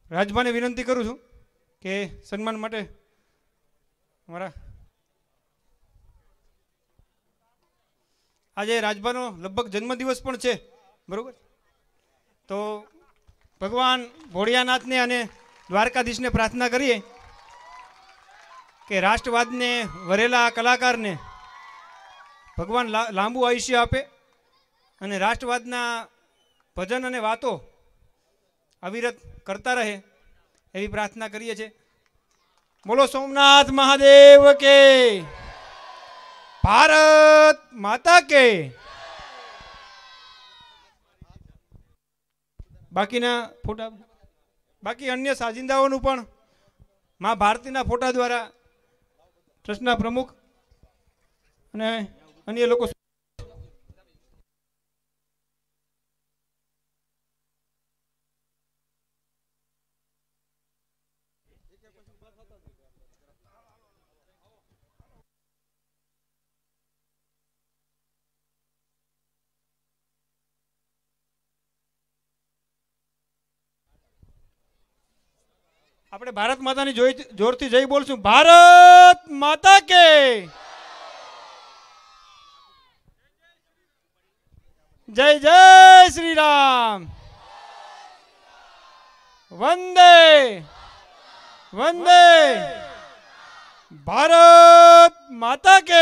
રાજભાને વિનંતી કરું છું કે સન્માન માટે અમારા આજે રાજભાનો લગભગ જન્મદિવસ પણ છે, બરોબર? તો ભગવાન ભોળિયાનાથને અને દ્વારકાધીશને પ્રાર્થના કરીએ કે રાષ્ટ્રવાદને વરેલા કલાકારને ભગવાન લાંબુ આયુષ્ય આપે અને રાષ્ટ્રવાદના ભજન અને વાતો અવિરત કરતા રહે એવી પ્રાર્થના કરીએ છીએ। બોલો સોમનાથ મહાદેવ કે, ભારત માતા કે। બાકીના ફોટા, બાકી અન્ય સાજિંદાઓનું પણ મા ભારતીના ફોટા દ્વારા ટ્રસ્ટના પ્રમુખ અને અન્ય લોકો આપણે ભારત માતાની જોરથી જય બોલશું। ભારત માતા કે, જય જય શ્રી રામ, વંદે વંદે ભારત માતા કે।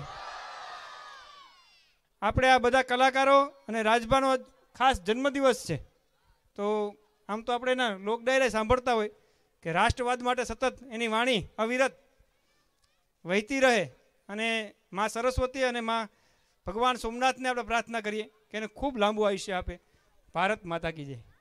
આપણે આ બધા કલાકારો અને રાજભાનો ખાસ જન્મદિવસ છે, તો આમ તો આપણે એના લોક ડાયરા સાંભળતા હોય કે રાષ્ટ્રવાદ માટે સતત એની વાણી અવિરત વહેતી રહે અને માં સરસ્વતી અને માં ભગવાન સોમનાથને આપણે પ્રાર્થના કરીએ કે એને ખૂબ લાંબુ આયુષ્ય આપે। ભારત માતા કી જય।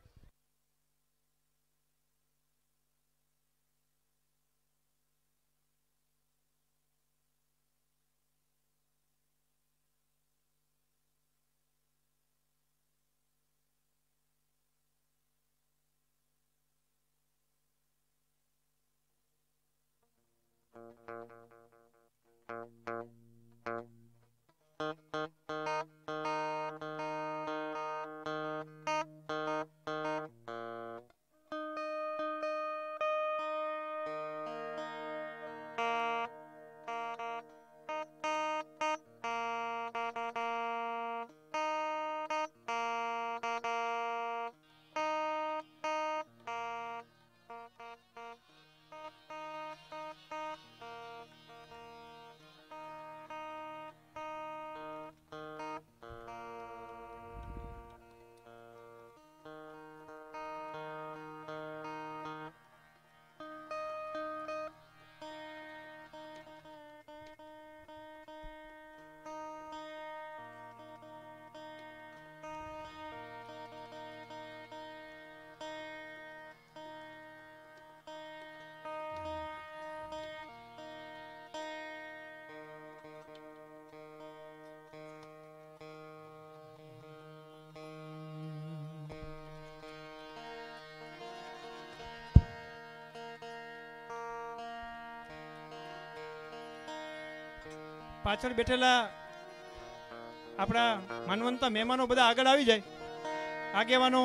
પાછળ બેઠેલા આપણા માનવંતા મહેમાનો બધા આગળ આવી જાય, આગેવાનો,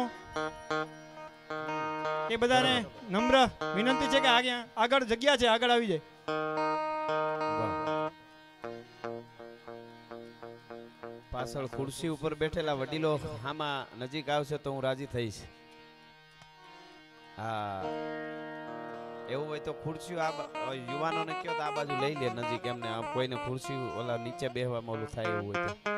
એ બધાને નમ્ર વિનંતી છે કે આગળ જગ્યા છે, આગળ આવી જાય। પાછળ ખુરશી ઉપર બેઠેલા વડીલો આમાં નજીક આવશે તો હું રાજી થઈશ। હા, એવું હોય તો ખુરશીઓ આ યુવાનોને કહો તો આ બાજુ લઈ લે નજીક, એમને કોઈને ખુરશી ઓલા નીચે બેહવામાં ઓલું થાય એવું હોય તો।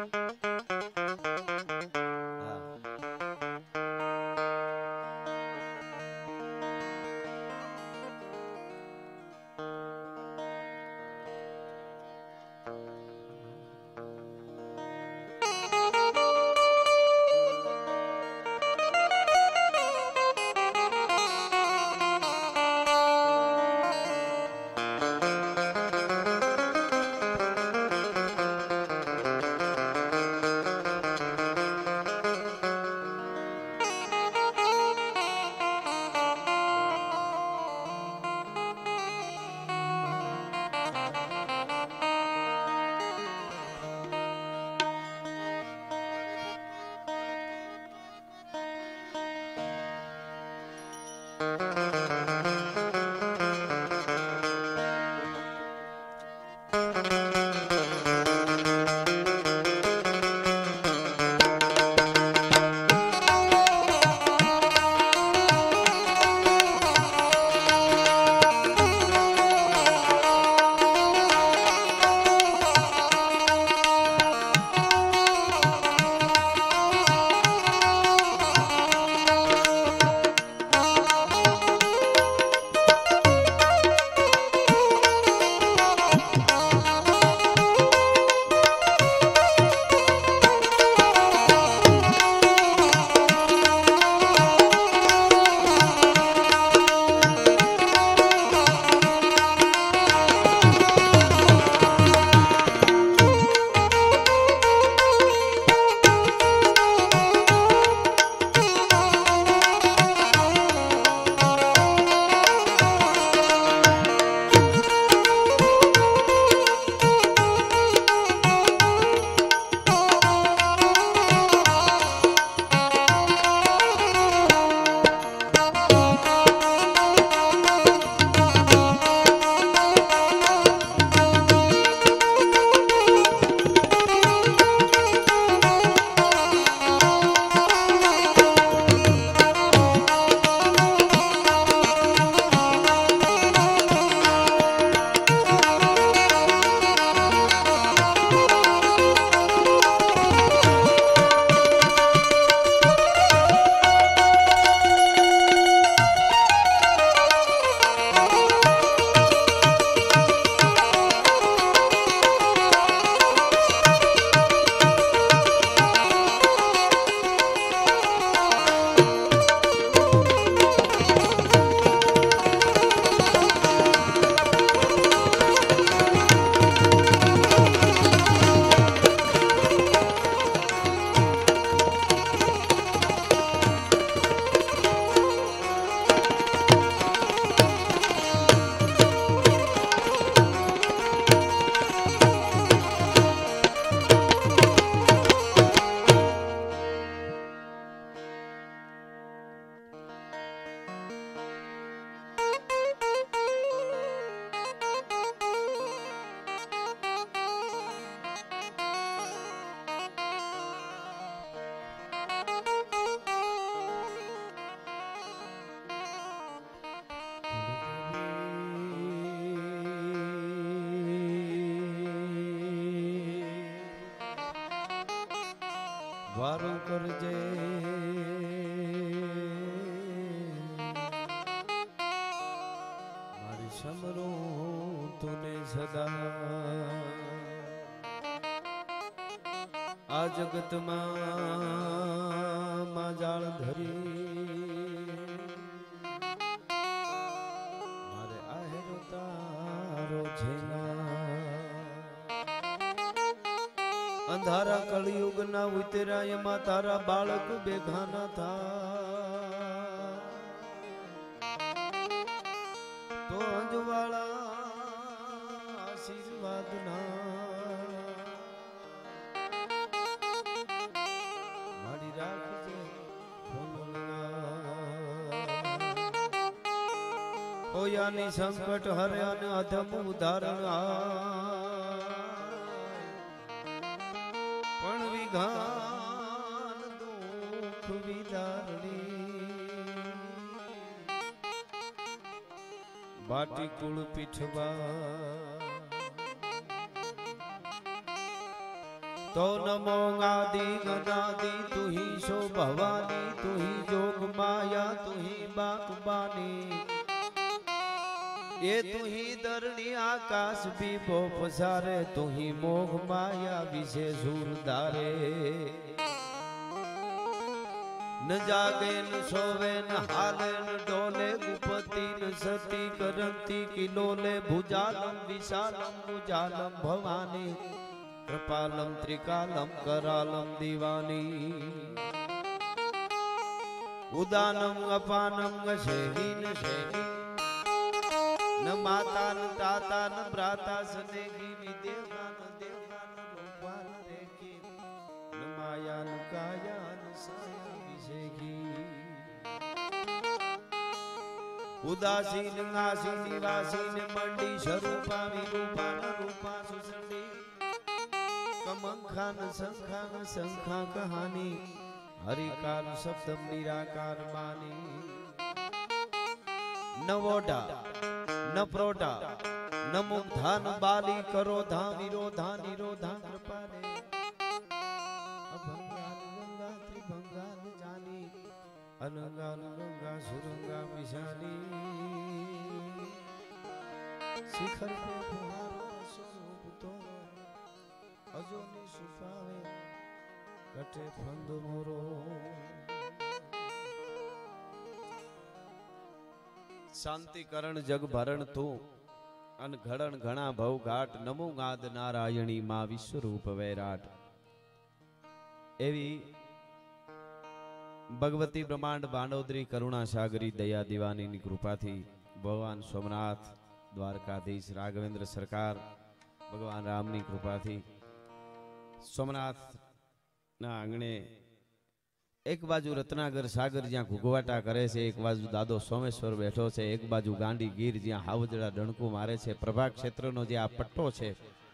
વારું કરજે મારી સમરું તુને સદા આ જગતમાં માજાળ ધરી મારે આહેરો તારો છેલા અંધારા કળિયુગ ના ઉતરાય માં તારા બાળક બેઘાના થા તો અંજવાળા આશીર્વાદ ના મારી રાખજે હોયાની સંકટ હરે અને અધમ ઉદાહરણ પણ વિઘાન દુઃખ વિદારણી બાટી કુળ પીઠવા તો નમો આદિ ગણાદિ તુહી શો ભવાની તુહી જોગ માયા તુહી બાકબાની એ તુહી દરણી આકાશ બીબો પસારે તુહી મોહ માયા વિશે ઝૂરદારે ન જાગે ન સોવે ન હાલે ન ડોલે ગુપતિ ન સતી કરંતી કિલોલે ભુજાલમ વિશાલમ ભુજાલમ ભવાની કૃપાલમ ત્રિકાલમ કરાલમ દીવાની ઉદાનમ અપાનમ શેહી ન શેહી ન માતા ન તાતા ન ભ્રાતા સનેગી વિદેવા ન દેવા ન રૂપા ન રેખી ન માયા ન કાયા ન સાયા વિશેગી ઉદાસી ન નાસી નિવાસી ન મંડી સ્વરૂપા વિરૂપા ન રૂપા સુસંડી કમંખા ન શંખા કહાની હરિકાર શબ્દમ નિરાકાર માની નવોડા ન પ્રોઢા ન મુગ્ધા ન બાલી કરો ધા વિરોધા નિરોધા કૃપાલે અભંગાન ગંગા ત્રિભંગાન જાની અનંગાન ગંગા સુરંગા વિશાલી શિખર પે ફુહારો સ્વરૂપ તો અજોની સુફાવે કટે ફંદ મોરો શાંતિકરણ જગ ભરણ તું અન ઘડણ ઘણા ભવ ઘાટ નમો ગાદ નારાયણી માં વિશ્વરૂપ વૈરાટ એવી ભગવતી બ્રહ્માંડ બાંડોદરી કરુણા સાગરી દયા દિવાનીની કૃપાથી ભગવાન સોમનાથ દ્વારકાધીશ રાઘવેન્દ્ર સરકાર ભગવાન રામની કૃપાથી સોમનાથ ના આંગણે એક બાજુ રત્નાગર સાગર જ્યાં ઘૂઘવાટા કરે છે, એક બાજુ દાદો સોમેશ્વર બેઠો છે, એક બાજુ ગાંડી ગીર જ્યાં હાવજડા ડણકું મારે છે. પ્રભા ક્ષેત્રનો જે આ પટ્ટો છે,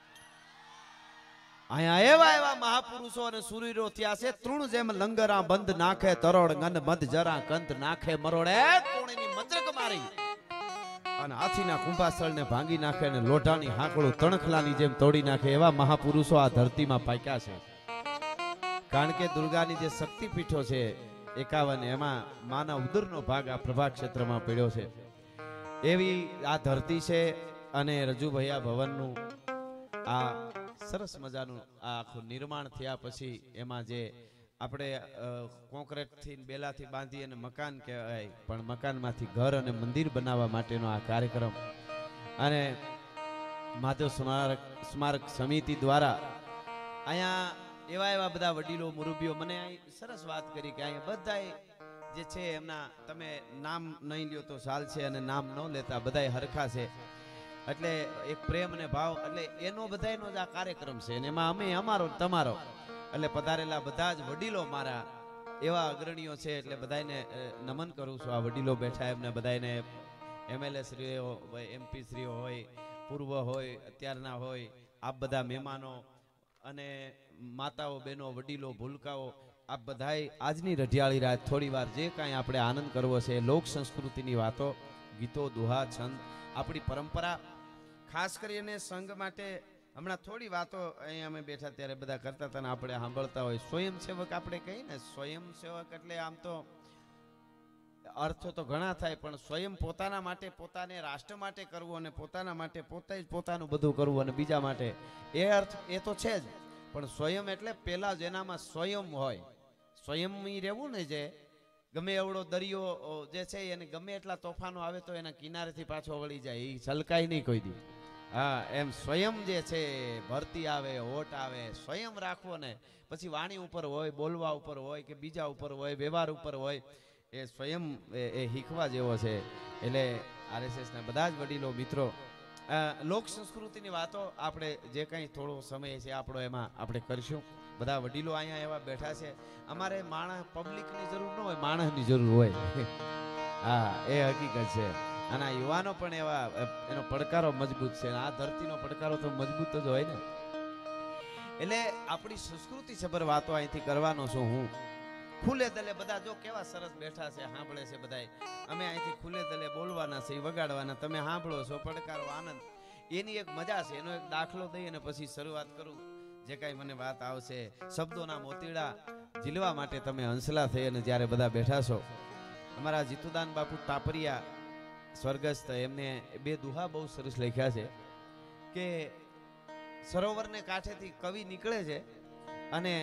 અહીંયા એવા એવા મહાપુરુષો અને સુરીરો થયા છે. તૃણ જેમ લંગરા બંધ નાખે તરોડ ગન મધ જરા કંત નાખે મરોડે કોણીની મચરક મારી અને હાથીના કુંભાસળને ભાંગી નાખે અને લોઢાની હાંકડું તણખલાની જેમ તોડી નાખે એવા મહાપુરુષો આ ધરતીમાં પાક્યા છે. કારણ કે દુર્ગાની જે શક્તિપીઠો છે 51 એમાં માના ઉદરનો ભાગ આ પ્રભા ક્ષેત્રમાં પડ્યો છે. એવી આ ધરતી છે અને રજુભૈયા ભવનનું આ સરસ મજાનું આ આખું નિર્માણ થયા પછી એમાં જે આપણે કોન્ક્રીટથી બેલાથી બાંધી અને મકાન કહેવાય, પણ મકાનમાંથી ઘર અને મંદિર બનાવવા માટેનો આ કાર્યક્રમ અને માધવ સ્મારક સમિતિ દ્વારા અહીંયા એવા એવા બધા વડીલો મુરબ્બીઓ મને અહીં સરસ વાત કરી કે અહીંયા બધાય જે છે એમના તમે નામ નહીં લ્યો તો ચાલશે અને નામ ન લેતા બધાય હરખા છે. એટલે એક પ્રેમ અને ભાવ એટલે એનો બધાયનો જ આ કાર્યક્રમ છે અને એમાં અમે અમારો તમારો એટલે પધારેલા બધા જ વડીલો મારા એવા અગ્રણીઓ છે એટલે બધાને નમન કરું છું. આ વડીલો બેઠા એમને બધાને એમએલએ શ્રીઓ હોય, એમપી શ્રીઓ હોય, પૂર્વ હોય, અત્યારના હોય, આપ બધા મહેમાનો અને માતાઓ બહેનો વડીલો ભૂલકાઓ આપ બધાય આજની રઢિયાળી રાત થોડી વાર જે કાંઈ આપણે આનંદ કરવો છે લોક સંસ્કૃતિની વાતો, ગીતો, દુહા, છંદ, આપણી પરંપરા, ખાસ કરીને સંઘ માટે હમણાં થોડી વાતો અહીંયા અમે બેઠા ત્યારે બધા કરતા હતા ને આપણે સાંભળતા હોય. સ્વયંસેવક આપણે કહીએ ને, સ્વયંસેવક એટલે આમ તો અર્થો તો ઘણા થાય, પણ સ્વયં પોતાના માટે, પોતાને રાષ્ટ્ર માટે કરવું અને પોતાના માટે પોતે જ પોતાનું બધું કરવું અને બીજા માટે, એ અર્થ એ તો છે જ. પણ સ્વયં એટલે પેલા જેનામાં સ્વયં હોય, સ્વયંમી રહેવું ને, જે ગમે એવડો દરિયો જે છે એને ગમે એટલા તોફાનો આવે તો એના કિનારેથી પાછો વળી જાય, એ છલકાય નહીં કોઈ દી. હા, એમ સ્વયં જે છે, ભરતી આવે, હોટ આવે, સ્વયં રાખવો ને પછી વાણી ઉપર હોય, બોલવા ઉપર હોય કે બીજા ઉપર હોય, વ્યવહાર ઉપર હોય, એ સ્વયં એ શીખવા જેવો છે. એટલે આરએસએસના બધા જ વડીલો મિત્રો, લોક સંસ્કૃતિની વાતો આપણે જે કંઈ થોડો સમય છે આપણો એમાં આપણે કરીશું. બધા વડીલો અહીંયા એવા બેઠા છે. અમારે માણસ પબ્લિકની જરૂર ન હોય, માણસની જરૂર હોય. હા, એ હકીકત છે. અને આ યુવાનો પણ એવા, એનો પડકારો મજબૂત છે. આ ધરતીનો પડકારો તો મજબૂત જ હોય ને. એટલે આપણી સંસ્કૃતિ સભર વાતો અહીંથી કરવાનો છું હું. ખુલ્લે દલે બધા જો કેવા સરસ બેઠા છે, સાંભળે છે બધા. અમે અહીંથી ખુલ્લે દલે બોલવાના છે, વગાડવાના, તમે સાંભળો છો, પડકારો, આનંદ, એની એક મજા છે. એનો એક દાખલો દઈ અને પછી શરૂઆત કરું. જે કાંઈ મને વાત આવશે, શબ્દોના મોતીડા ઝીલવા માટે તમે હંસલા થઈ અને જ્યારે બધા બેઠા છો. અમારા જીતુદાન બાપુ ટાપરિયા સ્વર્ગસ્થ, એમને બે દુહા બહુ સરસ લખ્યા છે કે સરોવરને કાંઠેથી કવિ નીકળે છે અને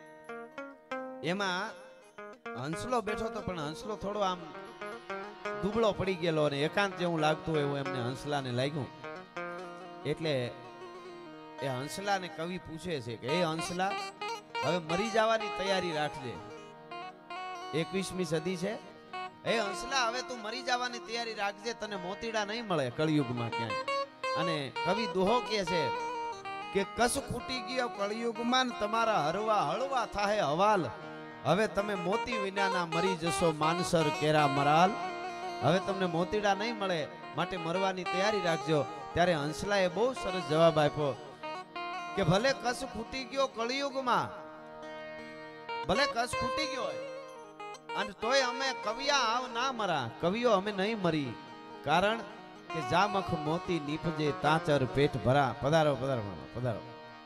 એમાં હંસલો બેઠો તો, પણ હંસલો થોડો આમ દુબળો પડી ગયેલો અને એકાંત જેવું લાગતું હોય એવું એમને હંસલાને લાગ્યું. એટલે એ હંસલાને કવિ પૂછે છે કે એ હંસલા, હવે મરી જવાની તૈયારી રાખજે, 21મી સદી છે. એ હંસલા, હવે તું મરી જવાની તૈયારી રાખજે, તને મોતીડા નહીં મળે કળિયુગમાં ક્યાંય. અને કવિ દોહો કહે છે કે કસ ખૂટી ગયો કળિયુગમાં, તમારા હરવા હળવા થાહે હવાલ, હવે તમે મોતી વિનાના મરી જશો માનસર કેરા મરાલ. હવે તમને મોતીડા નહીં મળે, માટે મરવાની તૈયારી રાખજો. ત્યારે હંસલાએ બહુ સરસ જવાબ આપ્યો કે ભલે કસ ખૂટી ગયો કળિયુગમાં, ભલે કસ ખૂટી ગયો હોય, અને તોય અમે કવિયા આવ ના મરા, કવિઓ અમે નહીં મરી, કારણ કે જામખ મોતી નીપજે તાચર પેટ ભરા. પધારો પધારો મામા, પધારો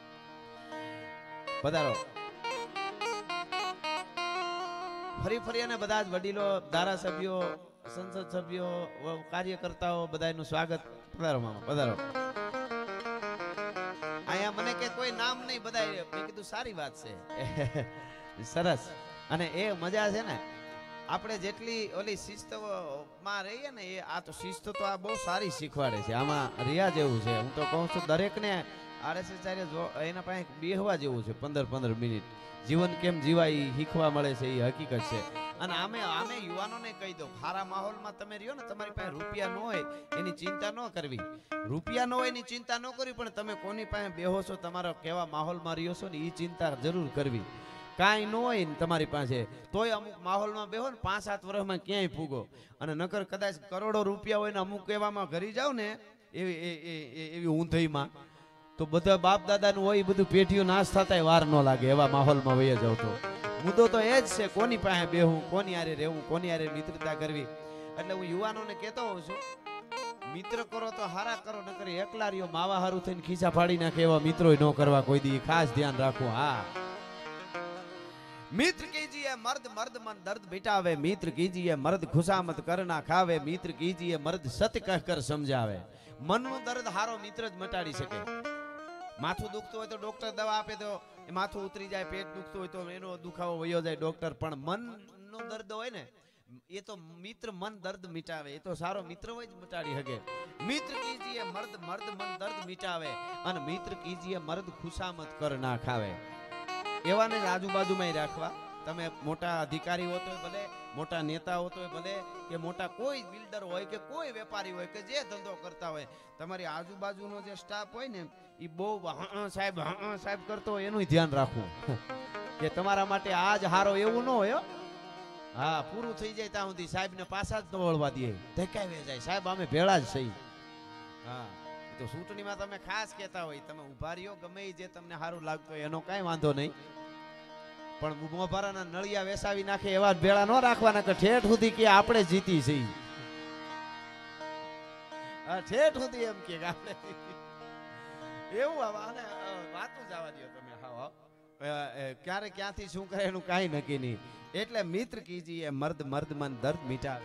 પધારો. ફરી ફરી અને બધા જ વડીલો, ધારાસભ્યો, સંસદ સભ્યો, કાર્યકર્તાઓ, બધાનું સ્વાગત. પધારો મામા, પધારો. અહીંયા મને કે કોઈ નામ નહીં, બધા મેં કીધું સારી વાત છે. સરસ. અને એ મજા છે ને, આપણે જેટલી ઓલી શિસ્તમાં રહીએ ને, એ આ તો શિસ્ત તો આ બહુ સારી શીખવાડે છે. આમાં રિયા જેવું છે. હું તો કહું છું દરેકને આરએસએસ એના પાસે બેહવા જેવું છે. 15-15 મિનિટ જીવન કેમ જીવાય એ શીખવા મળે છે, એ હકીકત છે. અને આમે યુવાનોને કહી દો, ખારા માહોલમાં તમે રહ્યો ને, તમારી પાસે રૂપિયા ન હોય એની ચિંતા ન કરવી, રૂપિયા ન હોય એની ચિંતા ન કરવી, પણ તમે કોની પાસે બેહો છો, તમારા કેવા માહોલમાં રહ્યો છો ને એ ચિંતા જરૂર કરવી. કાંઈ ન હોય ને તમારી પાસે, તોય અમુક માહોલમાં બેહો ને 5-7 વર્ષમાં ક્યાંય ફૂગો. અને નકર કદાચ કરોડો રૂપિયા હોય ને અમુક એવામાં ઘરી જાવ ને, એવી ઊંધઈમાં, તો બધા બાપ દાદાનું હોય બધું પેઢીઓ નાશ થતા વાર ન લાગે. એવા માહોલમાં વહી જાવ તો મુદ્દો તો એ જ છે, કોની પાસે બેહું, કોની હારે રહેવું, કોની હારે મિત્રતા કરવી. એટલે હું યુવાનોને કહેતો હોઉં છું, મિત્ર કરો તો હારા કરો, નકર એકલા રહ્યો માવા હારું થઈને ખીસા ફાડી નાખે એવા મિત્રો ન કરવા કોઈ દી. ખાસ ધ્યાન રાખવું. હા, મિત્ર કીજીએ મર્દ મર્દ મન દર્દ મિટાવે, મિત્ર કીજીએ મર્દ ખુશામત કરના ખાવે, મિત્ર કીજીએ મર્દ સત્ય કહકર સમજાવે. મનનું દર્દ હારો મિત્ર જ મટાડી શકે. માથું દુખતું હોય તો ડોક્ટર દવા આપે તો એ માથું ઉતરી જાય, પેટ દુખતું હોય તો એનો દુખાવો વયો જાય ડોક્ટર, પણ મનનું દર્દ હોય ને, એ તો મિત્ર મન દર્દ મિટાવે. એ તો સારો મિત્ર હોય જ મટાડી શકે. મિત્ર કીજીએ મર્દ મર્દ મન દર્દ મિટાવે, અને મિત્ર કીજીએ મર્દ ખુશામત કર ના ખાવે. એવાને જ આજુબાજુમાં રાખવા. તમે મોટા અધિકારી હો તો ભલે, મોટા નેતા હો તો ભલે, કે મોટા કોઈ બિલ્ડર હોય કે કોઈ વેપારી હોય કે જે ધંધો કરતા હોય, તમારી આજુબાજુનો જે સ્ટાફ હોય ને, એ બહુ સાહેબ કરતો હોય એનું ધ્યાન રાખવું કે તમારા માટે આજ હારો એવું ન હોય. હા, પૂરું થઈ જાય ત્યાં સુધી સાહેબને પાછા જ ન વળવા દે, ધકાવી જાય, સાહેબ અમે ભેળા જ સહી. હા, તો ચૂંટણીમાં તમે ખાસ કહેતા હોય, તમે ઉભા રહ્યો ગમે જે તમને સારું લાગતું હોય, એનો કાંઈ વાંધો નહીં, પણ મોભારાના નળિયા વેસાવી નાખે એવા ભેળા ન રાખવાના કે ઠેઠ સુધી કે આપણે જીતી છીએ. ઠેઠ સુધી એમ કે આપણે એવું અને વાતું જવા દો તમે હા ક્યારે ક્યાંથી શું કરે એનું કાંઈ નક્કી નહીં. એટલે મિત્ર કીજીએ મર્દ મર્દ મન દર્દ મિટાવે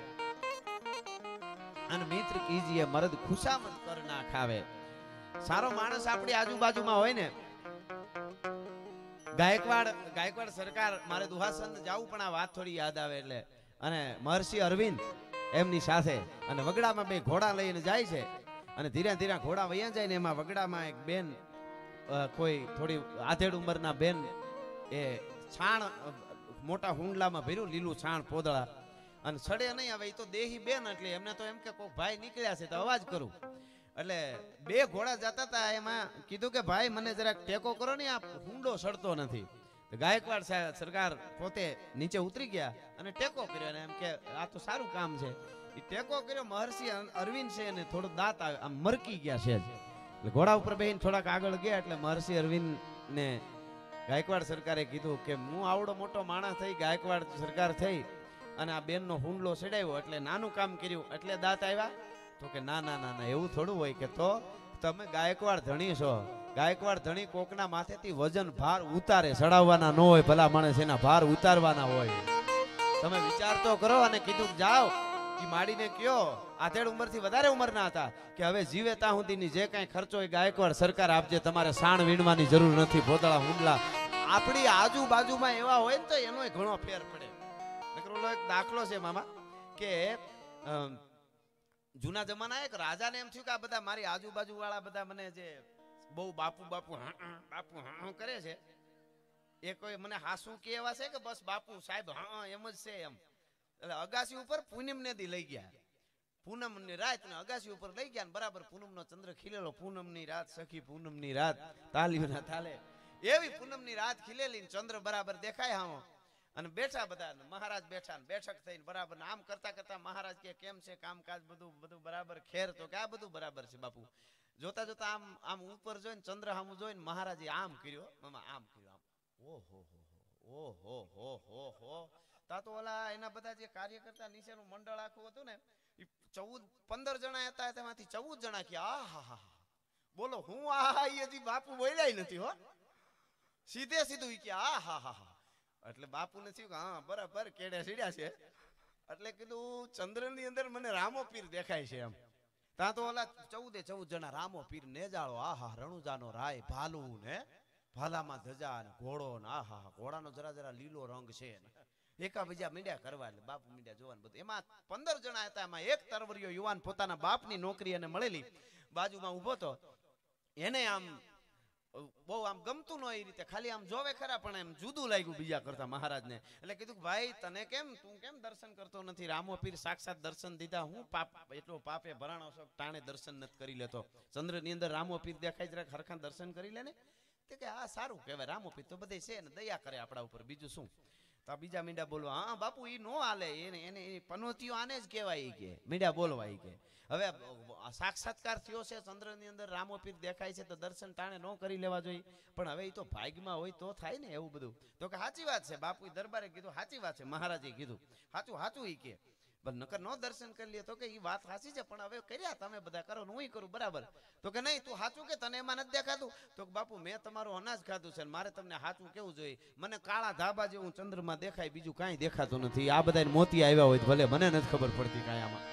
અને મિત્ર કીજીએ મર્દ ખુશામત કર ના ખાવે. સારો માણસ આપણી આજુબાજુમાં હોય ને, ગાયકવાડ સરકાર મારે દુહાસન જાવું પણ આ વાત થોડી યાદ આવે એટલે, અને મહર્ષિ અરવિંદ એમની સાથે અને વગડામાં બે ઘોડા લઈને જાય છે અને ધીરે ધીરે ઘોડા વયા જાય ને એમાં વગડામાં એક બેન કોઈ થોડી આધેડ ઉંમરના બેન એ છાણ મોટા હુંડલામાં ભર્યું લીલું છાણ પોદળા અને સડે નહીં. હવે એ તો દેહી બેન એટલે એમને તો એમ કે કોઈ ભાઈ નીકળ્યા છે તો અવાજ કરું. એટલે બે ઘોડા જતા હતા, એમાં કીધું કે ભાઈ મને જરાક ટેકો કરો ને, આ હુંડો સડતો નથી. ગાયકવાડ સરકાર પોતે નીચે ઉતરી ગયા અને ટેકો કર્યો અને એમ કે આ તો સારું કામ છે. એ ટેકો કર્યો. મહર્ષિ અરવિંદ છે ને થોડું દાંત આમ મરકી ગયા છે. એટલે ઘોડા ઉપર બેહીને થોડાક આગળ ગયા એટલે મહર્ષિ અરવિંદ ને ગાયકવાડ સરકારે કીધું કે હું આવડો મોટો માણસ થઈ, ગાયકવાડ સરકાર થઈ અને આ બેનનો હુંડલો સડાવ્યો એટલે નાનું કામ કર્યું એટલે દાંત આવ્યા. તો કે ના ના ના ના એવું થોડું હોય કે તો તમે ગાયકવાડ ધણી છો. ગાયકવાડ ધણી કોકના માથેથી વજન ભાર ઉતારે, ચડાવવાના ન હોય, ભલા માણસ એના ભાર ઉતારવાના હોય. તમે વિચાર તો કરો. અને કીધું જાઓ એ માડીને કયો, આધેડ ઉંમરથી વધારે ઉંમરના હતા, કે હવે જીવે ત્યાં સુધીની જે કાંઈ ખર્ચો એ ગાયકવાડ સરકાર આપજે, તમારે સાણ વીણવાની જરૂર નથી. ભોદળા હુંડલા આપણી આજુબાજુમાં એવા હોય ને તો એનો ઘણો ફેર પડે. નકરો એક દાખલો છે મામા કે જૂના જમાના એક રાજાને એમ થયું કે આ બધા મારી આજુબાજુ વાળા બધા મને જે બહુ બાપુ બાપુ બાપુ હા કરે છે, એ કોઈ મને હાસુ કે એવા છે કે બસ બાપુ સાહેબ હા એમ જ છે એમ. એટલે અગાસી ઉપર પૂનમ ને દી લઈ ગયા, પૂનમ ની રાત ને અગાસી ઉપર લઈ ગયા, બરાબર પૂનમ નો ચંદ્ર ખીલેલો, પૂનમ ની રાત સખી પૂનમ ની રાત તાલીઓના તાલે એવી પૂનમ ની રાત ખીલેલી, ચંદ્ર બરાબર દેખાય હામો અને બેઠા બધા મહારાજ બેઠા ને બેઠક થઈને બરાબર આમ કરતા કરતા મહારાજ કે કેમ છે કામકાજ, બધું બરાબર ખેર. તો કે આ બધું બરાબર છે બાપુ. જોતા જોતા આમ આમ ઉપર જોઈને ચંદ્ર સામું જોઈને મહારાજે આમ કર્યો, મામા આમ કર્યો, આમ ઓહો. તા તો ઓલા એના બધા જે કાર્યકર્તા નીચેનું મંડળ આખું હતું ને, 15 જણા હતા, તેમાંથી 14 જણા કે આહા બોલો હું આહા એ હજી બાપુ બોલ્યા નથી હો, સીધે સીધું કે આહા. એટલે બાપુને થયું કે હા બરાબર કેડે સીડ્યા છે. એટલે કીધું ચંદ્ર ની અંદર મને રામો પીર દેખાય છે એમ. ત્યાં તો ઓલા 14 જણા રામો પીર નેજાળો, આહા રણુજાનો રાય ભાલુ ને ભાલામાં ધજા ને ઘોડો ને આહા ઘોડાનો જરા લીલો રંગ છે ને એકા બીજા મીંડ્યા કરવા. એટલે બાપુ મીંડ્યા જોવાનું બધું. એમાં 15 જણા હતા, એમાં એક તરવરિયો યુવાન પોતાના બાપની નોકરી એને મળેલી બાજુમાં ઉભો તો, એને આમ બહુ આમ ગમતું ન એ રીતે, ખાલી આમ જોવે ખરા પણ એમ જુદું લાગ્યું બીજા કરતા મહારાજને. એટલે કીધું ભાઈ તને કેમ, તું કેમ દર્શન કરતો નથી? રામો પીર સાક્ષાત દર્શન દીધા, હું પાપ એટલો પાપે ભરાણો છો ટાણે દર્શન નથી કરી લેતો. ચંદ્ર ની અંદર રામો પીર દેખાય જરા હરખા દર્શન કરી લે ને. તે કે આ સારું કહેવાય, રામો પીર તો બધે છે ને દયા કરે આપણા ઉપર, બીજું શું. તો બીજા મીંડા બોલવા, હા બાપુ ઈ નો હાલે, એને પનોતીઓ આને જ કહેવાય કે મીંડા બોલવા કે. હવે સાક્ષાત્કાર થયો છે ચંદ્ર ની અંદર, રામો પીર દેખાય છે તો દર્શન ટાણે ન કરી લેવા જોઈએ, પણ હવે એ તો ભાગ્યમાં હોય તો થાય ને એવું બધું. તો કે સાચી વાત છે બાપુ, દરબારે કીધું સાચી વાત છે, મહારાજે કીધું સાચું ઈ કે, પણ નકર નો દર્શન કરી લે. તો કે ઈ વાત સાચી છે, પણ હવે કર્યા તમે બધા કરો ને હું કરું બરાબર. તો કે નહીં તું સાચું કે તને એમાં નથી દેખાતું? તો કે બાપુ મેં તમારું અનાજ ખાધું છે, મારે તમને સાચું કેવું જોઈએ, મને કાળા ધાબા જેવું ચંદ્રમાં દેખાય, બીજું કાંઈ દેખાતું નથી. આ બધા મોતી આવ્યા હોય ભલે, મને નથી ખબર પડતી કાંઈ આમાં.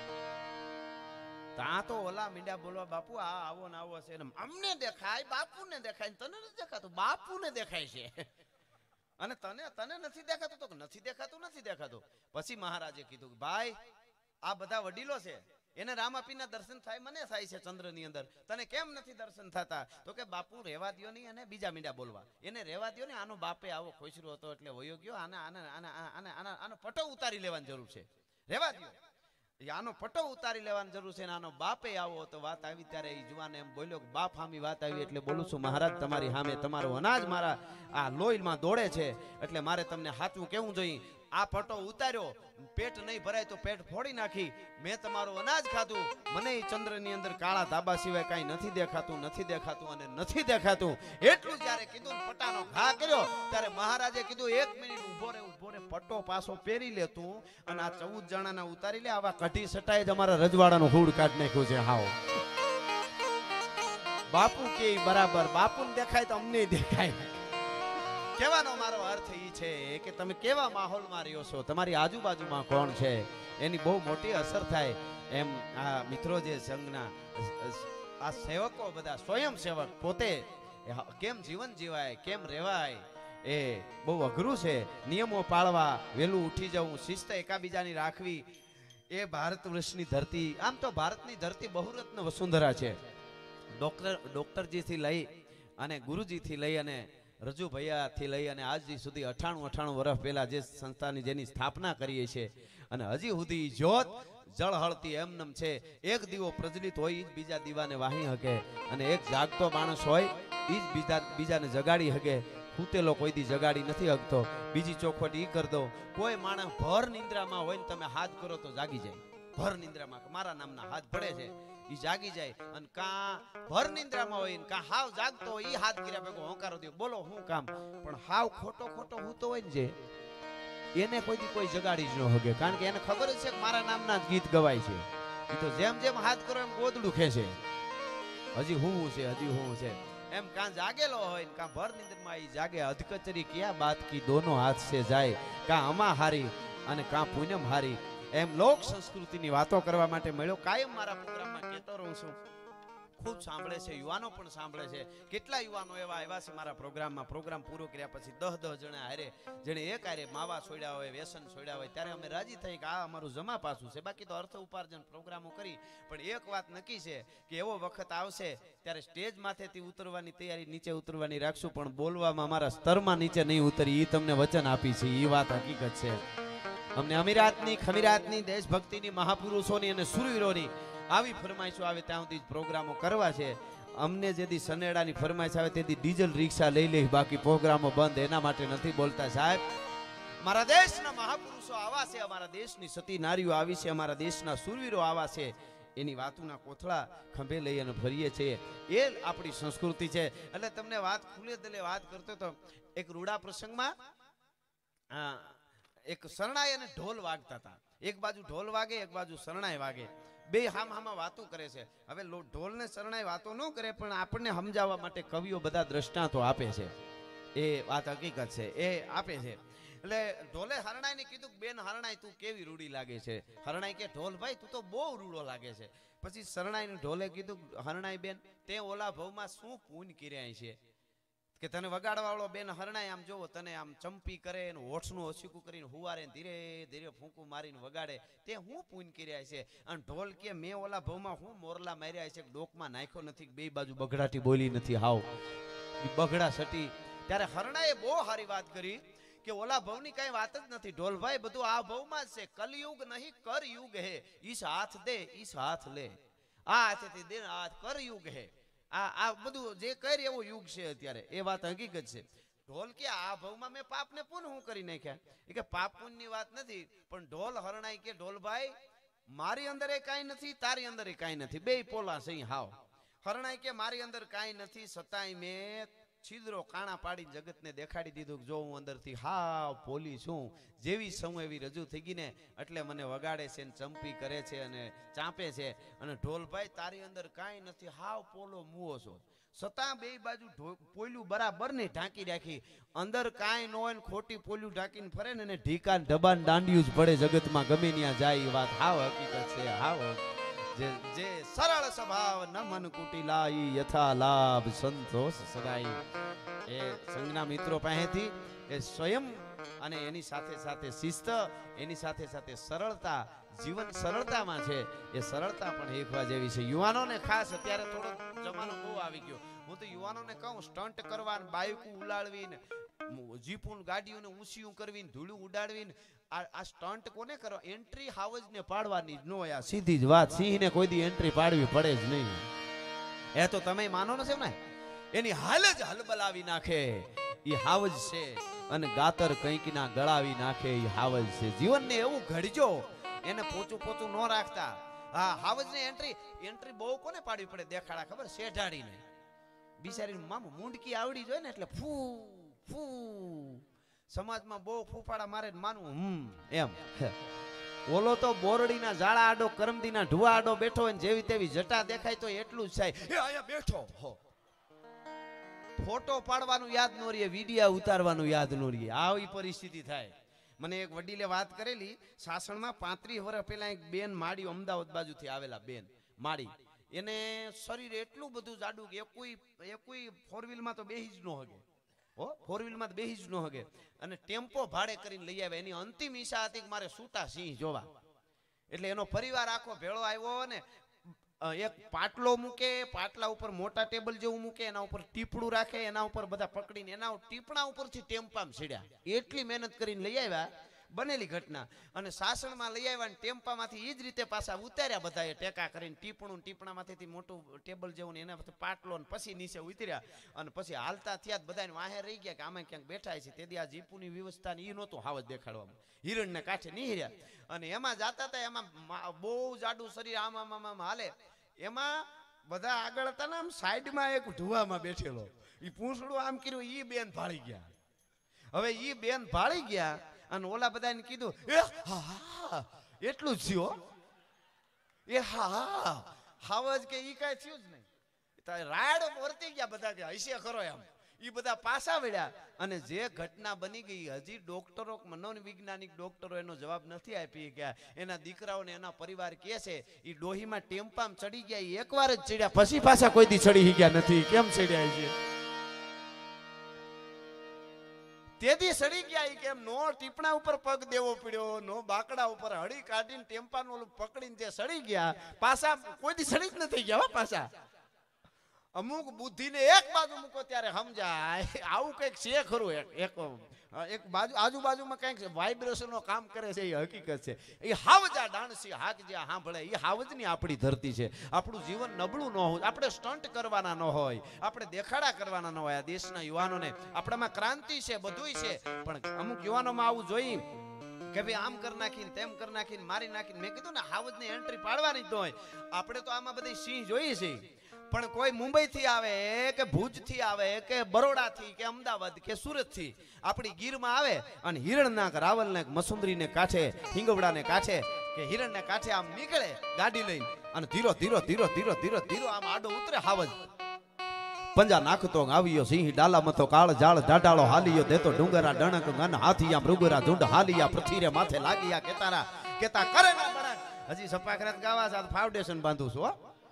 ત્યાં તો ઓલા મીંડા બોલવા, બાપુ આ આવો ને આવો છે, અમને દેખાય, બાપુને દેખાય, તને નથી દેખાતું? બાપુને દેખાય છે અને તને નથી દેખાતું? તો નથી દેખાતું. પછી મહારાજે કીધું કે ભાઈ આ બધા વડીલો છે, એને રામાપીરના દર્શન થાય, મને થાય છે ચંદ્ર ની અંદર, તને કેમ નથી દર્શન થતા? તો કે બાપુ રેવા દ્યો નહીં. અને બીજા મીંડા બોલવા, એને રેવા દ્યો ને, આનો બાપે આવો ખોસરો હતો એટલે વયો ગયો, આનો પટો ઉતારી લેવાની જરૂર છે, રેવા દ્યો, આનો પટો ઉતારી લેવાની જરૂર છે. આનો બાપે આવો તો વાત આવી ત્યારે એ જુવાને એમ બોલ્યો કે બાપ હામી વાત આવી એટલે બોલું છું મહારાજ, તમારી સામે તમારું અનાજ મારા આ લોહીમાં દોડે છે, એટલે મારે તમને સાચું કેવું જોઈએ. આ પટો ઉતાર્યો, પેટ નહીં ભરાય તો પેટ ફોડી નાખી, મેં તમારું અનાજ ખાધું, મને એ ચંદ્ર ની અંદર કાળા ધાબા સિવાય કઈ નથી દેખાતું અને નથી દેખાતું. એટલું જયારે કીધું પટાનો ઘા કર્યો ત્યારે મહારાજે કીધું 1 મિનિટ ઉભો રે, પટ્ટો પાછો પહેરી લે તું, અને આ 14 જણાના ઉતારી લે. આવા કઢી સટાય જ અમારા રજવાડાનું હુડ કાઢ નાખ્યું છે. હાવ બાપુ કે બરાબર, બાપુને દેખાય તો અમને દેખાય. કહેવાનો મારો અર્થ એ છે કે તમે કેવા માહોલમાં રહ્યો છો, તમારી આજુબાજુમાં કોણ છે એની બહુ મોટી અસર થાય. એમ આ મિત્રો જે સંઘના આ સેવકો બધા સ્વયંસેવક પોતે કેમ જીવન જીવાય, કેમ રહેવાય, એ બહુ અઘરું છે. નિયમો પાળવા, વહેલું ઉઠી જવું, શિસ્ત એકાબીજાની રાખવી, એ ભારત વર્ષની ધરતી. આમ તો ભારતની ધરતી બહુરત્ન વસુંધરા છે. ડોક્ટરજીથી લઈ અને ગુરુજીથી લઈ અને રજુ ભૈયાથી લઈ અને આજ સુધી 98 વર્ષ પહેલા જે સંસ્થાની જેની સ્થાપના કરીએ છીએ અને હજી સુધી જ્યોત જળહળતી એમનેમ છે. એક દીવો પ્રજ્વલિત હોય એ જ બીજા દીવાને વાહી શકે, અને એક જાગતો માણસ હોય એ જ બીજાને જગાડી શકે. ખૂતેલો કોઈ દી જગાડી નથી શકતો. બીજી ચોખવટ ઈ કરી દો, કોઈ માણસ ભર નિંદ્રામાં હોય ને તમે હાથ કરો તો જાગી જાય. ભર નિંદ્રામાં મારા નામના હાથ પડે છે ઈ જાગી જાય. અને કા ભર નિંદ્રામાં હોય ને કા હાવ જાગતો હોય ઈ હાથ કર્યા ભેગો હોંકારો દે, બોલો શું કામ. પણ હાવ ખોટો હૂતો હોય ને જે, એને કોઈ દી કોઈ જગાડી જ ન શકે, કારણ કે એને ખબર જ છે કે મારા નામના જ ગીત ગવાય છે. ઈ તો જેમ જેમ હાથ કરો એમ ગોદડું ખેંચે, હજી હું છે એમ. કાં જાગેલો હોય ને કાં ભર નિંદ્રમાં ઈ જાગે. અધકચરી ક્યાં બાત કી, દોનો હાથ સે જાય. કાં અમા હારી અને કાં પૂનમ હારી. એમ લોક સંસ્કૃતિની વાતો કરવા માટે મળ્યો. કાયમ મારા પ્રોગ્રામમાં કહેતો રહું છું, ખૂબ સાંભળે છે, યુવાનો પણ સાંભળે છે. કેટલા યુવાનો એવા આવ્યા છે મારા પ્રોગ્રામમાં. પ્રોગ્રામ પૂરો કર્યા પછી 10 જણા હારે, જેને એક હારે માવા છોડ્યા હોય, વ્યસન છોડ્યા હોય, ત્યારે અમે રાજી થઈ કે આ અમારું જમા પાછું છે. બાકી તો અર્થ ઉપાર્જન પ્રોગ્રામો કરી. પણ એક વાત નક્કી છે કે એવો વખત આવશે ત્યારે સ્ટેજ માથેથી ઉતરવાની તૈયારી, નીચે ઉતરવાની રાખશું, પણ બોલવામાં અમારા સ્તરમાં નીચે નહીં ઉતરી, એ તમને વચન આપી છે. એ વાત હકીકત છે. અમને અમીરાતની, ખમીરાતની, દેશભક્તિની, મહાપુરુષોની અને સુરવીરોની આવી ફરમાઈશો આવે ત્યાં સુધી પ્રોગ્રામો કરવા છે. અમને જેથી સનેડાની ફરમાઈશ આવે તેથી ડીઝલ રિક્ષા લઈ લે, બાકી પ્રોગ્રામો બંધ. એના માટે નથી બોલતા સાહેબ. મારા દેશના મહાપુરુષો આવા છે, અમારા દેશની સતી નારીઓ આવી છે, અમારા દેશના સુરવીરો આવા છે. એની વાતોના કોથળા ખંભે લઈ અને ફરીએ છીએ. એ આપણી સંસ્કૃતિ છે. એટલે તમને વાત ખુલ્લે દિલે વાત કરતો તો એક રૂડા પ્રસંગમાં એક શરણાઈ અને ઢોલ વાગતા હતા. એક બાજુ ઢોલ વાગે, એક બાજુ શરણાઈ વાગે. બે હામાં વાતો કરે છે. હવે ઢોલ ને શરણાઈ વાતો ન કરે, પણ આપણને સમજાવવા માટે કવિઓ બધા દ્રષ્ટાંતો આપે છે. એ વાત હકીકત છે, એ આપે છે. એટલે ઢોલે હરણાઈ ને કીધું, બેન હરણાઈ તું કેવી રૂડી લાગે છે. હરણાઈ કે ઢોલ ભાઈ તું તો બહુ રૂડો લાગે છે. પછી શરણાઈ ને ઢોલે કીધું, હરણાઈ બેન તે ઓલા ભવમાં શું પૂન કર્યા છે કે તને વગાડવા વાળો બેન હરણાઈ આમ જોવો તને આમ ચંપી કરે, હોઠનું ઓછીકું કરીને હુવારે ધીરે ધીરે ફૂંકું મારીને વગાડે, તે હું પૂન કર્યા છે. અને ઢોલ કે મેં ઓલા ભવમાં હું મોરલા માર્યા છે, ડોકમાં નાખ્યો નથી, બે બાજુ બગડાટી બોલી નથી, હાવ બગડા સટી. ત્યારે હરણાએ બહુ સારી વાત કરી કે ઓલા ભવની કઈ વાત જ નથી ઢોલભાઈ, બધું આ ભવમાં જ છે. કલયુગ નહીં કરયુગ હે, ઈસ હાથ દે ઈસ હાથ લે. આ હાથેથી દે હાથ કરયુગ હે. આ બધું જે કરી એવો યુગ છે અત્યારે. એ વાત હકીકત છે. ઢોલ કે આ ભવમાં મેં પાપ ને પુન હું કરી નાખ્યા. એ કે પાપ પુન ની વાત નથી, પણ ઢોલ હરણાઈ કે ઢોલભાઈ મારી અંદર એ કાંઈ નથી, તારી અંદર એ કાંઈ નથી, બે પોલા સહી હાવ. હરણાઈ કે મારી અંદર કાંઈ નથી, છતાંય મેં છિદ્રો કાણા પાડી જગતને દેખાડી દીધું કે જો હું અંદરથી હાવ પોલી છું, જેવી સૌ એવી રજૂ થઈ ગઈ ને, એટલે મને વગાડે છે ને ચંપી કરે છે અને ચાંપે છે. અને ઢોલભાઈ તારી અંદર કાંઈ નથી, હાવ પોલો મુવો છો, છતાં બે બાજુ પોલ્યું બરાબર ને ઢાંકી રાખી. અંદર કાંઈ ન હોય ને ખોટી પોલ્યું ઢાંકીને ફરે ને ઢીકા ઢબાન દાંડિયું જ પડે જગતમાં, ગમે ત્યાં જાય. એ વાત હાવ હકીકત છે. હાવ જે સરળ સ્વભાવ ન મન કુટિલાઈ, યથા લાભ સંતોષ સદાઈ. એ સંઘના મિત્રો પાસેથી એ સ્વયં અને એની સાથે સાથે શિસ્ત, એની સાથે સાથે સરળતા, જીવન સરળતામાં છે. એ સરળતા પણ એકવા જેવી છે. યુવાનોને ખાસ અત્યારે થોડો જમાનો બહુ આવી ગયો. હું તો યુવાનોને કહું સ્ટન્ટ કરવા, બાઇક ઉલાડવી, જીપુન ગાડીઓને ઊંચીયું કરવી, ધૂળું ઉડાડવી, આ સ્ટન્ટ કોને કરવા? એન્ટ્રી હાઉસ ને પાડવાની જ નો. યાર સીધી જ વાત, સિંહ ને કોઈ દી એન્ટ્રી પાડવી પડે જ નહીં. એ તો તમે માનો નથી ને, એની હાલ જ હલબલાવી નાખે એ હાવજ છે. અને ગાતર કંઈક ના ગળાવી નાખે એ હાવજ છે. જીવનને એવું ઘડજો, એને પોચું પોચું ન રાખતા. હા, હાવજ ને એન્ટ્રી બહુ કોને પાડવી પડે દેખાડા ખબર? શેઢાડીને. બિચારી મામુ મુંડકી આવડી જોઈએ ને એટલે ફૂ ફૂ સમાજમાં બહુ ફૂફાડા મારે માનવું એમ. ઓલો તો બોરડીના ઝાડા આડો કરમદીના ઢુવા આડો બેઠો હોય ને જેવી તેવી જટા દેખાય તો એટલું જ થાય એ અહીંયા બેઠો હો. ફોટો પાડવાનું યાદ ન રહીએ, વિડિયા ઉતારવાનું યાદ ન રહીએ, આવી પરિસ્થિતિ થાય. મને એક વડીલે વાત કરેલી, સાસણમાં 35 વર્ષ પહેલા એક બેન માડી અમદાવાદ બાજુથી આવેલા બેન માડી, એને શરીર એટલું બધું જાડું કે એકોઈ ફોર વ્હીલમાં તો બેહી જ ન હગે, હો ફોર વ્હીલમાં તો બેહી જ ન હગે, અને ટેમ્પો ભાડે કરીને લઈ આવે. એની અંતિમ ઈચ્છા હતી કે મારે સૂટા સિંહ જોવા. એટલે એનો પરિવાર આખો ભેળો આવ્યો ને એક પાટલો મૂકે, પાટલા ઉપર મોટા ટેબલ જેવું મૂકે, એના ઉપર ટીપડું રાખે, એના ઉપર બધા પકડીને એના ટીપણા ઉપરથી ટેમ્પામાં ચડ્યા. એટલી મહેનત કરીને લઈ આવ્યા, બનેલી ઘટના. અને સાસણમાં લઈ આવ્યા ને ટેમ્પામાંથી એ જ રીતે પાછા ઉતાર્યા બધાએ ટેકા કરીને, ટીપણામાંથી મોટું ટેબલ જેવું ને એના પછી પાટલો ને પછી નીચે ઉતર્યા. અને પછી હાલતા થયા બધાને વાહે રહી ગયા કે આમાં ક્યાંક બેઠા છે. તેથી આ જીપુની વ્યવસ્થા ને એ નહોતું હાવજ દેખાડવામાં, હિરણને કાંઠે નીહર્યા. અને એમાં જાતા હતા, એમાં બહુ જાડું શરીર આમ આમ આમ હાલે. એમાં બધા આગળ હતા ને આમ સાઈડમાં એક ઢુવામાં બેઠેલો, એ પૂંછડું આમ કર્યું, ઈ બેન ભાળી ગયા. હવે ઈ બેન ભાળી ગયા અને ઓલા બધાને કીધું એ હા એટલું જ થયું, એ હા હાવજ કે ઈ કાંઈ થયું જ નહીં. રાડ વર્તી ગયા બધા કે હશે ખરો એમ. એ બધા પાછા વળ્યા અને જે ઘટના બની ગઈ હજી ડોક્ટરો, મનોવૈજ્ઞાનિક ડોક્ટરો એનો જવાબ નથી આપી ગયા. એના દીકરાઓને એના પરિવાર કહે છે એ ડોહીમાં ટેમ્પામાં ચડી ગયા, એ એકવાર જ ચડ્યા, પછી પાછા કોઈ દી ચડી ગયા નથી. કેમ ચડ્યા છે? તેથી સડી ગયા ઈ કેમ? નો ટીપણા ઉપર પગ દેવો પડ્યો, નો બાકડા ઉપર હળી કાઢીને ટેમ્પાનું ઓલું પકડીને જે સડી ગયા, પાછા કોઈ દી સડી જ નથી ગયા પાછા. અમુક બુદ્ધિને એક બાજુ મૂકો ત્યારે સમજાય આવું કંઈક છે ખરું. એક બાજુ આજુબાજુમાં કંઈક વાઇબ્રેશનનો કામ કરે છે, એ હકીકત છે. એ હાવજા ડાણસી હાક જે સાંભળે એ હાવજની આપણી ધરતી છે. આપણું જીવન નબળું ન હોય, આપણે સ્ટન્ટ કરવાના ન હોય, આપણે દેખાડા કરવાના ન હોય. આ દેશના યુવાનોને આપણામાં ક્રાંતિ છે, બધુંય છે, પણ અમુક યુવાનોમાં આવું જોઈ કે ભાઈ આમ કરી નાખીને તેમ કરી નાખીને મારી નાખીને. મેં કીધું ને હાવજની એન્ટ્રી પાડવાની જ હોય. આપણે તો આમાં બધી સિંહ જોઈએ છે, પણ કોઈ મુંબઈ થી આવે કે ભુજ થી આવે કે બરોડા થી કે અમદાવાદ કે સુરત થી આપણી ગીરમાં આવે અને હિરણના રાવલને મસુંદરીને કાંઠે, હિંગવડાને કાંઠે કે હિરણને કાંઠે આમ નીકળે ગાડી લઈને અને ધીરો ધીરો ધીરો ધીરો ધીરો ધીરો આમ આડો ઉતરે હાવજ. પંજા નાખતો આવ્યો સિંહ ડાલામાં તો કાળ જાળ ઢાઢાળો હાલિયો દેતો ડુંગરા ડણક ગન હાથિયા મૃગરા ઝુંડ હાલિયા પૃથ્વીરે માથે લાગિયા કેતારા કેતા કરે ના બળક. હજી સપાખરાત ગાવા સાથે ફાઉન્ડેશન બાંધું છું.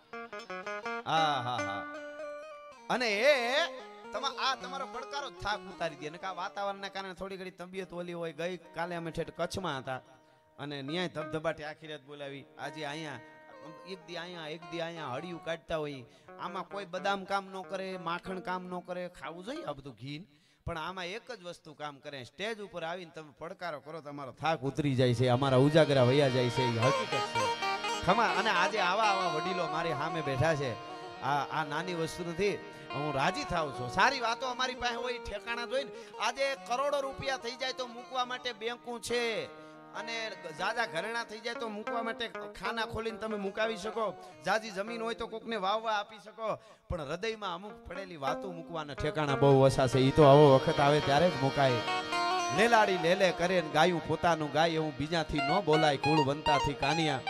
હા હા હા. અને એ તમારો પડકારો થાક ઉતારી દે. ને વાતાવરણના કારણે થોડી ઘડી તબિયત ઓલી હોય. ગઈ કાલે અમે ઠેઠ કચ્છમાં હતા અને ન્યાય ધબધબાટી આખી રાત બોલાવી. આજે અહીંયા એક દી અહીંયા હળિયું કાઢતા હોય. આમાં કોઈ બદામ કામ ન કરે, માખણ કામ ન કરે, ખાવું જોઈએ આ બધું ઘી, પણ આમાં એક જ વસ્તુ કામ કરે. સ્ટેજ ઉપર આવીને તમે પડકારો કરો, તમારો થાક ઉતરી જાય છે, અમારા ઉજાગરા વયા જાય છે. એ હકીકત છે ખમા. અને આજે આવા વડીલો મારી સામે બેઠા છે. આ નાની વસ્તુ નથી. હું રાજી થાઉં છું. સારી વાતો અમારી પાસે હોય, ઠેકાણા જોઈને. આજે કરોડો રૂપિયા થઈ જાય તો મૂકવા માટે બેંકું છે, અને જાજા ઘરેણા થઈ જાય તો મૂકવા માટે ખાના ખોલીને તમે મુકાવી શકો. જાજી જમીન હોય તો કોકને વાવવા આપી શકો. પણ હૃદયમાં અમુક પડેલી વાતો મૂકવાના ઠેકાણા બહુ ઓછા છે. એ તો આવો વખત આવે ત્યારે જ મુકાય. લેલાડી લેલે કરે ગાયું પોતાનું ગાય, એવું બીજાથી ન બોલાય કુળ વંતાથી કાનિયા.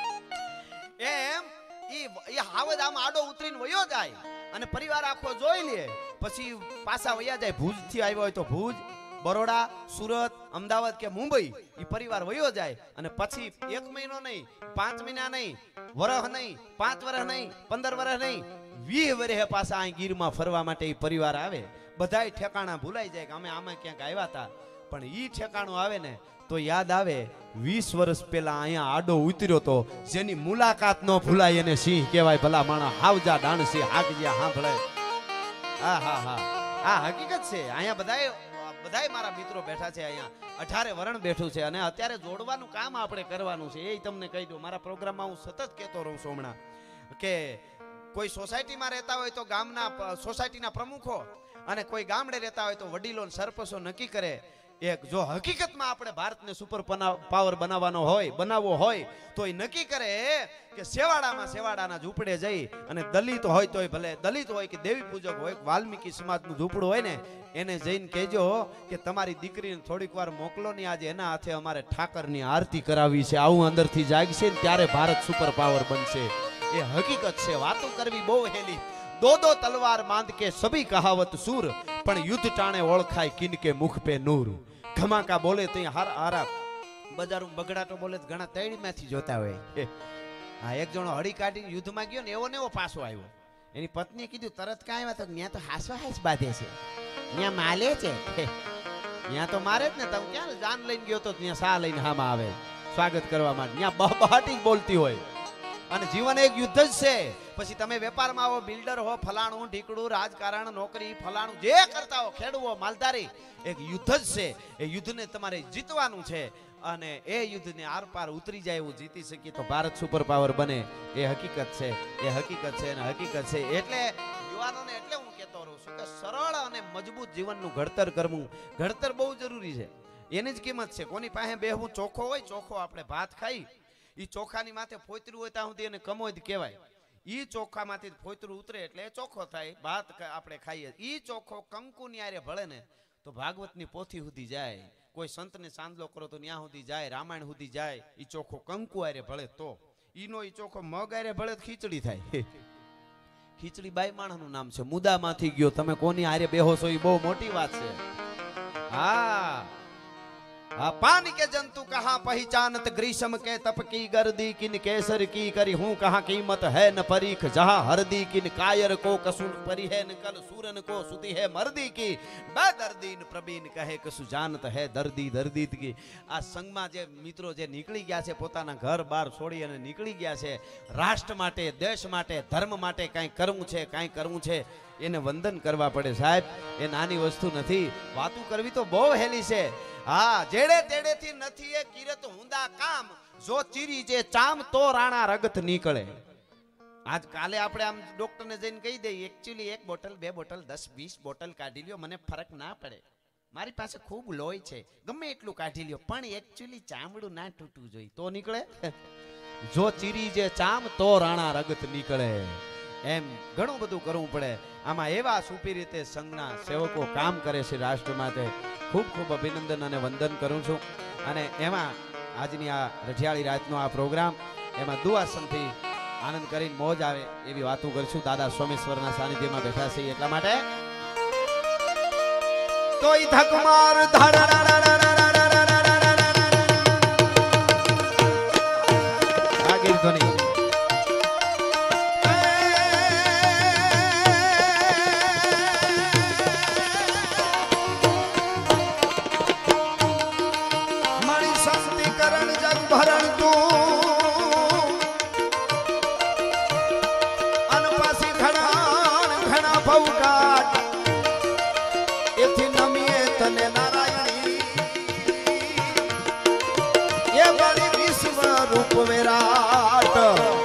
એમ એ હાવજ આમ આડો ઉતરીને વયો જાય અને પરિવાર આખો જોઈ લે, પછી પાછા વયા જાય. ભુજ થી આવ્યો હોય તો ભુજ, બરોડા, સુરત, અમદાવાદ કે મુંબઈ, એ પરિવાર વયો જાય. અને પછી 1 મહિનો નહીં, 5 મહિના નહીં, વર્ષ નહીં, 5 વર્ષ નહીં, 15 વર્ષ નહીં, 20 વર્ષે પાછા અહીં ગીરમાં ફરવા માટે એ પરિવાર આવે. બધાય ઠેકાણા ભૂલાઈ જાય કે અમે આમાં ક્યાંક આવ્યા હતા. પણ ઈ ઠેકાણું આવે ને તો યાદ આવે 20 વર્ષ પહેલા અહીંયા આડો ઉતર્યો તો, જેની મુલાકાત ન ભૂલાય એને સિંહ કહેવાય. ભલા માણસ હાવજા ડાણસી હાકજ્યા સાંભળે. હા હા હા, આ હકીકત છે. અહીંયા બધાય મારા મિત્રો બેઠા છે. અહીંયા 18 વરણ બેઠું છે અને અત્યારે જોડવાનું કામ આપણે કરવાનું છે. એ તમને કહી દઉં. મારા પ્રોગ્રામમાં હું સતત કહેતો રહું છું હમણાં કે કોઈ સોસાયટીમાં રહેતા હોય તો ગામના સોસાયટીના પ્રમુખો, અને કોઈ ગામડે રહેતા હોય તો વડીલો સરપંચો નક્કી કરે એક જો હકીકતમાં આપણે ભારતને સુપર પાવર બનાવવો હોય તો એ નક્કી કરે કે સેવાડાના ઝૂંપડે જઈ અને દલિત હોય તોય ભલે દલિત હોય કે દેવી પૂજક હોય વાલ્મીકી સમાજનું ઝૂંપડું હોય ને એને જઈને કહેજો કે તમારી દીકરીને થોડીક વાર મોકલો ને આજે એના હાથે અમારે ઠાકરની આરતી કરાવી છે, આવું અંદરથી જાગશે ને ત્યારે ભારત સુપર પાવર બનશે. એ હકીકત છે. વાતો કરવી બહુ હેલી. દો તલવાર માંદ કે સભી કહાવત સૂર, પણ યુદ્ધ ટાણે ઓળખાય કિન કે મુખ પે નૂર. ધમાકા બોલે તો હારા બજારું બગડાટો બોલે તો ઘણા તૈડીમાંથી જોતા હોય. હા, એક જણો હળી કાઢીને યુદ્ધમાં ગયો ને એવો ને એવો પાછો આવ્યો. એની પત્નીએ કીધું તરત કાંઈ આવ્યા તો ત્યાં તો હાસો હાસ બાંધે છે, ત્યાં માલે છે, ત્યાં તો મારે જ ને. તમે ક્યાં જાન લઈને ગયો તો ત્યાં સા લઈને હામાં આવે સ્વાગત કરવા માટે. ત્યાં બહાટી બોલતી હોય. અને જીવન એક યુદ્ધ જ છે. પછી તમે વેપારમાં આવો, બિલ્ડર હો, ફલાણું ઢીકડું, રાજકારણ, નોકરી, ફલાણું જે કરતા હો, ખેડૂવો, માલધારી, એક યુદ્ધ જ છે. એ યુદ્ધને તમારે જીતવાનું છે. અને એ યુદ્ધને આર પાર ઉતરી જાય એવું જીતી શકીએ તો ભારત સુપર પાવર બને. એ હકીકત છે. એ હકીકત છે અને હકીકત છે. એટલે યુવાનોને એટલે હું કહેતો રહું છું કે સરળ અને મજબૂત જીવનનું ઘડતર કરવું, ઘડતર બહુ જરૂરી છે. એની જ કિંમત છે. કોની પાસે બેહવું, ચોખ્ખો હોય, ચોખ્ખો આપણે ભાત ખાઈ, ઈ ચોખાની માથે ફોતરું હોય ત્યાં સુધી એને કમોદ કહેવાય. ઈ ચોખામાંથી ફોતરું ઉતરે એટલે એ ચોખ્ખો થાય. ભાત આપણે ખાઈએ. ઈ ચોખ્ખો કંકુની આરે ભળે ને તો ભાગવતની પોથી સુધી જાય. કોઈ સંતને સાંદલો કરો તો ન્યા સુધી જાય, રામાયણ સુધી જાય. ઈ ચોખ્ખો કંકુ આરે ભળે તો. ઈનો ઈ ચોખ્ખો મગ આરે ભળે તો ખીચડી થાય. ખીચડી બાઈ માણસનું નામ છે. મુદામાંથી ગયો. તમે કોની આરે બેહો છો એ બહુ મોટી વાત છે. હા, पानी के जंतु कहाँ पहचानत, ग्रीष्म के तप की गर्दी, किन केसर की करी हूँ कहाँ कीमत है न परीख, जहाँ हरदी किन कायर को कसून परी है न कल सूरन को सुती है मर्दी की, बेदर्दीन प्रवीण कहे कसु जानत है दर्दी दर्दी की. आ संगમાં જે મિત્રો જે નીકળી ગયા છે, પોતાના ઘર બાર છોડી અને નીકળી ગયા છે, રાષ્ટ્ર માટે, દેશ માટે, ધર્મ માટે કાંઈ કરવું છે, એને વંદન કરવા પડે સાહેબ. એ નાની વસ્તુ નથી. વાતું કરવી તો બહુ હેલી છે. હા, જેડે તેડેથી નથી એ કિરત હુંદા કામ, જો ચીરી જે ચામ તો રાણા રગત નીકળે. આજ કાલે આપણે આમ ડોક્ટરને જઈને કહી દઈએ એક્ચ્યુઅલી 1 બોટલ 2 બોટલ 10 20 બોટલ કાઢી લ્યો, મને ફરક ના પડે, મારી પાસે ખૂબ લોહી છે, ગમે એટલું કાઢી લ્યો, પણ એક્ચ્યુઅલી ચામડું ના તૂટવું જોઈએ તો નીકળે. જો ચીરી જે ચામ તો રાણા રગત નીકળે. એમ ઘણું બધું કરવું પડે. આમાં એવા સુપી રીતે સંઘના સેવકો કામ કરે છે રાષ્ટ્ર માટે. ખૂબ ખૂબ અભિનંદન અને વંદન કરું છું. અને એમાં આજની આ રઢિયાળી રાતનો આ પ્રોગ્રામ, એમાં દુઆસનથી આનંદ કરીને મોજ આવે એવી વાતો કરશું. દાદા સોમેશ્વરના સાનિધ્યમાં બેઠા છે એટલા માટે તોય ધકમાર ધ્વનિ વિરાટ.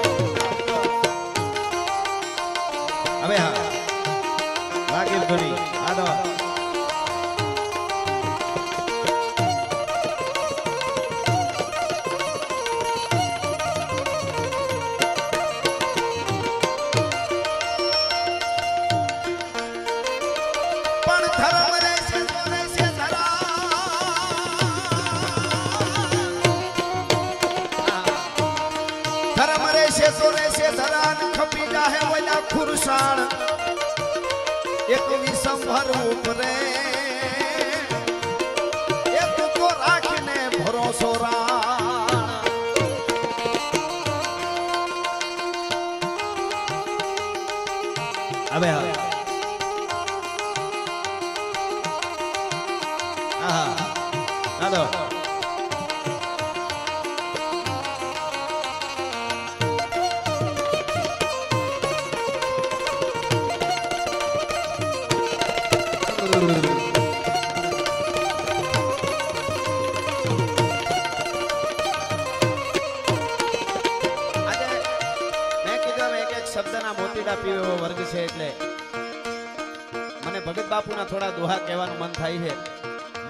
હવે હા વાગીર ધોની આદો પણ ધર્મ રે છે ધરા, ધર્મ રે છે ધરા ખપી જાહે ઓલા ખુરસાણ, એક વિસંભર ઉપરે એક તો રાખીને ભરોસો રાણ. હવે હવે આહા આદો શબ્દના મોતીડા પીવે એવો વર્ગ છે એટલે મને ભગત બાપુના થોડા દોહા કહેવાનું મન થાય છે.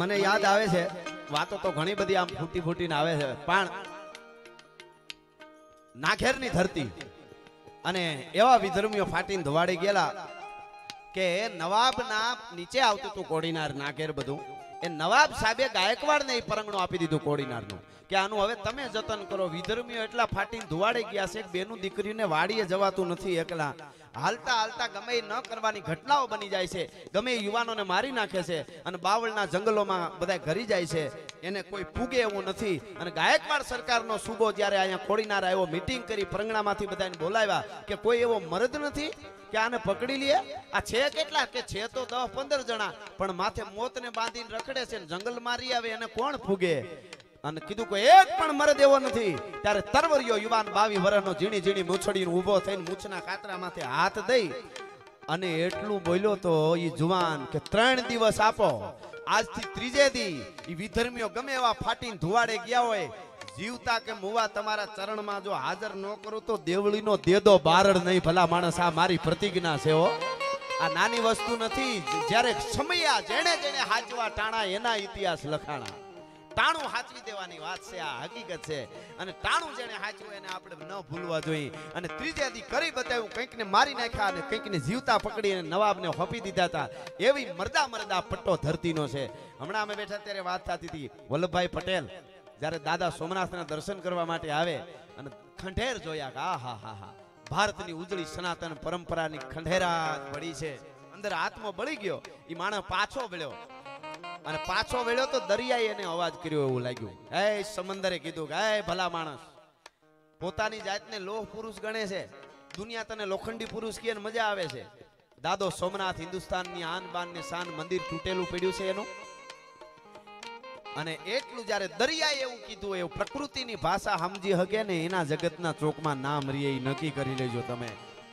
મને યાદ આવે છે, વાતો તો ઘણી બધી આમ ફૂટી ફૂટીને આવે છે, પણ નાખેરની ધરતી અને એવા વિધર્મીઓ ફાટીને ધોવાડી ગયેલા કે નવાબના નીચે આવતું હતું કોડીનાર નાખેર બધું. એ નવાબ સાહેબે ગાયકવાડને એ પરંગણું આપી દીધું કોડીનારનું કે આનું હવે તમે જતન કરો. વિધર્મીઓ એટલા ફાટીને ધોવાડી ગયા છે કે બેનું દીકરીને વાડીએ જવાતું નથી એકલા. હાલતા હાલતા ગમે એ ન કરવાની ઘટનાઓ બની જાય છે, ગમે એ યુવાનોને મારી નાખે છે અને બાવળના જંગલોમાં બધા ઘરી જાય છે, એને કોઈ પૂગે એવું નથી. અને ગાયકવાડ સરકારનો સૂબો જ્યારે અહીંયા કોડીનાર આવ્યો, મીટિંગ કરી, પરંગણામાંથી બધાને બોલાવ્યા કે કોઈ એવો મર્દ નથી કે આને પકડી લે. આ છે કેટલા કે છે તો 10-15 જણા, પણ માથે મોતને બાંધીને રખડે છે, જંગલ મારી આવે એને કોણ ફૂગે? અને કીધું કોઈ એક પણ મરદ એવો નથી. ત્યારે તરવરિયો યુવાન 22 વર્ષનો ઝીણી ઝીણી મૂછડીને ઊભો થઈને મૂછના કાતરા માથે હાથ દઈ અને એટલું બોલ્યો તો ઈ જુવાન કે 3 દિવસ આપો, આજથી ત્રીજે દી ઈ વિધર્મીઓ ગમે એવા ફાટીને ધુવાડે ગયા હોય, જીવતા કે મુવા તમારા ચરણમાં જો હાજર ન કરું તો દેવળીનો દેદો બારડ નહીં. ભલા માણસ, આ મારી પ્રતિજ્ઞા છે હો. આ નાની વસ્તુ નથી. જ્યારે સમયા જેણે જેણે હાચવા ટાણા એના ઇતિહાસ લખાણા. ટાણું હાચવી દેવાની વાત છે, આ હકીકત છે. અને ટાણું જેને હાચવું એને આપણે ન ભૂલવા જોઈએ. અને ત્રીજે દી કરી બતાવ્યું, કંઈકને મારી નાખ્યા અને કંઈકને જીવતા પકડીને નવાબને હોપી દીધા હતા. એવી મરદા પટ્ટો ધરતીનો છે. હમણાં અમે બેઠા ત્યારે વાત થતી હતી, વલ્લભભાઈ પટેલ જ્યારે દાદા સોમનાથના દર્શન કરવા માટે આવે અને ખંડેર જોયા કે આહા, ભારતની ઉજળી સનાતન પરંપરાની ખંડેરા પડી છે. અંદર આત્મો બળી ગયો. એ માણસ પાછો વળ્યો અને પાછો વળ્યો તો દરિયાએ એને અવાજ કર્યો એવું લાગ્યું. હે સમંદરે કીધું કે હે ભલા માણસ, પોતાની જાતને લોહ પુરુષ ગણે છે, દુનિયા તને લોખંડી પુરુષ કહે મજા આવે છે. દાદો સોમનાથ હિન્દુસ્તાનની આન બાન ને શાન, મંદિર તૂટેલું પડ્યું છે એનું. અને એટલું જ્યારે દરિયાએ એવું કીધું, એવું પ્રકૃતિની ભાષા સમજી હકે ને એના જગતના ચોકમાં નામ રીએ નક્કી કરી લેજો તમે.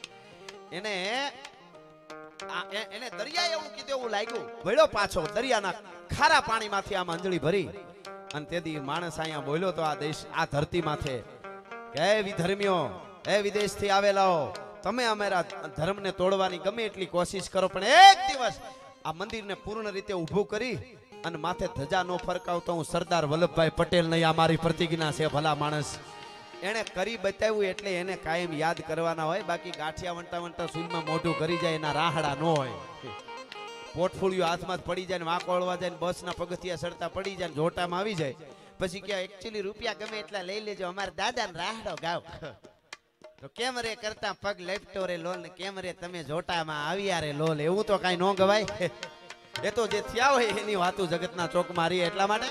એને દરિયાએ એવું કીધું એવું લાગ્યું, વળ્યો પાછો દરિયાના ખારા પાણીમાંથી આમ અંજળી ભરી અને તેથી માણસ અહીંયા બોલ્યો તો આ દેશ, આ ધરતી માથે કે હે વિધર્મીઓ, હે વિદેશથી આવેલાઓ, તમે અમારા ધર્મને તોડવાની ગમે એટલી કોશિશ કરો, પણ એક દિવસ આ મંદિરને પૂર્ણ રીતે ઊભું કરી અને માથે ધજા નો ફરકાવતો હું સરદાર વલ્લભભાઈ પટેલ નહીં. આ મારી પ્રતિજ્ઞા છે. ભલા માણસ, એને કરી બતાવ્યું એટલે એને કાયમ યાદ કરવાના હોય. બાકી ગાંઠિયા વંટા વંટા સુઈમાં મોઢું કરી જાય એના રાહડા ન હોય. પોર્ટફોલિયો હાથમાં પડી જાય ને વાંકો વળવા જાય ને બસના પગથિયા સડતા પડી જાય ને જોટામાં આવી જાય, પછી કે એકચ્યુઅલી રૂપિયા ગમે એટલા લઈ લેજો, અમારા દાદાને રાહડો ગાવ. તો કેમ રે કરતા પગ લેફ્ટો રે લોલ ને કેમ રે તમે જોટામાં આવ્યા રે લોલ, એવું તો કાંઈ ન ગવાય. એ તો જે થયા હોય એની વાતો જગતના ચોક મારી. એટલા માટે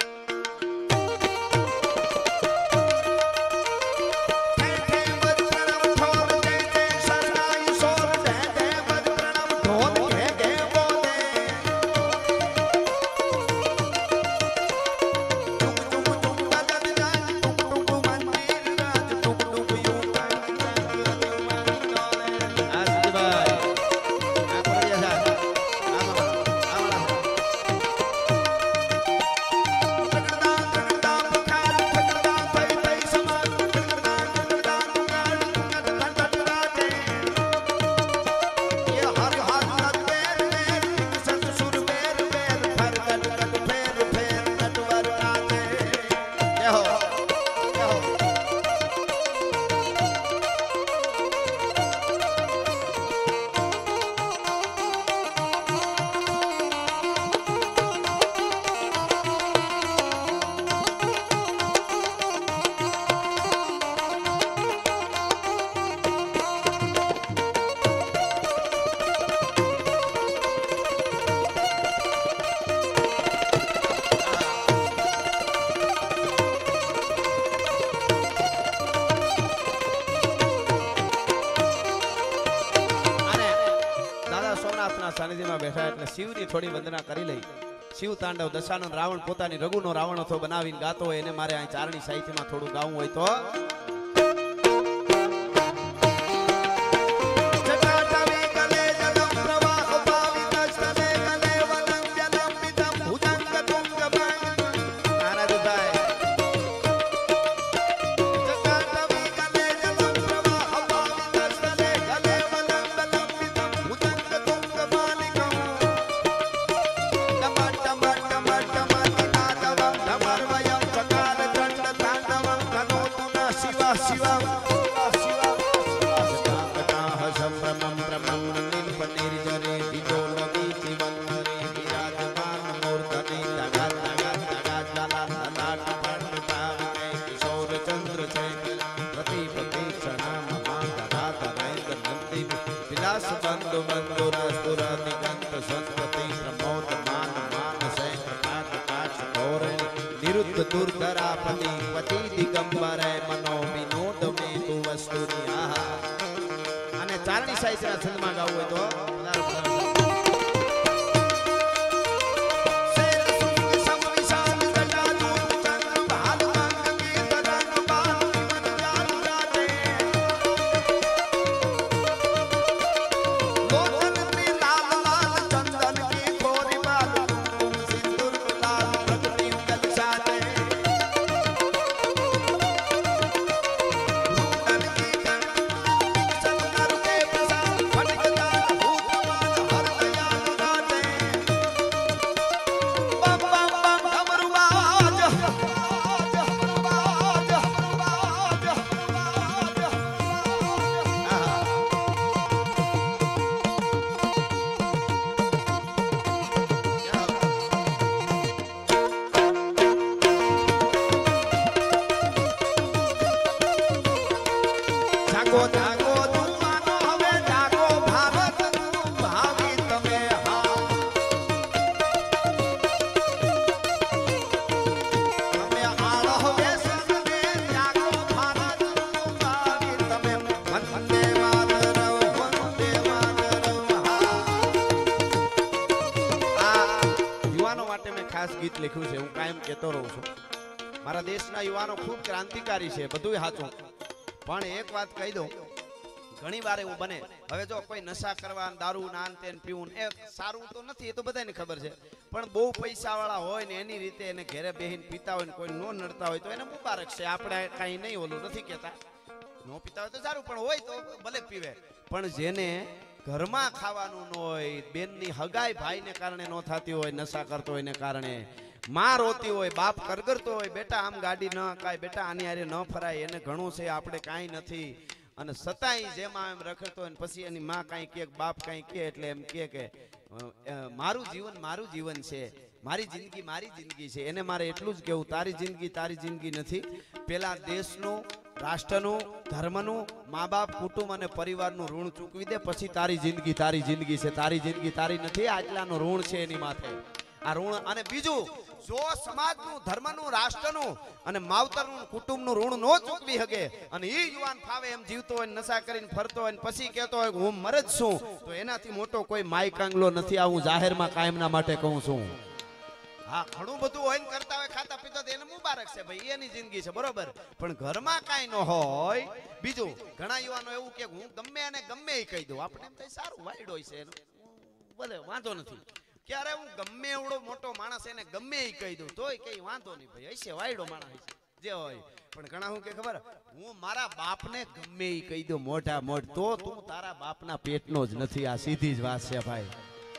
સાનિધ્યમાં બેઠા એટલે શિવની થોડી વંદના કરી લઈ. શિવ તાંડવ દશાનંદ રાવણ પોતાની રઘુનો રાવણ હતો બનાવીને ગાતો હોય, એને મારે અહીં ચારણી સાહિત્યમાં થોડું ગાવું હોય તો દુઃખ દુર્ધરા પતિ પતિ દિગંબરે મનો વિનોદ મે તું વસ્તુની આહા. અને ચારણી સાહિત્યના છંદમાં ગાવું હોય તો ગીત લખ્યું છે. હું કાયમ કહેતો રહું છું મારા દેશના યુવાનો ખૂબ ક્રાંતિકારી છે, બધું સાચું, પણ એક વાત કહી દઉં, ઘણી વાર એવું બને, હવે જો કોઈ નશા કરવા, દારૂ નાન તેન પીવું એ સારું તો નથી, એ તો બધાને ખબર છે, પણ બહુ પૈસા વાળા હોય ને એની રીતે એને ઘરે બેહીને પીતા હોય ને કોઈ નો નડતા હોય તો એને મુબારક છે. આપણે કાંઈ નહીં ઓલું નથી કહેતા, નો પીતા હોય તો સારું, પણ હોય તો ભલે પીવે. પણ જેને ઘરમાં ખાવાનું ન હોય, બેનની હગાઈ ભાઈને કારણે ન થતી હોય, નશા કરતો હોય ને કારણે, માં રોતી હોય, બાપ કરગરતો હોય, બેટા આમ ગાડી ન કાય, બેટા આની હારે ન ફરાય, એને ઘણું છે, આપણે કાંઈ નથી, અને સતાય જેમાં એમ રખડતો હોય ને પછી એની માં કાંઈ કે, બાપ કાંઈ કે, એટલે એમ કે મારું જીવન છે, મારી જિંદગી છે. એને મારે એટલું જ કહેવું, તારી જિંદગી નથી. પેલા દેશનું, રાષ્ટ્રનું, ધર્મનું, મા બાપ, કુટુંબ અને પરિવારનું ઋણ ચૂકવી દે, પછી તારી જિંદગી છે. તારી જિંદગી તારી નથી, આટલાનું ઋણ છે એની માથે આ ઋણ. અને બીજું, જો સમાજનું, ધર્મનું, રાષ્ટ્રનું અને માવતરનું, કુટુંબનું ઋણ નો ચૂકવી શકે અને એ યુવાન ફાવે એમ જીવતો હોય, નશા કરીને ફરતો હોય, પછી કહેતો હોય હું મર જ છું, તો એનાથી મોટો કોઈ માય કાંગલો નથી. આ હું જાહેરમાં કાયમના માટે કહું છું. હા, ઘણું બધું હોય ને કરતા હોય, ખાતા પીતા, એને મુબારક છે ભાઈ, એની જિંદગી છે, બરોબર, પણ ઘરમાં કાંઈ ન હોય. બીજું, ઘણા યુવાનો એવું કે હું ગમે અને ગમે એ કહી દઉં, આપણે એમ થાય સારું વાઈડ હોય છે, ભલે વાંધો નથી. ક્યારે હું ગમે એવડો મોટો માણસ એને ગમે એ કહી દઉં તોય કઈ વાંધો નહીં ભાઈ, હશે વાયડો માણસ જે હોય. પણ ઘણા હું કે ખબર, હું મારા બાપને ગમે એ કહી દઉં મોઢા મોઢ, તો તું તારા બાપના પેટનો જ નથી. આ સીધી જ વાત છે ભાઈ.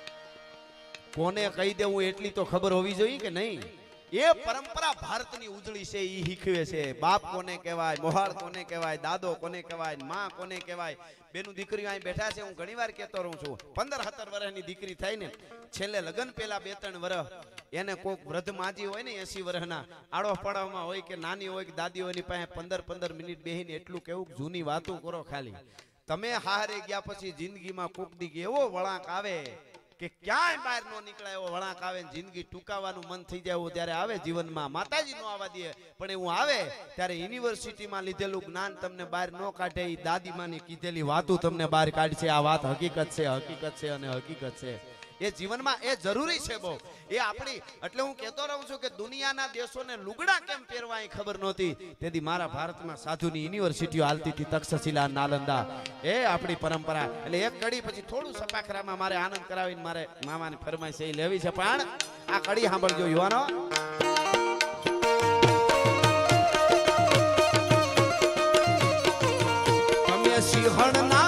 કોને કહી દેવું એટલી તો ખબર હોવી જોઈએ કે નહીં. એ પરંપરા ભારતની ઉજળી છે, એ શીખવે છે. બાપ કોને કહેવાય, મોહાળ કોને કહેવાય, દાદો કોને કહેવાય, માં કોને કહેવાય. બેનું દીકરીઓ અહીં બેઠા છે, હું ઘણીવાર કહેતો રહું છું, 15-17 વર્ષની દીકરી થાય ને, છેલ્લે લગ્ન પેલા 2-3 વર્ષ એને કોઈક વૃદ્ધ માજી હોય ને 80 વર્ષના, આડો પડાવમાં હોય કે નાની હોય કે દાદી હોય, એની પાસે 15-15 મિનિટ બેહીને એટલું કેવું જૂની વાતો કરો. ખાલી તમે હારે ગયા પછી જિંદગીમાં કોક દી એવો વળાંક આવે કે ક્યાંય બહાર નો નીકળાય એવો વળાંક આવે ને જિંદગી ટૂંકાવાનું મન થઈ જાય એવું ત્યારે આવે જીવનમાં. માતાજી નો આવવા દે, પણ એવું આવે ત્યારે યુનિવર્સિટીમાં લીધેલું જ્ઞાન તમને બહાર ન કાઢે, એ દાદીમાની કીધેલી વાતો તમને બહાર કાઢશે. આ વાત હકીકત છે અને હકીકત છે. એ જીવનમાં એ જરૂરી છે બહુ. એ આપણી, એટલે હું કહેતો રહું છું કે દુનિયાના દેશોને લુગડા કેમ પહેરવા એ ખબર નહોતી, તેથી મારા ભારતમાં સાધુની યુનિવર્સિટીઓ હાલતી હતી, તક્ષશિલા, નાલંદા. એ આપણી પરંપરા. એટલે એક કડી પછી થોડું સપાખરામાં મારે આનંદ કરાવીને મારે મામાની ફરમાઈશ એ લેવી છે, પણ આ કડી સાંભળજો યુવાનો. તમે સિંહણના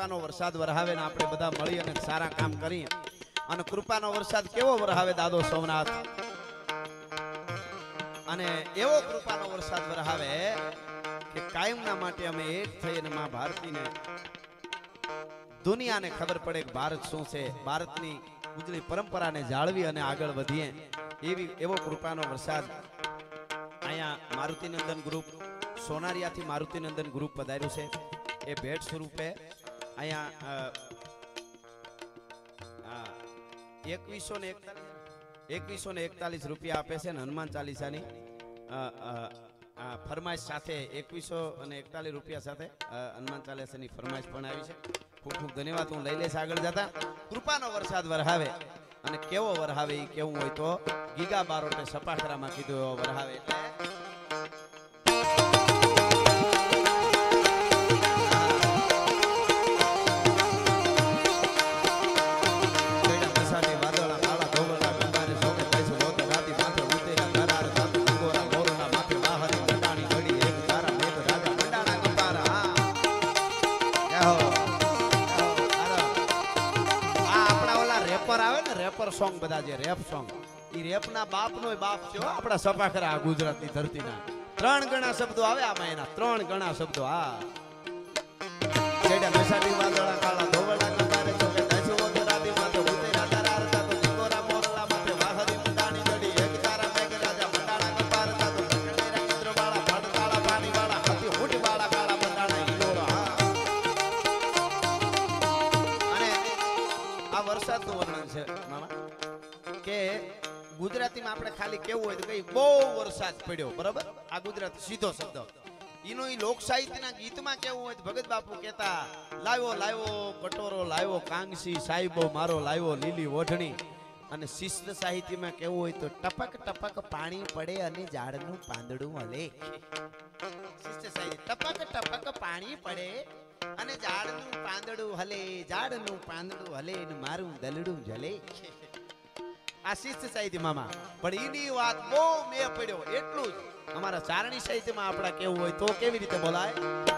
કૃપાનો વરસાદ વરહાવે ને આપણે બધા મળી અને સારા કામ કરીએ અને કૃપાનો વરસાદ કેવો વરહાવે દાદો સોમનાથ અને એવો કૃપાનો વરસાદ વરહાવે કે કાયમના માટે અમે એક થઈ અને માં ભારતીને દુનિયાને ખબર પડે કે ભારત શું છે, ભારતની ઉજળી પરંપરાને જાળવી અને આગળ વધીએ એવો કૃપાનો વરસાદ અહીંયા મારુતિનંદન ગ્રુપ સોનારિયાથી મારુતિનંદન ગ્રુપ પધાર્યું છે એ ભેટ સ્વરૂપે અહીંયા 2141 રૂપિયા આપે છે અને હનુમાન ચાલીસાની ફરમાઈશ સાથે 2141 રૂપિયા સાથે હનુમાન ચાલીસાની ફરમાઈશ પણ આવી છે. ખૂબ ખૂબ ધન્યવાદ. હું લઈ લઈશ આગળ જતા. કૃપાનો વરસાદ વરહાવે અને કેવો વરહાવે એ કેવું હોય તો ગીગા બારોટે સપાખરામાં કીધું એવો વરહાવે એટલે સોંગ બધા જે રેપ સોંગ ઈ રેપ ના બાપ નો બાપ છે આપડા સપાખરા ગુજરાતની ધરતીના 3 ગણા શબ્દો આવે આમાં એના 3 ગણા શબ્દો. હા જેડા મેસાડી વાદળા કાળા ધોવડા કપારે ચોકે દાસુ ઓદરાદી માથે ઉતેરા તારા રતા તો દીકોરા મોરલા માથે વાહરી મંડાણી જડી એક તારા મેઘ રાજા મંડાણા કપાર તા તો કડેરા ઇન્દ્ર વાળા ભડતાળા પાણી વાળા હાથી હુડી વાળા કાળા મંડાણા ઈલોરા. અને આ વરસાદનું વર્ણન છે મામા કે ગુજરાતીમાં આપણે ખાલી કેવું હોય તો કઈ બહુ વરસાદ પડ્યો, બરાબર? આ ગુજરાત સીધો શબ્દ. એનો ઈ લોક સાહિત્યના ગીતમાં કેવું હોય તો ભગત બાપુ કહેતા લાવ્યો લાવ્યો કટોરો લાવ્યો કાંગસી સાહેબો મારો લાવ્યો લીલી ઓઢણી. અને શિસ્ત સાહિત્યમાં કેવું હોય તો ટપક ટપક પાણી પડે અને ઝાડનું પાંદડું હલે. શિસ્ત સાહિત્ય ટપક ટપક પાણી પડે અને ઝાડનું પાંદડું હલે, ઝાડનું પાંદડું હલે ને મારું દલડું જલે. આ શિસ્ત સાહિત્ય મામા. પણ એની વાત બહુ મેં પડ્યો એટલું જ અમારા ચારણી સાહિત્યમાં આપણા કેવું હોય તો કેવી રીતે બોલાય?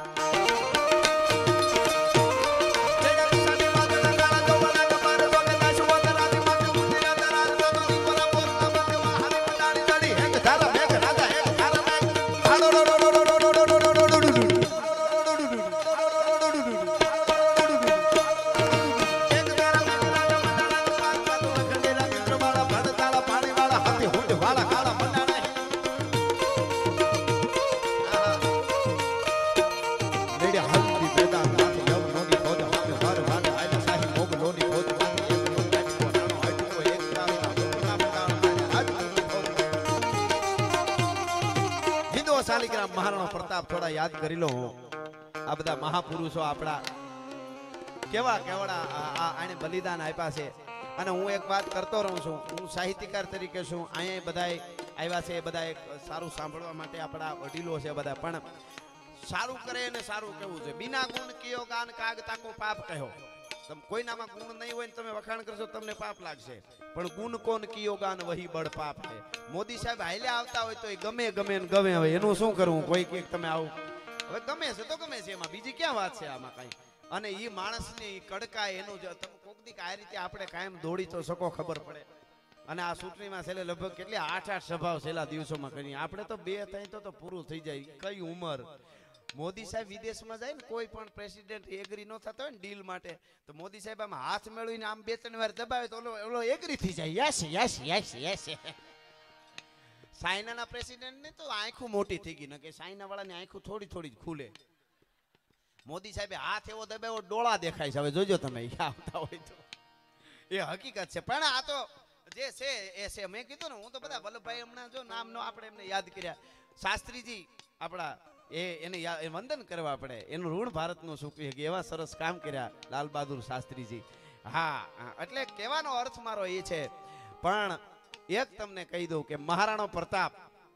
મહારાણા પ્રતાપ થોડા યાદ કરી લો. આ બધા મહાપુરુષો આપણા કેવા કેવડા આને બલિદાન આપ્યા છે. અને હું એક વાત કરતો રહું છું, હું સાહિત્યકાર તરીકે છું. અહીંયા બધાય આવ્યા છે, બધા સારું સાંભળવા માટે આપણા વડીલો છે બધા. પણ સારું કરે ને સારું કેવું છે. બિના ગુણ કિયો ગાન કાગ તાકો પાપ કહો. તમે કોઈનામાં ગુણ નહીં હોય ને તમે વખાણ કરશો તમને પાપ લાગશે. પણ ગુણ કોણ કિયો ગાન વહી બળ પાપ છે. મોદી સાહેબ હાલ્યા આવતા હોય તો એ ગમે ગમે ને ગમે. હવે એનું શું કરવું? કોઈ કે તમે આવું હવે ગમે છે તો ગમે છે, એમાં બીજી ક્યાં વાત છે આમાં કઈ? અને એ માણસની કડકા એનું તમે કોક દી આ રીતે આપણે કાયમ દોડી તો શકો ખબર પડે. અને આ ચૂંટણીમાં છેલ્લે લગભગ કેટલી 8 સભાઓ છેલ્લા દિવસોમાં કરી. આપણે તો 2-3 તો પૂરું થઈ જાય. કઈ ઉંમર? મોદી સાહેબ વિદેશમાં જાય ને કોઈ પણ પ્રેસિડેન્ટ એગ્રી ન થતો હોય ને ડીલ માટે તો મોદી સાહેબ આમ હાથ મેળવીને આમ 2-3 વાર દબાવે તો ઓલો એગ્રી થઈ જાય. Yes yes yes yes. ચાઇનાના પ્રેસિડેન્ટ ને તો આંખું મોટી થઈ ગઈ ને કે ચાઇના વાળાની આંખું થોડી થોડી જ ખુલે. મોદી સાહેબે હાથ એવો દબાવ્યો ડોળા દેખાય છે. હવે જોજો તમે આવતા હોય તો એ હકીકત છે. પણ આ તો જે છે એ છે. મેં કીધું ને હું તો બધા વલ્લભભાઈ હમણાં જો નામ નો આપણે એમને યાદ કર્યા. શાસ્ત્રીજી આપણા એને વંદન કરવા પડે. એનું ઋણ ભારતનું ચૂકવી કે એવા સરસ કામ કર્યા લાલ બહાદુર શાસ્ત્રીજી. હા એટલે કહેવાનો અર્થ મારો એ છે. પણ એક તમને કહી દઉં કે મહારાણા પ્રતાપ,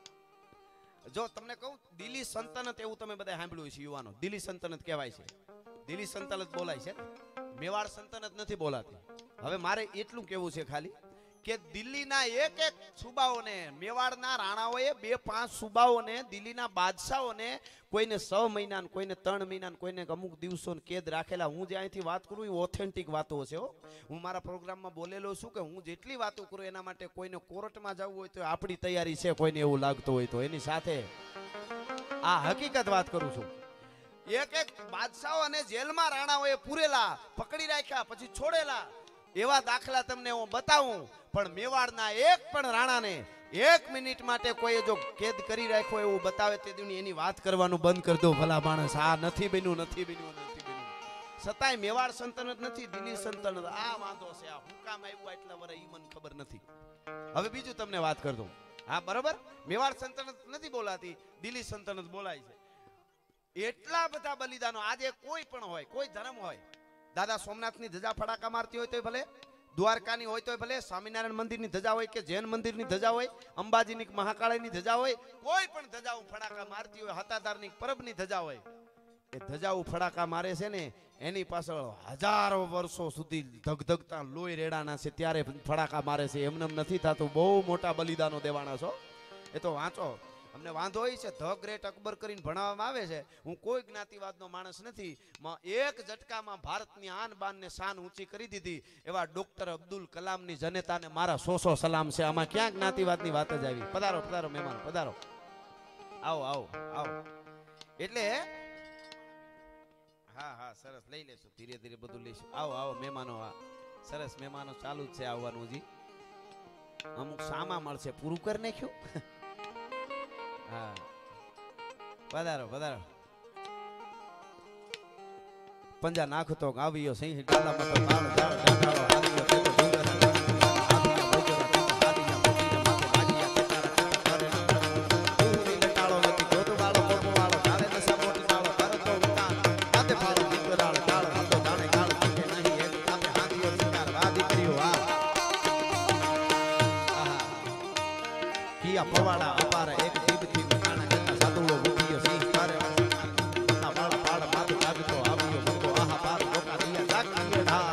જો તમને કહું દિલ્હી સલ્તનત એવું તમે બધા સાંભળ્યું છે યુવાનો. દિલ્હી સલ્તનત કહેવાય છે, દિલ્હી સલ્તનત બોલાય છે. મેવાડ સલ્તનત નથી બોલાતી. હવે મારે એટલું કેવું છે ખાલી કે દિલ્હીના એક એક સુબાઓને, મેવાડના રાણાઓએ 2-5 સુબાઓને, દિલ્હીના બાદશાહોને કોઈને 6 મહિના, કોઈને 3 મહિના, કોઈને અમુક દિવસો કેદ રાખેલા. હું જે અહીંથી વાત કરું એ ઓથેન્ટિક વાતો છે હો. હું મારા પ્રોગ્રામમાં બોલેલો છું કે હું જેટલી વાતો કરું એના માટે કોઈને કોર્ટમાં જવું હોય તો આપણી તૈયારી છે, કોઈને એવું લાગતું હોય તો એની સાથે આ હકીકત વાત કરું છું. એક એક બાદશાહો અને જેલમાં રાણાઓએ પૂરેલા, પકડી રાખ્યા, પછી છોડેલા, એવા દાખલા તમને હું બતાવું. પણ મેવાડના એક પણ રાણાને 1 મિનિટ માટે કોઈ જો કેદ કરી રાખ્યો એવું બતાવે તે દીની એની વાત કરવાનું બંધ કરી દો. ભલા માણસ, આ નથી બન્યું, નથી બન્યું, નથી બન્યું. છતાંય મેવાડ સલ્તનત નથી, દિલ્હી સલ્તનત. આ વાંધો છે. આ હું કામ આવ્યું એટલા વર્ષ ઈ મને ખબર નથી. હવે બીજું તમને વાત કરી દઉં. હા બરોબર, મેવાડ સલ્તનત નથી બોલાતી, દિલ્હી સલ્તનત બોલાય છે. એટલા બધા બલિદાનો આજે કોઈ પણ હોય, કોઈ ધર્મ હોય, દાદા સોમનાથની ધજા ફડાકા મારતી હોય તોય ભલે, દ્વારકાની હોય તોય ભલે, સ્વામિનારાયણ મંદિરની ધજા હોય કે જૈન મંદિરની ધજા હોય, અંબાજીની મહાકાળીની ધજા હોય, કોઈ પણ ધજાઓ ફડાકા મારતી હોય, હતાધારની પરબની ધજા હોય, એ ધજાઓ ફડાકા મારે છે ને એની પાછળ હજારો વર્ષો સુધી ધગધગતા લોહી રેડાના છે ત્યારે ફડાકા મારે છે. એમને નથી થતું. બહુ મોટા બલિદાનો દેવાના છો. એ તો વાંચો. અમને વાંધો હોય છે, ધ ગ્રેટ અકબર કરીને ભણાવવામાં આવે છે. હું કોઈ જ્ઞાતિવાદનો માણસ નથી. એક ઝટકામાં ભારતની આન બાન ને શાન ઊંચી કરી દીધી એવા ડોક્ટર અબ્દુલ કલામની જનતાને મારા 100 સલામ છે. આમાં ક્યાં જ્ઞાતિવાદની વાત જ આવી? પધારો પધારો મહેમાન, પધારો. આવો આવો આવો. એટલે હા હા, સરસ, લઈ લેશું, ધીરે ધીરે બધું લઈશું. આવો આવો મહેમાનો. હા સરસ, મહેમાનો ચાલુ જ છે આવવાનું. હજી અમુક સામા મળશે, પૂરું કરી નાખ્યું. હા પધારો પધારો. પંજા નાખતો આવ્યો સિંહ ડાલામાં તો બાળ ઝાડ ઢાંકાળો આવ્યો તે તો ડુંગર આદિયા ભોજરા આદિયા ભોજરા માથે લાગિયા કેતારા કરે પૂરી લટાળો નથી જોતો વાળો કોપો વાળો ધારે દસા મોટી વાળો કરતો ઉતાર આતે ફાળો દીકરાળ કાળ હતો જાણે કાળ કે નહીં એક આતે હાથીઓ શિકાર વાદી કર્યો. આ કિયા પવાડા અપાર એક દીપથી મકાના કરતા સાદુલો ઉઠ્યો સિંહ કરે ના વાળા પાડ માથે લાગતો આવ્યો મુકો આહા પાર લોકા દિયા જાગીએ ઢા.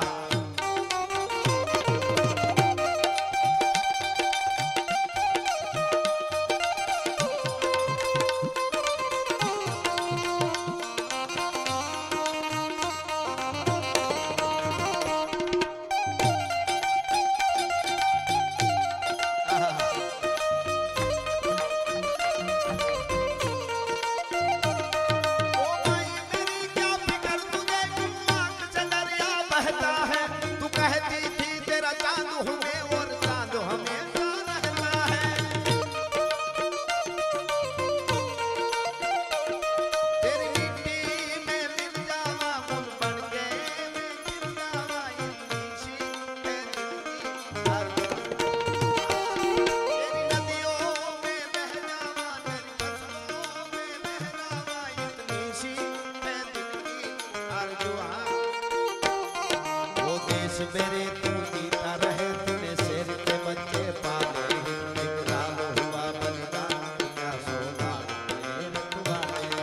मेरे तू जीता रहे तूने शेर के बच्चे पाले एक लाल हुआ बलिदान का सोना मेरे रखवाले.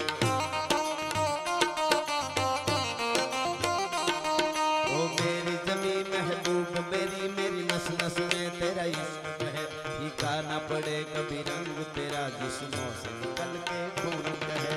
ओ मेरी जमी महबूब मेरी मेरी नस नस में तेरा इश्क है फीका ना पड़े कभी रंग तेरा जिस्मों से निकल के खून है.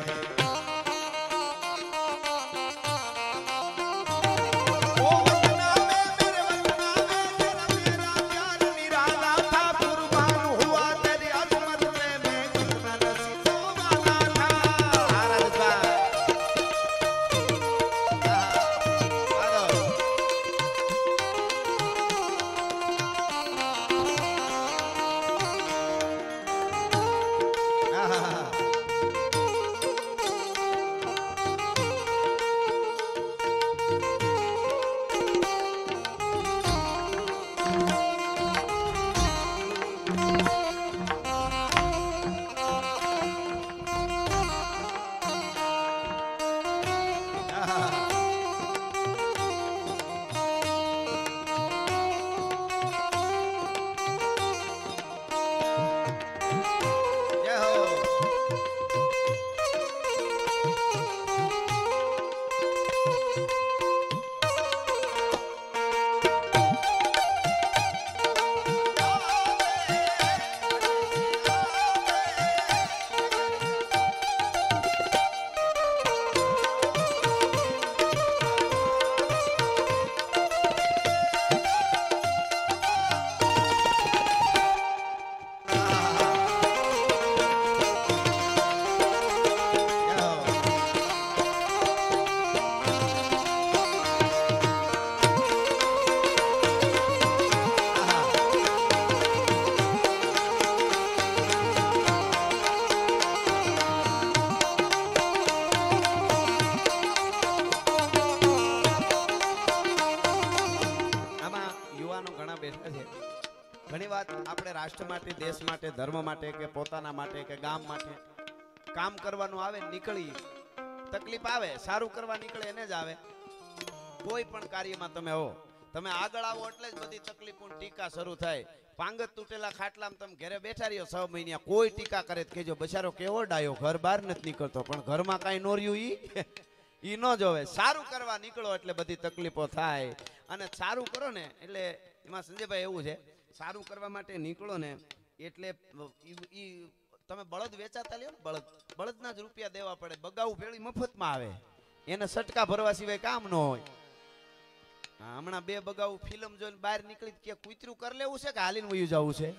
રાષ્ટ્ર માટે, દેશ માટે, ધર્મ માટે કે પોતાના માટે કે ગામ માટે કામ કરવાનું આવે નીકળી, તકલીફ આવે સારું કરવા નીકળે એને જ આવે. કોઈ પણ કાર્યમાં તમે હો, તમે આગળ આવો એટલે જ બધી તકલીફો ટીકા શરૂ થાય. પાંગત તૂટેલા ખાટલામાં તમે ઘરે બેઠા રહ્યો 6 મહિના, કોઈ ટીકા કરે તો કેજો બચારો કેવો ડાયો, ઘર બહાર નથી નીકળતો, પણ ઘરમાં કાંઈ નો રહ્યું ઈ ન જોવે. સારું કરવા નીકળો એટલે બધી તકલીફો થાય. અને સારું કરો ને એટલે એમાં સંજયભાઈ એવું છે, સારું કરવા માટે નીકળો ને એટલે ઈ તમે બળદ વેચાતા લ્યો ને, બળદના જ રૂપિયા દેવા પડે. બગાઉ ભેળી મફતમાં આવે, એને સટકા ભરવા સિવાય કામ ન હોય. હમણાં 2 બગાઉ ફિલ્મ જોઈને બહાર નીકળી કે કૂતરું કરી લેવું છે કે હાલીને વયું જવું છે.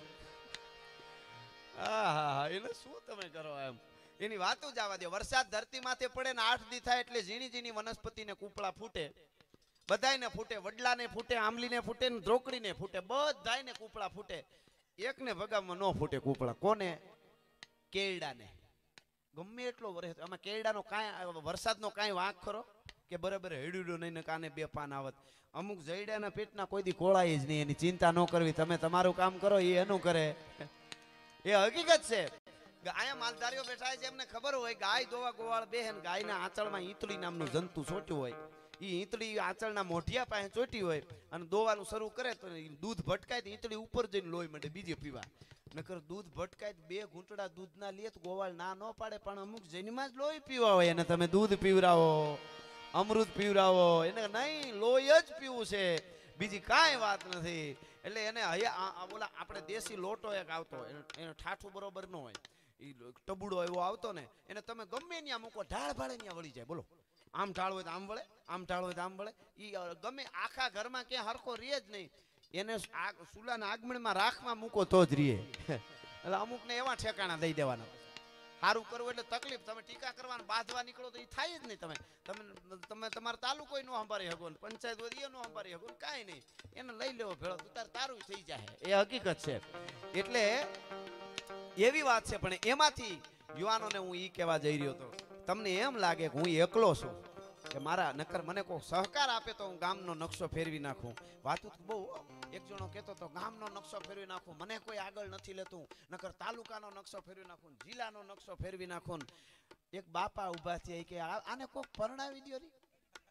એને શું તમે કરો એમ, એની વાતો જ આવવા દે. વરસાદ ધરતી માથે પડે ને 8 દી થાય એટલે ઝીણી ઝીણી વનસ્પતિને કૂપળા ફૂટે, બધાયને ફૂટે, વડલાને ફૂટે, આંબલીને ફૂટે ને ધ્રોકડીને ફૂટે, બધાયને કૂપળા ફૂટે. એકને ભગામાં ન ફૂટે કૂપળા. કોને? કેળડાને. ગમે એટલો વરસ આમાં કેળડાનો કાંઈ વરસાદનો કાંઈ વાંક ખરો કે બરાબર હેડુડો નહીં કાને 2 પાન આવત. અમુક જઈડાના પેટના કોઈ દી ખોળાય જ નહીં, એની ચિંતા ન કરવી. તમે તમારું કામ કરો, એ એનું કરે. એ હકીકત છે. અહીંયા માલધારીઓ બેઠા છે, એમને ખબર હોય ગાય દોવા ગોવાળ બેહે ને ગાયના આંચળમાં ઈંતળી નામનું જંતુ ચોટ્યું હોય. એ ઈંતળી આંચળના મોઢિયા પાસે ચોટી હોય અને દોવાનું શરૂ કરે તો દૂધ ભટકાય તો ઈંતળી ઉપર જઈને લોહી માંડે બીજે પીવા. નકર દૂધ ભટકાય 2 ઘૂંટડા દૂધના લે તો ગોવાળ ના ન પાડે, પણ અમુક જન્મમાં જ લોહી પીવા હોય અને તમે દૂધ પીવરાવો, અમૃત પીવરાવો, એને નહીં લોહી જ પીવું છે, બીજી કાંઈ વાત નથી. એટલે એને ઓલા આપણે દેશી લોટો એક આવતો, એનો ઠાઠું બરોબર ન હોય, એ ટબુડો એવો આવતો ને, એને તમે ગમે ત્યાં મૂકો ઢાળ ભાળે ત્યાં વળી જાય. બોલો, આમ ઢાળ હોય તો આમ વળે, આમ ઢાળ હોય તો આમ વળે. એ ગમે આખા ઘરમાં ક્યાં હરખો રહે જ નહીં. એને સુલાના આગમણમાં રાખમાં મૂકો તો જ રીએ. એટલે અમુકને એવા ઠેકાણા દઈ દેવાના. સારું કરવું એટલે તકલીફ, તમે ટીકા કરવાનું બાંધવા નીકળો તો એ થાય જ નહીં. તમે તમારા તાલુકો ન સંભાળી શકો, પંચાયત હોય એ ન સંભાળી શકો, કાંઈ નહીં. એને લઈ લેવો ભેળો તો તારું થઈ જાય. એ હકીકત છે. એટલે એવી વાત છે. પણ એમાંથી યુવાનોને હું ઈ કહેવા જઈ રહ્યો હતો, તમને એમ લાગે કે હું એકલો છું કે મારા નકર મને કોઈ સહકાર આપે તો હું ગામનો નકશો ફેરવી નાખું. વાતું બહુ એક જણો કહેતો તો ગામનો નકશો ફેરવી નાખું, મને કોઈ આગળ નથી લેતું, નકર તાલુકાનો નકશો ફેરવી નાખું, જિલ્લાનો નકશો ફેરવી નાખું. એક બાપા ઉભા થયા કે આને કોક પરણાવી દો રી,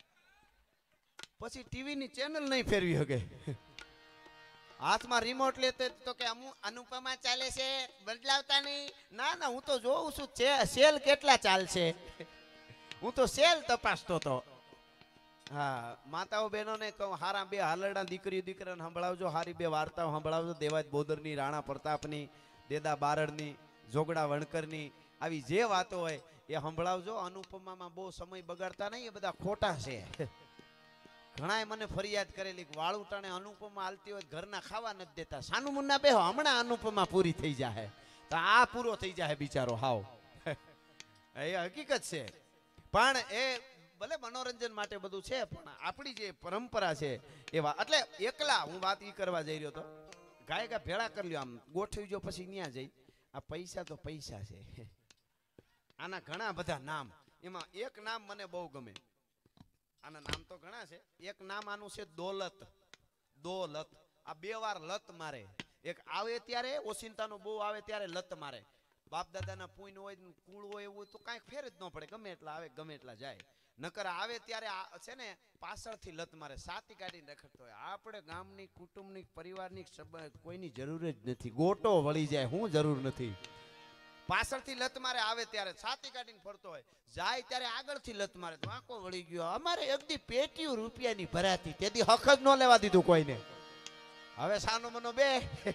પછી ટીવીની ચેનલ નહીં ફેરવી શકે. હાથમાં રિમોટ લેતે તો કે અનુપમા ચાલે છે, બદલાવતા નહીં. ના ના, હું તો જોઉં છું સેલ કેટલા ચાલશે, હું તો સેલ તપાસતો તો. હા, માતાઓ બહેનોને કહું, હારા 2 હાલરડા દીકરાને સંભળાવજો, હારી 2 વાર્તાઓ સંભળાવજો. દેવાજ બોદરની, રાણા પ્રતાપની, દેદા બારડની, જોગડા વણકરની, આવી જે વાતો હોય એ સંભળાવજો. અનુપમામાં બહુ સમય બગાડતા નહીં, એ બધા ખોટા છે. ઘણાએ મને ફરિયાદ કરેલી વાળું ટાણે અનુપમા હાલતી હોય ઘરના ખાવા નથી દેતા. સાનું મુન્ના બેહો, હમણાં અનુપમા પૂરી થઈ જાય તો આ પૂરો થઈ જાય બિચારો. હાવ એ હકીકત છે. પણ એ ભલે મનોરંજન માટે બધું છે, પણ આપણી જે પરંપરા છે એવા. એટલે એકલા હું વાત ઈ કરવા જઈ રહ્યો હતો, ગાયકા ભેળા કરી લ્યો, આમ ગોઠવી જો પછી ન્યા જઈ. આ પૈસા તો પૈસા છે. આના ઘણા બધા નામ, એમાં એક નામ મને બહુ ગમે. આના નામ તો ઘણા છે, એક નામ આનું છે દોલત. દોલત આ 2 વાર લત મારે. એક આવે ત્યારે ઓસિંતાનો બહુ આવે ત્યારે લત મારે. બાપ દાદાના પુણ્ય હોય, કુળ હોય, એવું તો કાંઈક ફેર જ ન પડે, ગમે એટલા આવે ગમે એટલા જાય. નકર આવે ત્યારે છે ને પાછળથી લત મારે, સાતી કાઢીને રખડતો હોય. આપણે ગામની, કુટુંબની, પરિવારની કોઈની જરૂર જ નથી, ગોટો વળી જાય, હું જરૂર નથી. પાછળથી લત મારે, આવે ત્યારે છાતી કાઢીને ફરતો હોય, જાય ત્યારે આગળથી લત મારે, તો આંકો વળી ગયો. અમારે એકદી પેટીઓ રૂપિયાની ભરાતી, તેથી હક જ ન લેવા દીધું કોઈને. હવે સાનો મનો બે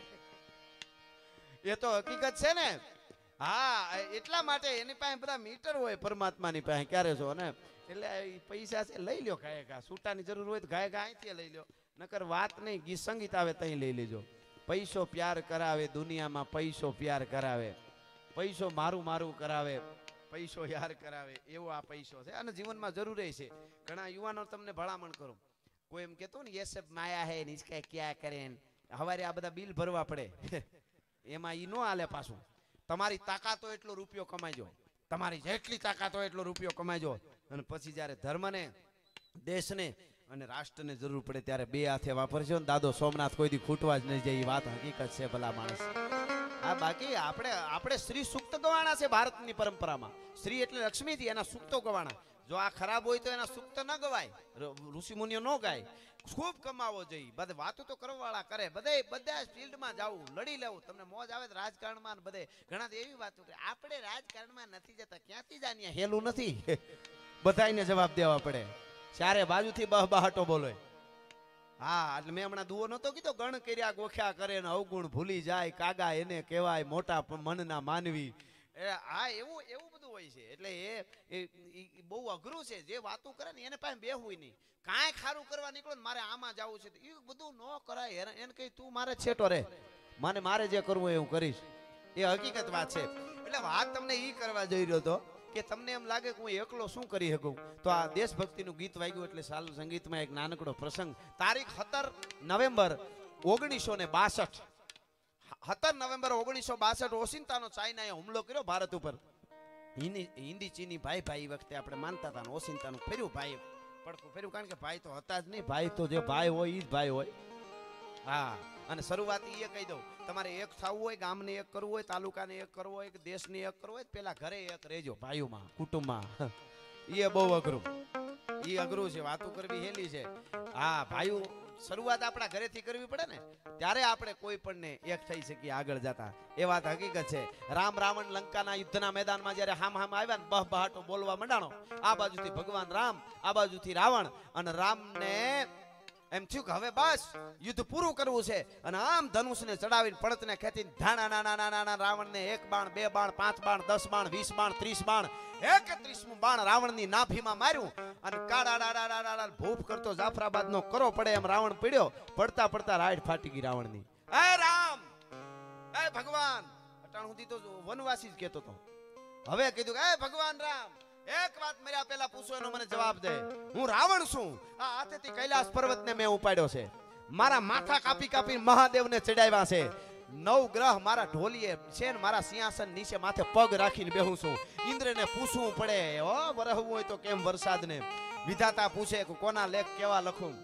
એ તો હકીકત છે ને. હા, એટલા માટે એની પાસે બધા મીટર હોય પરમાત્માની પાસે, ક્યારે છો ને. એટલે પૈસા છે લઈ લ્યો, ગાયકા છૂટાની જરૂર હોય તો ગાયકા અહીંથી લઈ લ્યો, નકર વાત નહીં. ગીત સંગીત આવે તઈ લઈ લેજો. પૈસો પ્યાર કરાવે દુનિયામાં, પૈસો પ્યાર કરાવે, પૈસો મારું મારું કરાવે, પૈસો યાર કરાવે, એવો આ પૈસો છે. અને જીવનમાં જરૂર છે. ઘણા યુવાનો તમને ભલામણ કરું, કોઈ એમ કહેતો ને ये सब माया है इसका क्या करें, હવારે આ બધા બિલ ભરવા પડે, એમાં ઈ નો હાલે. પાછું તમારી તાકાત હોય એટલો રૂપિયો કમાઈજો, તમારી જેટલી તાકાત હોય એટલો રૂપિયો કમાઈજો. અને પછી જ્યારે ધર્મને, દેશને અને રાષ્ટ્રને જરૂર પડે ત્યારે બે હાથે વાપરજો ને દાદો સોમનાથ કોઈ દી ખૂટવા જ નહીં જાય એ વાત હકીકત છે ભલા માણસ. હા બાકી આપણે શ્રી સૂક્ત ગવાણા છે ભારતની પરંપરામાં. શ્રી એટલે લક્ષ્મીજી, એના સૂક્તો ગવાણા. જો આ ખરાબ હોય તો એના સૂક્ત ન ગવાય, ઋષિ મુનિઓ ન ગાય. ખૂબ કમાવો જોઈએ, બધે વાતો તો કરવાવાળા કરે, બધા ફિલ્ડમાં જાવું, લડી લેવું. તમને મોજ આવે તો રાજકારણમાં બધે ઘણા એવી વાતો કરે. આપણે રાજકારણમાં નથી જતા, ક્યાંથી જાણીએ, હેલું નથી. બધાને જવાબ દેવા પડે, ચારે બાજુથી બહાટો બોલે. હા એટલે મેં હમણાં દુઓ નતો કીધો, ગણ કર્યા ગોખ્યા કરે ને અવગુણ ભૂલી જાય, કાગા એને કહેવાય મોટા મનના માનવી. હા એવું બધું હોય છે. એટલે એ બહુ અઘરું છે. જે વાતો કરે ને એને પાસે બેહવું નહીં. કાંઈ ખારું કરવા નીકળો ને મારે આમાં જવું છે એ બધું ન કરાય. એને કહી તું મારે છેટો રે, મારે જે કરવું હોય હું કરીશ. એ હકીકત વાત છે. એટલે વાત તમને એ કરવા જઈ રહ્યો હતો કે તમને એમ લાગે કે હું એકલો શું કરી શકું, તો આ દેશભક્તિનું ગીત વાગ્યું એટલે સાલું સંગીતમાં એક નાનકડો પ્રસંગ. તારીખ 17 નવેમ્બર 1962, 17 નવેમ્બર 1962 ઓસિંતાનો ચાઇનાએ હુમલો કર્યો ભારત ઉપર. હિન્દી ચીની ભાઈ વખતે આપણે માનતા હતા, ઓસિંતાનું ફેર્યું ભાઈ પડખું ફેર્યું, કારણ કે ભાઈ તો હતા જ નહીં. ભાઈ તો જે ભાઈ હોય એ જ ભાઈ હોય. હા અને શરૂઆત એ કહી દઉં, તમારે એક થવું હોય, ગામને એક કરવું હોય, તાલુકાને એક કરવો હોય, દેશને એક કરવો હોય, પેલા ઘરે એક રહેજો ભાઈઓમાં, કુટુંબમાં. એ બહુ અઘરું, એ અઘરું છે. વાતો કરવી હેલી છે. હા ભાઈઓ, શરૂઆત આપણા ઘરેથી કરવી પડે ને, ત્યારે આપણે કોઈ પણને એક થઈ શકીએ આગળ જતા. એ વાત હકીકત છે. રામ રાવણ લંકાના યુદ્ધના મેદાનમાં જ્યારે હામ આવ્યા ને બહાટો બોલવા માંડાણો, આ બાજુથી ભગવાન રામ, આ બાજુથી રાવણ, અને રામને એમ થયું કે હવે બસ યુદ્ધ પૂરું કરવું છે. અને આમ ધનુષને ચડાવીને પડતને ખેંચીને ધાણા નાના રાવણને 1 બાણ 2 બાણ 5 બાણ 10 બાણ 20 બાણ 30 બાણ 31મું બાણ રાવણની નાભીમાં માર્યું. અને કાડા ભૂપ કરતો જાફરાબાદનો કરો પડે એમ રાવણ પડ્યો. પડતા રાઈડ ફાટી ગઈ રાવણની. એ રામ, એ ભગવાન, અટાણ સુધી તો વનવાસી જ કહેતો હતો. હવે કીધું કે એ ભગવાન રામ, એક વાત માર્યા પહેલા પૂછો, એનો મને જવાબ દે. હું રાવણ છું, આ હાથેથી કૈલાસ પર્વતને મેં ઉપાડ્યો છે, મારા માથા કાપી મહાદેવને ચડાવ્યા છે, 9 ગ્રહ મારા ઢોલીએ છે ને મારા સિંહાસન નીચે માથે પગ રાખીને બેહું છું. ઇન્દ્રને પૂછવું પડે હો, વરહવું હોય તો કેમ વરસાદને. વિધાતા પૂછે કે કોના લેખ કેવા લખું.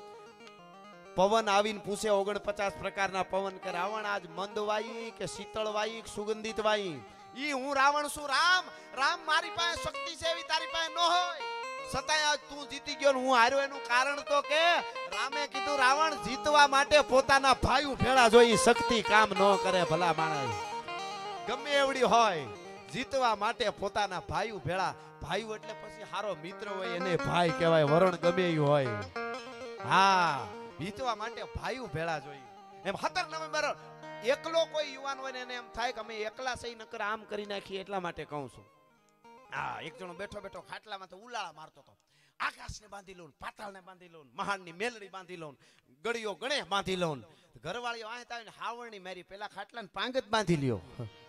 પવન આવીને પૂછે 49 પ્રકારના પવન કે રાવણ આજ મંદ વાયી કે શીતળ વાયી કે સુગંધિત વાયી. ઈ હું રાવણ છું. રામ મારી પાસે શક્તિ છે એવી તારી પાસે ન હોય, છતાંય આજ તું જીતી ગયો ને હું હાર્યો. એનું કારણ તો કે રામે કીધું રાવણ જીતવા માટે પોતાના ભાઈઓ ભેળા જોઈ શક્તિ કામ ન કરે. ભલા માણસ ગમે એવડી હોય, જીતવા માટે પોતાના ભાઈઓ ભેળા. ભાઈઓ એટલે પછી હારો મિત્ર હોય એને ભાઈ કહેવાય, વરણ ગમે એ હોય. હા જીતવા માટે ભાઈઓ ભેળા જોઈ. એમ 17 નવેમ્બર એકલો કોઈ યુવાન હોય ને એને એમ થાય કે અમે એકલા સહી નકર આમ કરી નાખીએ, એટલા માટે કહું છું. હા એક જણો બેઠો ખાટલામાં તો ઉલાળા મારતો હતો. આકાશને બાંધી લઉં, પાતાળને બાંધી લઉં, મહાનની મેલડી બાંધી લઉં, ગળીઓ ગણે બાંધી લઉં. ઘરવાળીઓ આહે આવીને હાવરણી મારી, પેલા ખાટલાને પાંગ જ બાંધી લ્યો,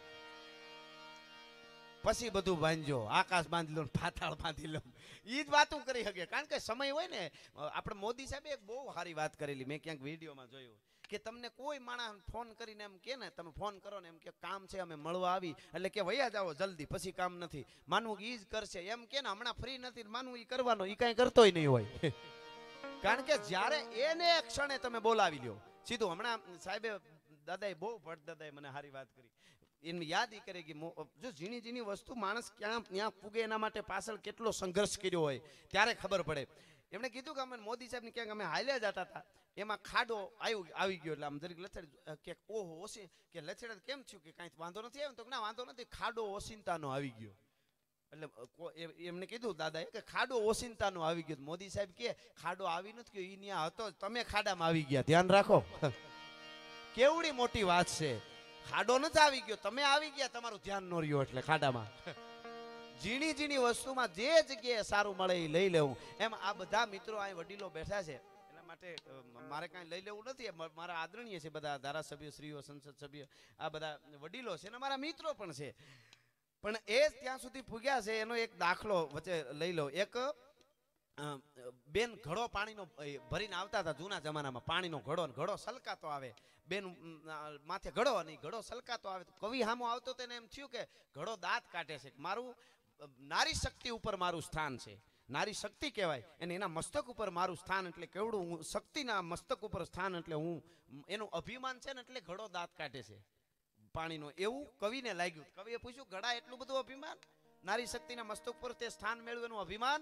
પછી બધું બાંધજો. આકાશ બાંધી લો, પાતાળ બાંધી લો, ઈ જ વાતું કરી શકે. કારણ કે સમય હોય ને, આપણે મોદી સાહેબે એક બહુ સારી વાત કરેલી, મેં ક્યાંક વિડીયોમાં જોયું કે તમને કોઈ માણસ ફોન કરીને એમ કે ને, તમે ફોન કરો ને એમ કે કામ છે અમે મળવા આવી, એટલે કે વયા જાઓ જલ્દી, પછી કામ નથી. માનવું કે ઈ જ કરશે એમ કે ને, હમણાં ફ્રી નથી માનવું ઈ કરવાનો, ઈ કાંઈ કરતોય નહીં હોય. કારણ કે જ્યારે એને ક્ષણે તમે બોલાવી લ્યો સીધું. હમણાં સાહેબે દાદાએ બહુ ભટ્ટ દાદાએ મને સારી વાત કરી. એને યાદ ઈ કરે કે જો ઝીણી વસ્તુ માણસ ક્યાં ત્યાં પૂગે એના માટે પાછળ કેટલો સંઘર્ષ કર્યો હોય ત્યારે ખબર પડે. એમણે કીધું કે અમે મોદી સાહેબને ક્યાંક અમે હાલ્યા જતા હતા, એમાં ખાડો આવી ગયો. એટલે આમ જરીક લથડ કે ઓહો ઓસી કે લથડ કેમ થયું કે કાંઈ વાંધો નથી આવ્યો, તો ના વાંધો નથી, ખાડો ઓસિંતાનો આવી ગયો. એટલે એમને કીધું દાદાએ કે ખાડો ઓસિંતાનો આવી ગયો. મોદી સાહેબ કે ખાડો આવી નથી ગયો, ઈ ન્યા હતો, તમે ખાડામાં આવી ગયા, ધ્યાન રાખો. કેવડી મોટી વાત છે. ખાડો નથી આવી ગયો, તમે આવી ગયા, તમારું ધ્યાન ન રહ્યું એટલે ખાડામાં. ઝીણી વસ્તુમાં જે જગ્યાએ સારું મળે એ લઈ લેવું. એમ આ બધા મિત્રો અહીં વડીલો બેઠા છે, એના માટે મારે કાંઈ લઈ લેવું નથી. મારા આદરણીય છે બધા ધારાસભ્ય શ્રીઓ, સંસદ સભ્ય, આ બધા વડીલો છે ને મારા મિત્રો પણ છે. પણ એ ત્યાં સુધી પૂગ્યા છે એનો એક દાખલો વચ્ચે લઈ લો. એક બેન ઘડો પાણીનો ભરીને આવતા હતા જૂના જમાનામાં, પાણીનો ઘડો સલકાતો આવે, બેન માથે ઘડો અને ઘડો સલકાતો આવે. તો કવિ હામો આવતો તેને એમ થયું કે ઘડો દાંત કાઢે છે, મારું નારી શક્તિ ઉપર મારું સ્થાન છે, નારી શક્તિ કહેવાય, અને એના મસ્તક ઉપર મારું સ્થાન એટલે કેવડું, હું શક્તિના મસ્તક ઉપર સ્થાન એટલે હું, એનું અભિમાન છે ને એટલે ઘડો દાંત કાઢે છે પાણીનો, એવું કવિને લાગ્યું. કવિએ પૂછ્યું ઘડા એટલું બધું અભિમાન, નારી શક્તિના મસ્તક પર તે સ્થાન મેળવ્યું એનું અભિમાન,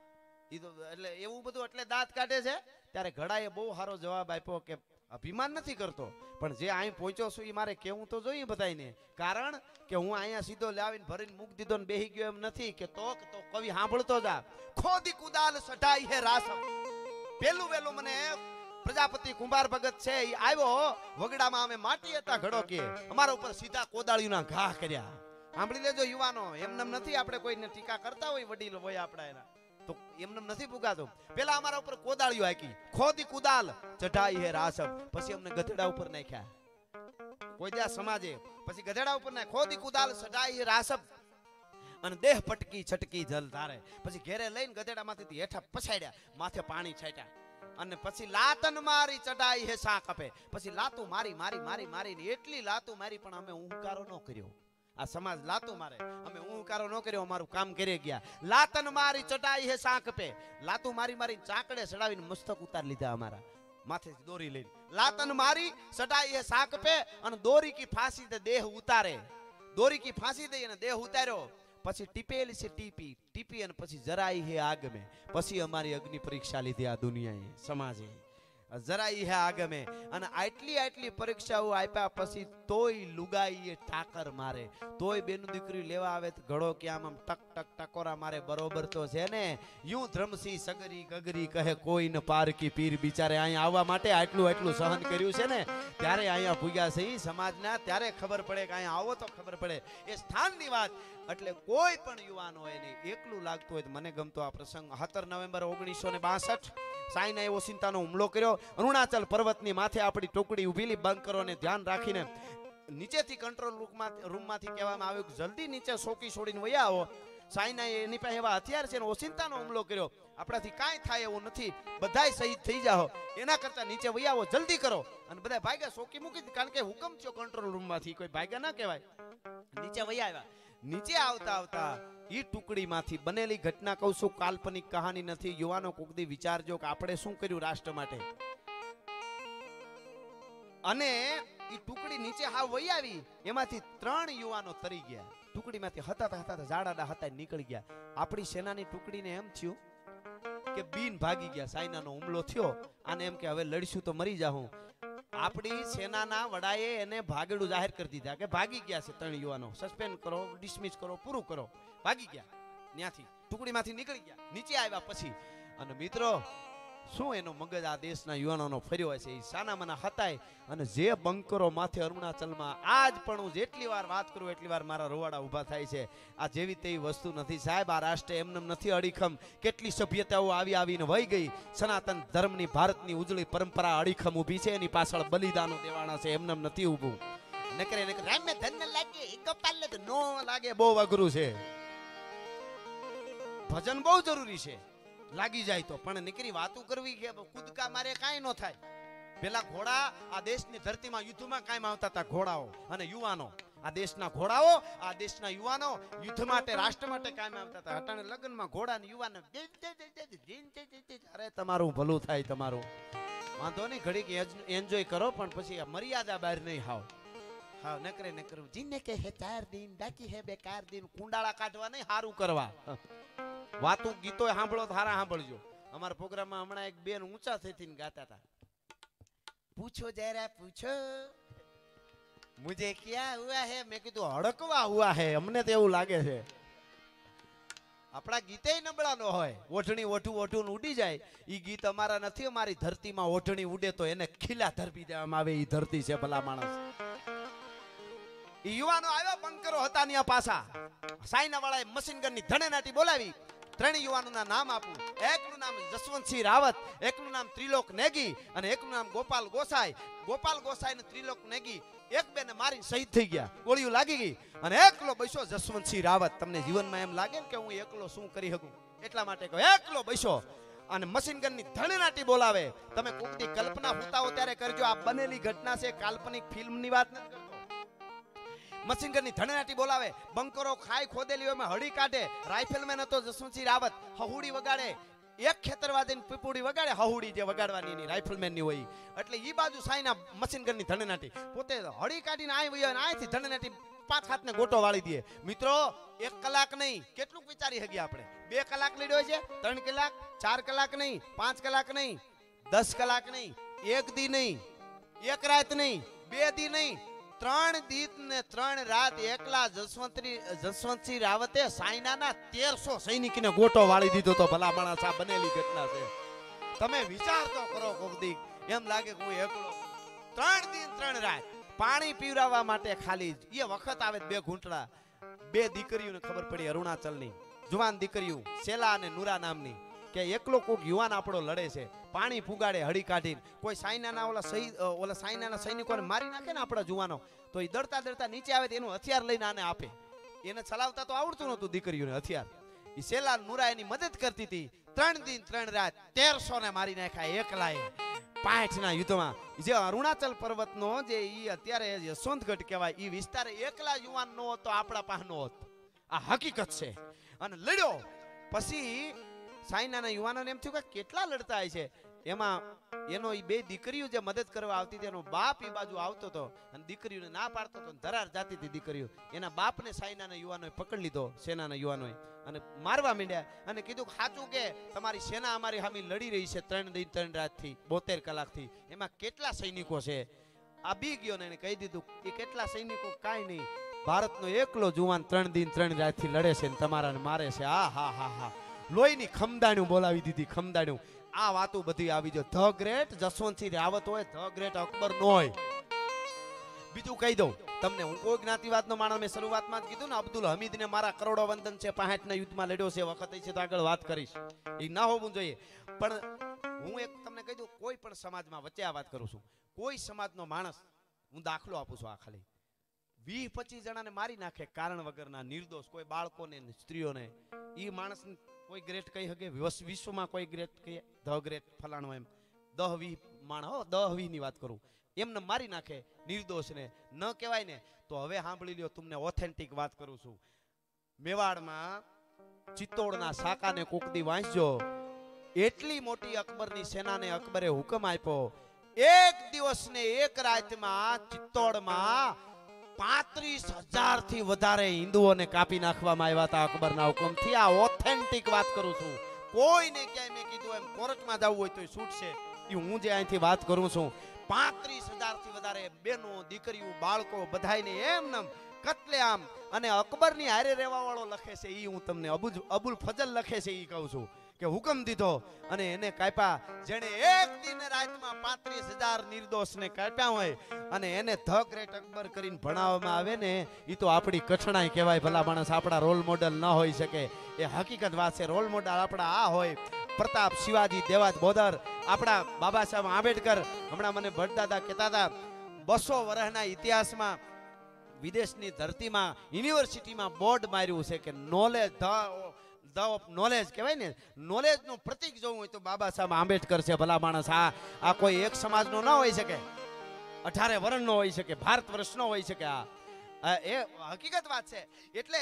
એટલે એવું બધું એટલે દાંત કાઢે છે. ત્યારે ઘડાએ બહુ સારો જવાબ આપ્યો કે અભિમાન નથી કરતો, પણ જે અહીં પહોંચ્યો છું એ મારે કેવું તો જોઈએ બધાને, કારણ કે હું અહીંયા સીધો લાવીને ભરીને મૂકી દીધો ને બેહી ગયો એમ નથી કે તો કવિ સાંભળતો જા. ખોદી કુદાલ સઢાઈ હે રાસમ. પેલું વેલું મને પ્રજાપતિ કુંભાર ભગત છે એ આવ્યો, વગડામાં અમે માટી હતા ઘડો કે અમારા ઉપર સીધા કોદાળીના ઘા કર્યા. સાંભળી લેજો યુવાનો, એમને નથી આપણે કોઈને ટીકા કરતા હોય વડીલ હોય આપણા એના, તો એમને નથી પુગાતો. પેલા અમારા ઉપર કોદાળીઓ હાકી, ખોદી કુદાલ ચઢાઈ હે રાસમ. પછી અમને ગધેડા ઉપર નાખ્યા કોઈ દા સમાજે, પછી ગધેડા ઉપર નાખ્યા. ખોદી કુદાલ ચઢાઈ હે રાસમ, અને દેહ પટકી છટકી જલ ધારે. પછી ઘેરે લઈને ગધેડામાંથી હેઠા પછાડ્યા, માથે પાણી છાંટ્યા, અને પછી લાતન મારી ચઢાઈ હે શાક આપે. પછી લાતું મારી મારી મારી મારી એટલી લાતું મારી, પણ અમે ઉંકારો ન કર્યો. આ સમાજ લાતું મારે, અમે ઉંકારો ન કર્યો, અમારું કામ કરી ગયા. લાતન મારી ચટાઈ હે શાક પે. લાતું મારી મારી ચાકડે ચડાવીને મસ્તક ઉતાર લીધા અમારા માથેથી દોરી લઈને. લાતન મારી ચટાઈ હે શાક પે, અને દોરી કી ફાંસી દે દેહ ઉતારે. દોરી કી ફાંસી દે અને દેહ ઉતાર્યો. પછી ટીપેલી છે ટીપી, ટીપી અને પછી જરાઈ હે આગ મે. પછી અમારી અગ્નિ પરીક્ષા લીધી આ દુનિયાએ, સમાજે જરાઈ હે આગ મે. અને આટલી પરીક્ષાઓ આપ્યા પછી તોય લુગાઈએ ઠાકર મારે, તોય બેનું દીકરી લેવા આવે તો ઘડો કે આમ ટક ટક ટકોરા મારે. બરોબર તો છે ને, યું ધ્રમસી સગરી ગગરી કહે કોઈ ન પારકી પીર. બિચારે અહીંયા આવવા માટે આટલું સહન કર્યું છે ને, ત્યારે અહીંયા ભૂગ્યા છે ઈ સમાજના. ત્યારે ખબર પડે કે અહીંયા આવો તો ખબર પડે એ સ્થાનની વાત. એટલે કોઈ પણ યુવાન હોય ને એકલું લાગતું હોય તો મને ગમતો આ પ્રસંગ. 17 નવેમ્બર 1962 સાઈના એવો ચિંતાનો હુમલો કર્યો. અરુણાચલ પર્વતની માથે આપણી ટુકડી ઉભીલી, બંકરોને ધ્યાન રાખીને નીચેથી કંટ્રોલ રૂમમાંથી કહેવામાં આવ્યું કે જલ્દી નીચે સોકી છોડીને વયા આવો. સાઈના એની પાસે એવા હથિયાર છે, ઓચિંતાનો હુમલો કર્યો. આપણાથી કાંઈ થાય એવું નથી, બધાય શહીદ થઈ જાઓ, એના કરતા નીચે વયા આવો, જલ્દી કરો. અને બધા ભાગ્યા સોકી મૂકી, કારણ કે હુકમ થયો કંટ્રોલ રૂમમાંથી, કોઈ ભાગ્યા ના કહેવાય. નીચે વયા આવ્યા. નીચે આવતા ઈ ટુકડીમાંથી બનેલી ઘટના કહું છું, કાલ્પનિક કહાની નથી. યુવાનો કોકદી વિચારજો કે આપણે શું કર્યું રાષ્ટ્ર માટે. અને ઈ ટુકડી નીચે હાવ વહી આવી, એમાંથી 3 યુવાનો તરી ગયા. ટુકડીમાંથી હતા જાડાડા હતા નીકળી ગયા. આપણી સેનાની ટુકડીને એમ થયું કે બીન ભાગી ગયા, સાયનાનો હુમલો થયો, આને એમ કે હવે લડશું તો મરી જાહું. આપણી સેનાના વડાએ એને ભાગેડું જાહેર કરી દીધા કે ભાગી ગયા છે 3 યુવાનો, સસ્પેન્ડ કરો, ડિસમિસ કરો, પૂરું કરો. ભાગી ગયા, ત્યાંથી ટુકડીમાંથી નીકળી ગયા. નીચે આવ્યા પછી, અને મિત્રો શું એનો મગજ આ દેશના યુવાનોનો ફર્યો છે, એ સાનામાના હતાય. અને જે બંકરો માથે અરુણાચલમાં આજ પણ હું જેટલી વાર વાત કરું એટલી વાર મારા રોવાડા ઊભા થાય છે. આ જેવી તેવી વસ્તુ નથી સાહેબ. આ રાષ્ટ્ર એમને નથી અડીખમ. કેટલી સભ્યતાઓ આવીને વહી ગઈ. સનાતન ધર્મની ભારતની ઉજળી પરંપરા અડીખમ ઊભી છે, એની પાછળ બલિદાનો દેવાના છે, એમને નથી ઊભું. નકરે રામે ધન લાગે એ કપાલ તો નો લાગે, બહુ અઘરું છે. ભજન બહુ જરૂરી છે, લાગી જાય તો, પણ નીકળી વાતું કરવી કે કૂદકા મારે કાંઈ ન થાય. પેલા ઘોડા આ દેશની ધરતીમાં યુદ્ધમાં કાયમ આવતા હતા, ઘોડાઓ અને યુવાનો. આ દેશના ઘોડાઓ, આ દેશના યુવાનો યુદ્ધ માટે, રાષ્ટ્ર માટે કાયમ આવતા હતા. અટાણે લગ્નમાં ઘોડા ને યુવાન, અરે તમારું ભલું થાય, તમારું વાંધો નહીં, ઘડીક એન્જોય કરો, પણ પછી મર્યાદા બહાર નહીં હાવ. હા નકરે નકરું જીને કે હે 4 દિન બાકી હે બેકાર દિન. કુંડાળા કાઢવા નહીં, હારું કરવા. વાતું ગીતો સાંભળો તો હારા સાંભળજો. અમારા પ્રોગ્રામમાં હમણાં એક બેન ઊંચા થઈને ગાતા હતા, પૂછો જરા પૂછો મુझे क्या हुआ है. મેં કીધું હડકવા હુઆ હે, અમને તો એવું લાગે છે. આપણા ગીતે નબળા ન હોય, ઓઢણી ઓઢું ઉડી જાય. ઈ ગીત અમારા નથી. અમારી ધરતીમાં ઓઢણી ઉડે તો એને ખીલા ધરપી દેવામાં આવે. ઈ ધરતી છે ભલા માણસ. ઈ યુવાનો આવ્યા, બંકરો હતા ન્યા પાછા. સાઈના વાળાએ મશીન ગનની ધણેનાટી બોલાવી. 3 યુવાનોના નામ આપું. એકનું નામ જસવંતસિંહ રાવત, એકનું નામ ત્રિલોક નેગી, અને એકનું નામ ગોપાલ ગોસાઈ. ગોપાલ ગોસાઈ ને ત્રિલોક નેગી એક બેને મારીને શહીદ થઈ ગયા, ગોળીઓ લાગી ગઈ. અને એકલો બસ્યો જસવંતસિંહ રાવત. તમને જીવનમાં એમ લાગે ને કે હું એકલો શું કરી શકું, એટલા માટે કહો એકલો બસ્યો. અને મશીન ગનની ધણનાટી બોલાવે. તમે કોકની કલ્પના ફૂતાવો ત્યારે કરજો, આ બનેલી ઘટના છે, કાલ્પનિક ફિલ્મની વાત નથી કરતો. મશીન ગનની ધણનાટી બોલાવે, બંકરો ખાઈ ખોદેલી હોય એમાં હળી કાઢે. રાઇફલમેન હતો જસવંતસિંહ રાવત, હહુડી વગાડે, એક ખેતરવાદીની પીપુડી વગાડે, હહુડી જે વગાડવાની એની રાઇફલમેન ની હોય. એટલે ઈ બાજુ સાઈના મશીન ગનની ધણનાટી પોતે હળી કાઢીને આય વયો, અહીંથી ધણનાટી 5 હાથને ગોટો વાળી દે. મિત્રો 1 કલાક નહીં, કેટલું વિચારી હગી આપણે? 2 કલાક લડ્યો છે, 3 કલાક, 4 કલાક નહીં, 5 કલાક નહીં, 10 કલાક નહીં, 1 દી નહીં, 1 રાત નહીં, 2 દી નહીં, 3 દીત ને 3 રાત એકલા જસવંતસિંહ રાવતે સાયનાના 1300 સૈનિકને ગોટો વાળી દીધો તો. ભલા માણસ, આ બનેલી ઘટના છે. તમે વિચાર તો કરો કોક દી, એમ લાગે કે હું એકલો 3 દિન 3 રાત પાણી પીવરાવવા માટે ખાલી એ વખત આવે 2 ઘૂંટડા. 2 દીકરીઓને ખબર પડી અરુણાચલની જુવાન દીકરીઓ શેલા અને નુરા નામની કે એકલો કોક યુવાન આપણો લડે છે. પાણી પુગાડે હળી કાઢીને. કોઈ સાયનાના ઓલા સાયનાના સૈનિકોને મારી નાખે ને આપણા જુવાનો, તો એ દડતા નીચે આવે તો એનું હથિયાર લઈને આને આપે. એને ચલાવતા તો આવડતું નહોતું દીકરીઓને હથિયાર. એ શેલા નુરા એની મદદ કરતી હતી. 3 દિન 3 રાત 1300 ને મારી નાખ્યા એકલાએ. 65ના યુદ્ધમાં જે અરુણાચલ પર્વતનો જે ઈ અત્યારે યશવંતગઢ કહેવાય, ઈ વિસ્તાર એકલા યુવાન નો હતો, આપણા પાસે નો હતો. આ હકીકત છે. અને લડ્યો. પછી સાયનાના યુવાનોને એમ થયું કે કેટલા લડતા હોય છે. એમાં એનો ઈ 2 દીકરીઓ જે મદદ કરવા આવતી હતી, એનો બાપ ઈ બાજુ આવતો હતો અને દીકરીઓને ના પાડતો હતો. ધરાર જાતી હતી દીકરીઓ. એના બાપને સાયનાના યુવાનોએ પકડી લીધો, સેનાના યુવાનોએ, અને મારવા માંડ્યા. અને કીધું સાચું કે તમારી સેના અમારી સામે લડી રહી છે 3 દિન 3 રાતથી, 72 કલાકથી. એમાં કેટલા સૈનિકો છે? આ બી ગયો ને એને કહી દીધું કે કેટલા સૈનિકો કાંઈ નહીં, ભારતનો એકલો જુવાન 3 દિન 3 રાતથી લડે છે ને તમારાને મારે છે. આ હા હા હા, લોહીની ખમદાણ્યું બોલાવી દીધી, ખમદાણ્યું. આ વાતો બધી આવી જો. ધ ગ્રેટ જસવંતસિંહ રાવત હોય, ધ ગ્રેટ અકબર નો હોય. બીજું કહી દઉં તમને, હું કોઈ જ્ઞાતિવાદનો માણસ, મેં શરૂઆતમાં જ કીધું ને, અબ્દુલ હમીદને મારા કરોડો વંદન છે. 65ના યુદ્ધમાં લડ્યો છે, વખત છે તો આગળ વાત કરીશ, એ ના હોવું જોઈએ. પણ હું એક તમને કહી દઉં, કોઈ પણ સમાજમાં, વચ્ચે આ વાત કરું છું, કોઈ સમાજનો માણસ, હું દાખલો આપું છું, આ ખાલી 20-25 જણાને મારી નાખે કારણ વગરના, નિર્દોષ, કોઈ બાળકોને સ્ત્રીઓને, એ માણસ કોઈ ગ્રેટ કહી શકે? વિશ્વમાં કોઈ ગ્રેટ કહીએ ધ ગ્રેટ ફલાણો એમ 10-20 માણસ, 10-20 ની વાત કરું, એમને મારી નાખે નિર્દોષને, ન કહેવાય ને? તો હવે સાંભળી લ્યો, તમને ઓથેન્ટિક વાત કરું છું. મેવાડમાં ચિત્તોડના સાકાને કોકદી વાંચજો. એટલી મોટી અકબરની સેનાને અકબરે હુકમ આપ્યો, એક દિવસ ને એક રાતમાં ચિત્તોડમાં 35,000 થી વધારે હિન્દુઓને કાપી નાખવામાં આવ્યા હતા અકબરના હુકમથી. આ ઓથેન્ટિક વાત કરું છું. કોઈને ક્યાંય મેં કીધું એમ કોર્ટમાં જવું હોય તો છૂટશે, એ હું જે અહીંથી વાત કરું છું. 35,000 થી વધારે બેનો, દીકરીઓ, બાળકો બધાયને એમ કતલેઆમ. અને અકબરની હારે રહેવા વાળો લખે છે, એ હું તમને અબુલ ફજલ લખે છે, એ કહું છું કે હુકમ દીધો અને એને કાપ્યા. જેને એક દિન રાતમાં 35,000 નિર્દોષને કાપ્યા હોય અને એને ધ ગ્રેટ અકબર કરીને ભણાવવામાં આવે ને, એ તો આપણી કઠણાઈ કહેવાય. ભલા માણસ, આપણા રોલ મોડલ ન હોઈ શકે, એ હકીકત વાત છે. રોલ મોડલ આપણા આ હોય, પ્રતાપ, શિવાજી, દેવાજ બોદર, આપણા બાબા સાહેબ આંબેડકર. હમણાં મને ભટદાદા કહેતા હતા, 200 વર્ષના ઇતિહાસમાં વિદેશની ધરતીમાં યુનિવર્સિટીમાં બોર્ડ માર્યું છે કે નોલેજ, ધ ઓફ નોલેજ કહેવાય ને, નોલેજ નું પ્રતીક જોવું હોય તો બાબા સાહેબ આંબેડકર છે. ભલા માણસ, આ કોઈ એક સમાજનો ન હોઈ શકે, 18 વર્ષનો હોઈ શકે, ભારત વર્ષનો હોઈ શકે. આ એ હકીકત વાત છે. એટલે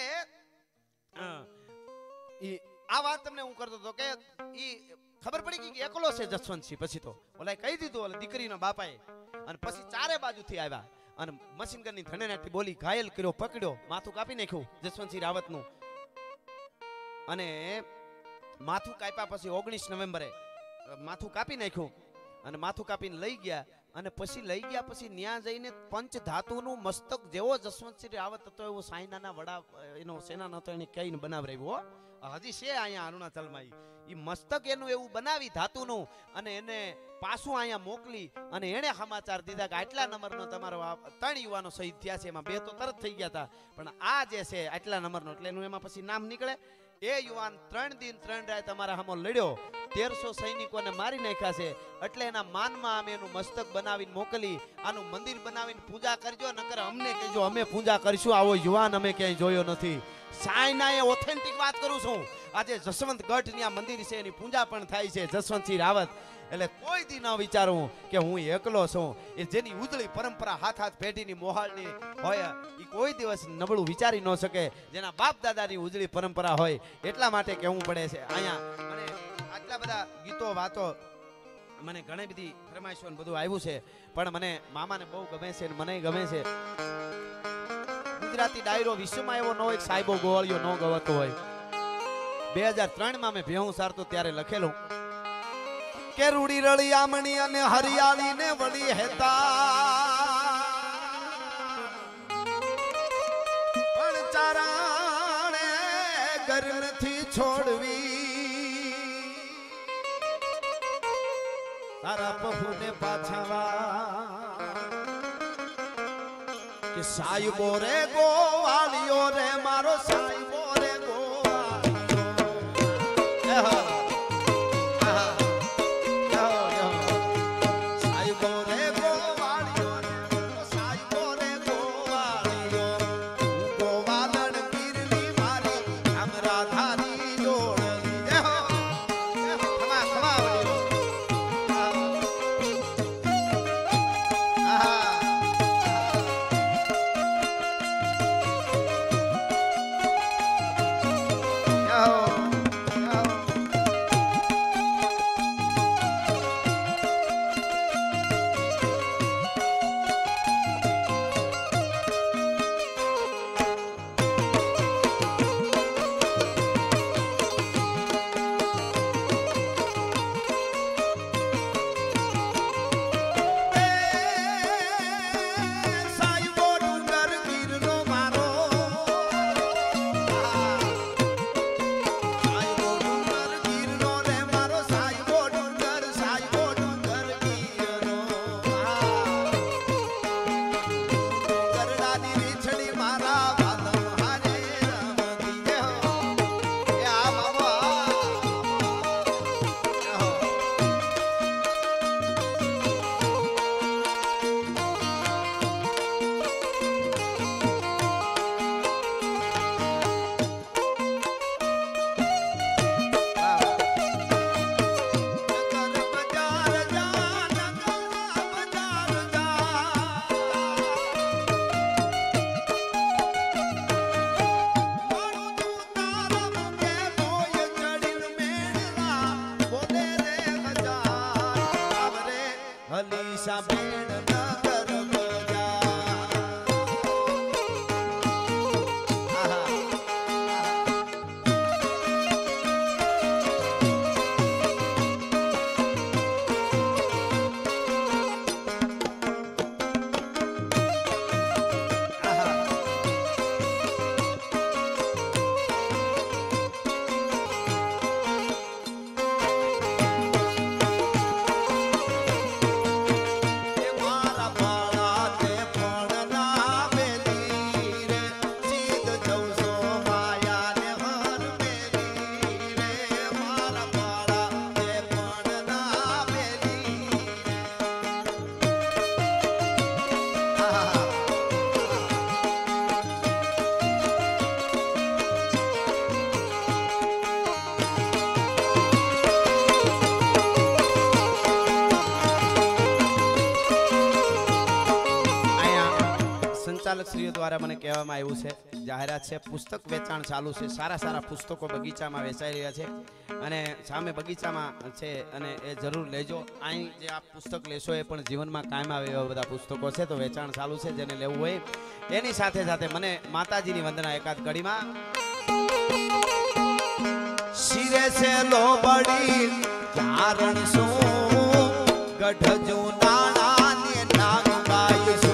આ વાત તમને હું કરતો હતો કે ઈ ખબર પડી કે એકલો છે જસવંતસિંહ. પછી તો ઓલા કહી દીધું, ઓલા દીકરીના બાપાએ. અને પછી ચારે બાજુથી આવ્યા અને મશીન ગનની ધણેનાથી બોલી, ઘાયલ કર્યો, પકડ્યો, માથું કાપી નાખ્યું જસવંતસિંહ રાવતનું. અને માથું કાપ્યા પછી 19 નવેમ્બરે માથું કાપી નાખ્યું અને માથું કાપીને લઈ ગયા. અને પછી લઈ ગયા પછી ન્યા જઈને પંચ ધાતુનું મસ્તક જેવો જસવંતસિંહ રાવત હતો એવો સાયનાના વડા એનો સેનાનો હતો, એને કહીને બનાવરાવ્યો. હજી છે અહીંયા અરુણાચલમાં ઈ મસ્તક એનું એવું બનાવી ધાતુનું, અને એને પાછું અહીંયા મોકલી અને એને સમાચાર દીધા કે આટલા નંબરનો તમારો 3 યુવાનો શહીદ થયા છે. એમાં 2 તો તરત થઈ ગયા હતા, પણ આ જે છે આટલા નંબરનો, એટલે એનું એમાં પછી નામ નીકળે. એ યુવાન 3 દિન 3 રાત અમારા સામે લડ્યો, 1300 સૈનિકોને મારી નાખ્યા છે. એટલે એના માનમાં અમે એનું મસ્તક બનાવીને મોકલી. આનું મંદિર બનાવીને પૂજા કરજો, નકર અમને કહેજો, અમે પૂજા કરીશું. આવો યુવાન અમે ક્યાંય જોયો નથી. સાયનાએ ઓથેન્ટિક વાત કરું છું. આજે જસવંત ગઢની આ મંદિર છે એની પૂજા પણ થાય છે જસવંતસિંહ રાવત એટલે કોઈ દી ન વિચારું કે હું એકલો છું એ જેની ઉજળી પરંપરા હાથ હાથ પેઢીની મોહાળની હોય એ કોઈ દિવસ નબળું વિચારી ન શકે જેના બાપ દાદાની ઉજળી પરંપરા હોય એટલા માટે કહેવું પડે છે અહીંયા મને આટલા બધા ગીતો વાતો મને ઘણી બધી ફરમાઈશો ને બધું આવ્યું છે પણ મને મામાને બહુ ગમે છે અને મને ગમે છે ગુજરાતી ડાયરો વિશ્વમાં એવો ન હોય કે સાહેબો ગોવાળિયો ન ગવાતો હોય 2003 માં મેં ભેહું સારતો ત્યારે લખેલું કે રૂડી રળી આમણી અને હરિયાળી ને વળી હેતા પણ ચારાણે ઘર નથી છોડવી તારા પ્રભુને પાછાવા કે સાહેબો રે ગોવાળિયો રે મારો સાહેબો રે ગોવાળિયો સંચાલકશ્રીઓ દ્વારા મને કહેવામાં આવ્યું છે જાહેરાત છે પુસ્તક વેચાણ ચાલુ છે સારા સારા પુસ્તકો બગીચામાં વેચાઈ રહ્યા છે અને સામે બગીચામાં છે અને એ જરૂર લેજો અહીં જે આપ પુસ્તક લેશો એ પણ જીવનમાં કાયમ આવે એવા બધા પુસ્તકો છે તો વેચાણ ચાલુ છે જેને લેવું હોય એની સાથે સાથે મને માતાજીની વંદના એકાદ કડીમાં શિરે છે લોબડી ચારણ શું ગઢ જૂનાણા ને નાગબાઈ શું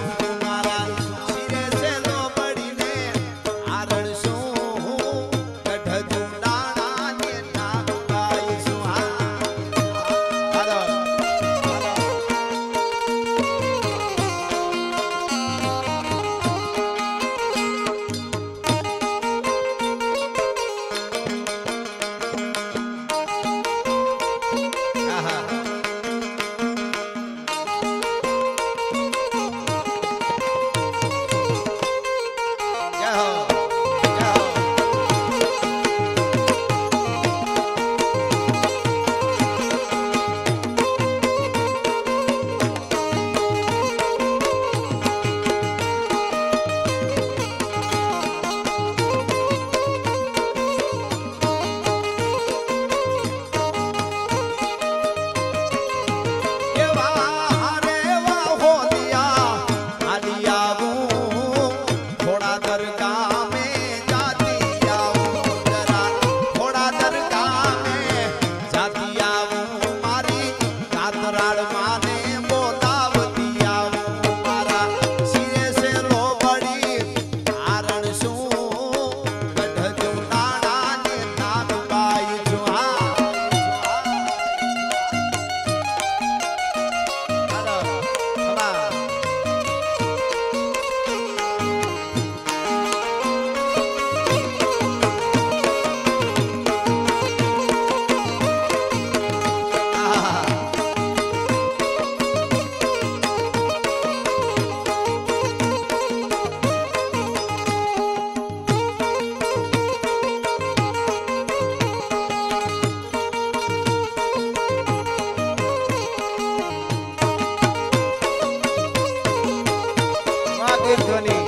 દરગામે જાતી આવું જરા થોડા દરગામે જાતી આવું મારી કાતરાળ માને બોલાવતી આવું મારા શિરે સે લોબડી કારણ શું ગઢજો નાણાને નાનબાઈ જો હા હાલો ખમા વાગે ધ્વનિ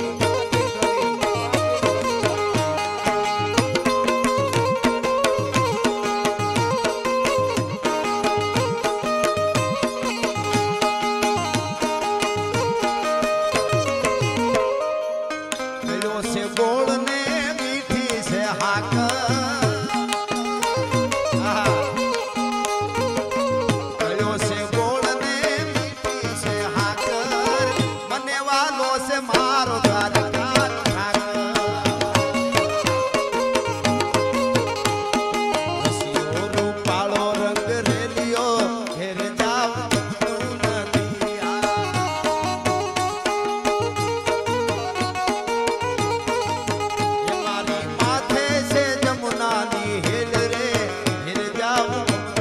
ગળ્યો છે ગોળ ને મીઠી છે હાકર ગળ્યો છે ગોળ ને મીઠી છે હાકર મને વાલો છે મારો દ્વારકા ઠાકર રસિયો રૂપાળો રંગ રેલિયો ઘેર જાવ નથી એ મારી માથે છે જમુનાની હેલ રે હેલ જાવ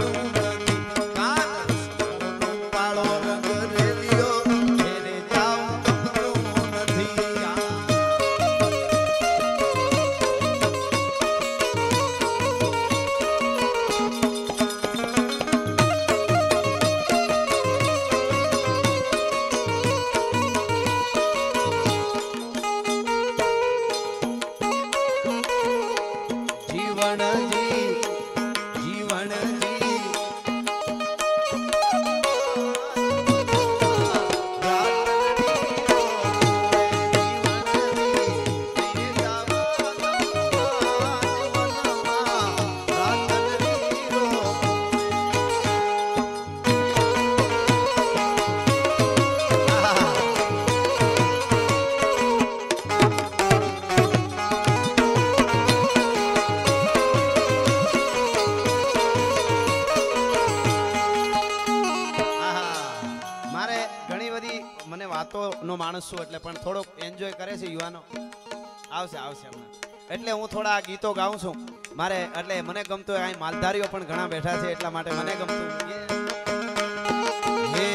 કાન રૂપાળો રંગ રેલિયો હેલ જાવ નથી જીવનજી જીવનજી મારે ઘણી બધી મને વાતોનો માણસ છું એટલે પણ થોડોક એન્જોય કરે છે યુવાનો આવશે આવશે હમણાં એટલે હું થોડા ગીતો ગાઉં છું મારે એટલે મને ગમતું હોય અહીં માલધારીઓ પણ ઘણા બેઠા છે એટલા માટે મને ગમતું હે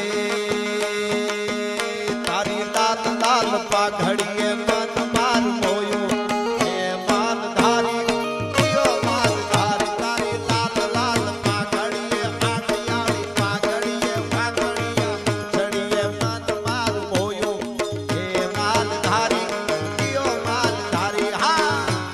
તારી લાલ લાલ પાઘડીએ મન માર મોયું હે માલધારી યો માલધારી તારી લાલ લાલ પાઘડીએ આટિયાળી પાઘડીએ પાઘડીએ ચડીએ મન માર મોયું હે માલધારી યો માલધારી હા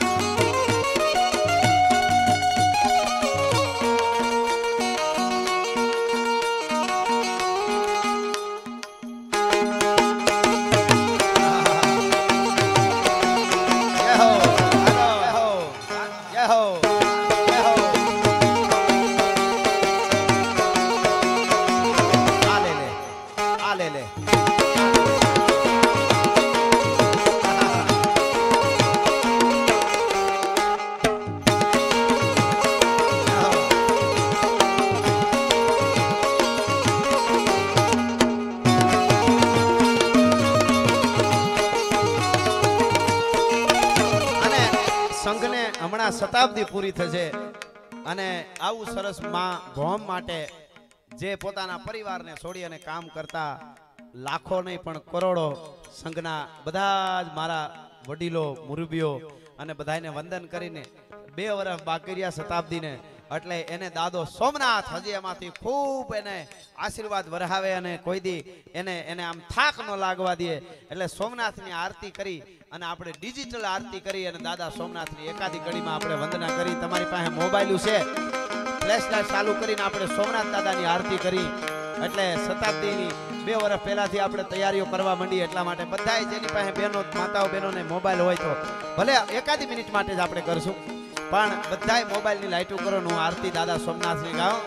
સંઘને હમણાં શતાબ્દી પૂરી થશે અને આવું સરસ માં ભોમ માટે જે પોતાના પરિવારને છોડી અને કામ કરતા લાખો નહીં પણ કરોડો સંઘના બધા જ મારા વડીલો મુરબીઓ અને બધાને વંદન કરીને 2 વર્ષ બાકી રહ્યા શતાબ્દીને એટલે એને દાદો સોમનાથ હજી એમાંથી ખૂબ એને આશીર્વાદ વરહાવે અને કોઈ દી એને આમ થાક ન લાગવા દે એટલે સોમનાથની આરતી કરી અને આપણે ડિજિટલ આરતી કરી અને દાદા સોમનાથની એકાદી ઘડીમાં આપણે વંદના કરી તમારી પાસે મોબાઈલ છે ફ્લેશ લાઈટ ચાલુ કરીને આપણે સોમનાથ દાદાની આરતી કરી એટલે શતાબ્દીની 2 વર્ષ પહેલાથી આપણે તૈયારીઓ કરવા માંડીએ એટલા માટે બધાય જેની પાસે બહેનો માતાઓ બહેનોને મોબાઈલ હોય તો ભલે એકાદી મિનિટ માટે જ આપણે કરશું પણ બધાય મોબાઈલની લાઈટો કરો. હું આરતી દાદા સોમનાથની ગાઉં.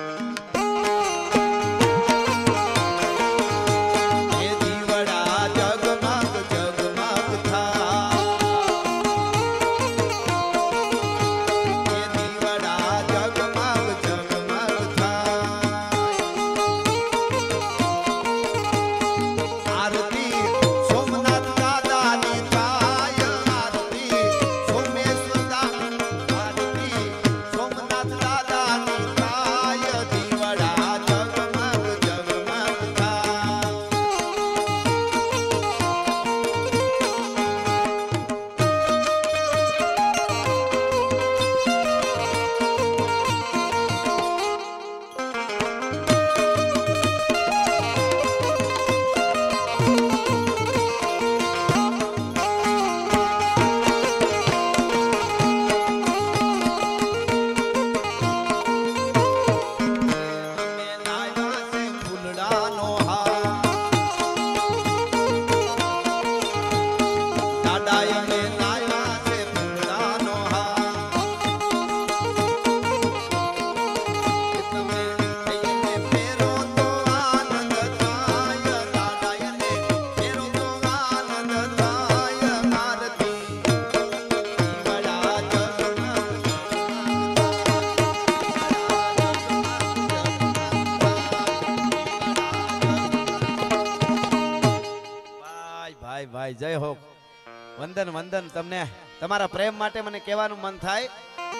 ભાઈ જય હો. વંદન વંદન તમને તમારા પ્રેમ માટે મને કહેવાનું મન થાય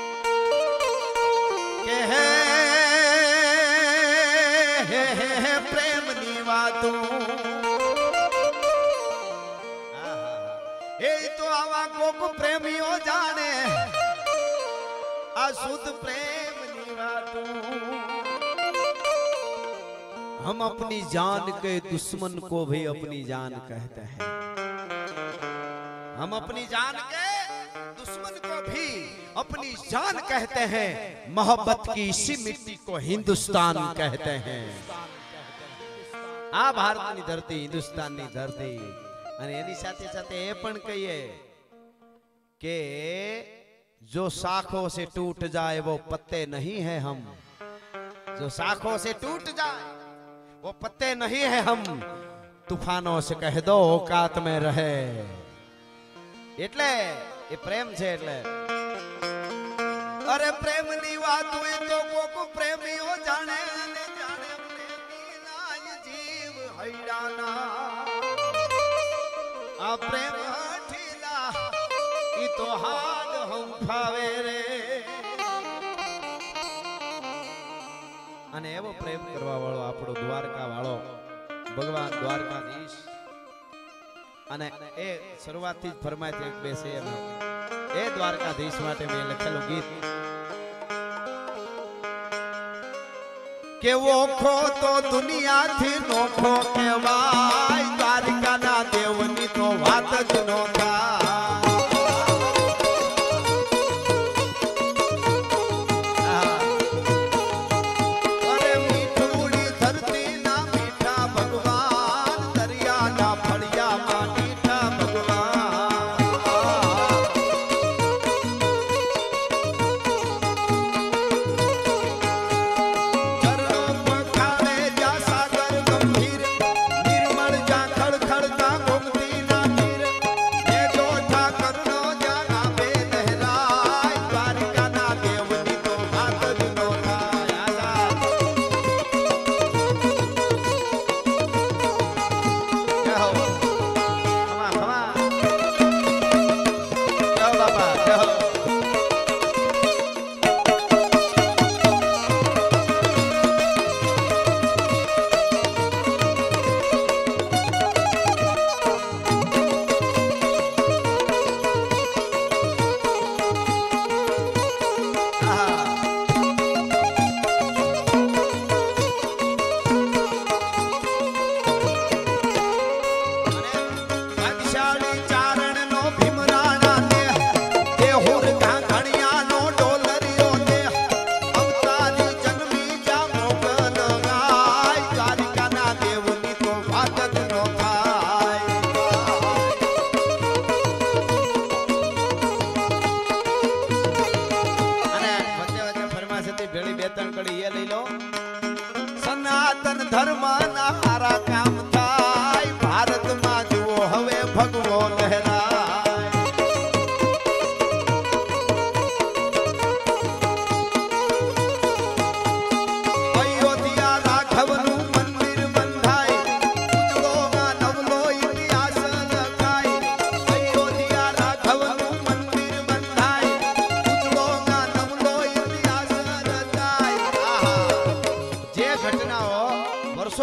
કે હે પ્રેમની વાતો એ તો આવા કોક પ્રેમીઓ જાણે આ શુદ્ધ પ્રેમની વાતો. हम अपनी जान के दुश्मन को भी अपनी जान कहते हैं. हम अपनी जान के दुश्मन को भी अपनी जान कहते हैं. मोहब्बत की इसी मिट्टी को हिंदुस्तान कहते हैं. आ भारतनी धरती हिंदुस्ताननी धरती. અને એની સાથે સાથે એ પણ કહીએ કે जो शाखों से टूट जाए वो पत्ते नहीं है हम. जो शाखों से टूट जाए वो पत्ते नहीं है हम. तूफानों से कह दो औकात में रहे. એટલે એ પ્રેમ છે. એટલે અરે પ્રેમની વાત હોય તો કોક પ્રેમીઓ જાણે અને જાણે પ્રેમીના જીવ હૈડાના. આ પ્રેમ હઠીલા ઈ તો હાડ હંફાવે રે. અને એવો પ્રેમ કરવા વાળો આપણો દ્વારકા વાળો ભગવાન દ્વારકાધીશ. અને એ શરૂઆતથી જ ફરમાય એક બે છે એ દ્વારકાધીશ માટે મેં લખેલું ગીત કે ઓખો તો દુનિયાથી નોખો કહેવાય. દ્વારકાના દેવની તો વાત જ નો થાય.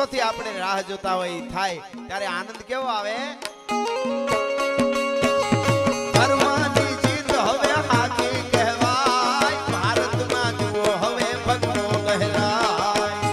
વર્ષોથી આપણે રાહ જોતા હોય થાય ત્યારે આનંદ કેવો આવે ધર્મની જીત હવે હાકી કહેવાય ભારતમાં જુઓ હવે ભગવો લહેરાય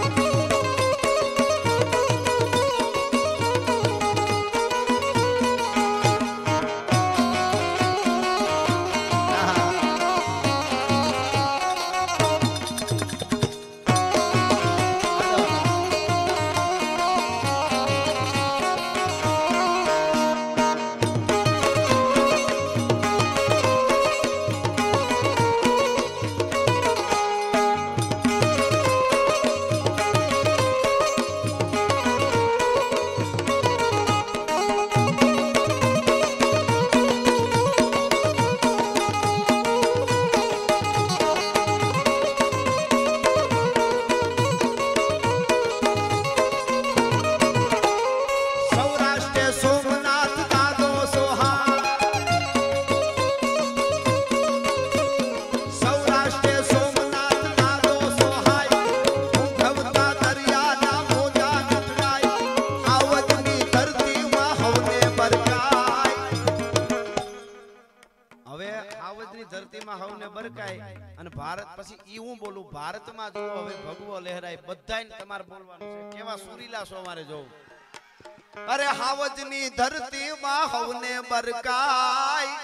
ભારત પછી ઈ હું બોલું ભારતમાં જો હવે ભગવો લહેરાય બધાયને તમારે બોલવાનું છે કેવા સુરીલા છો અમારે જોવું અરે હાવજની ધરતીમાં હવને બરકાય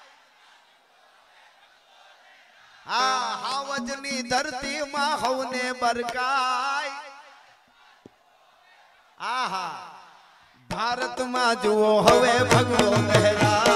હા હાવજની ધરતીમાં હવને બરકાય આહા ભારતમાં જુઓ હવે ભગવો લહેરાય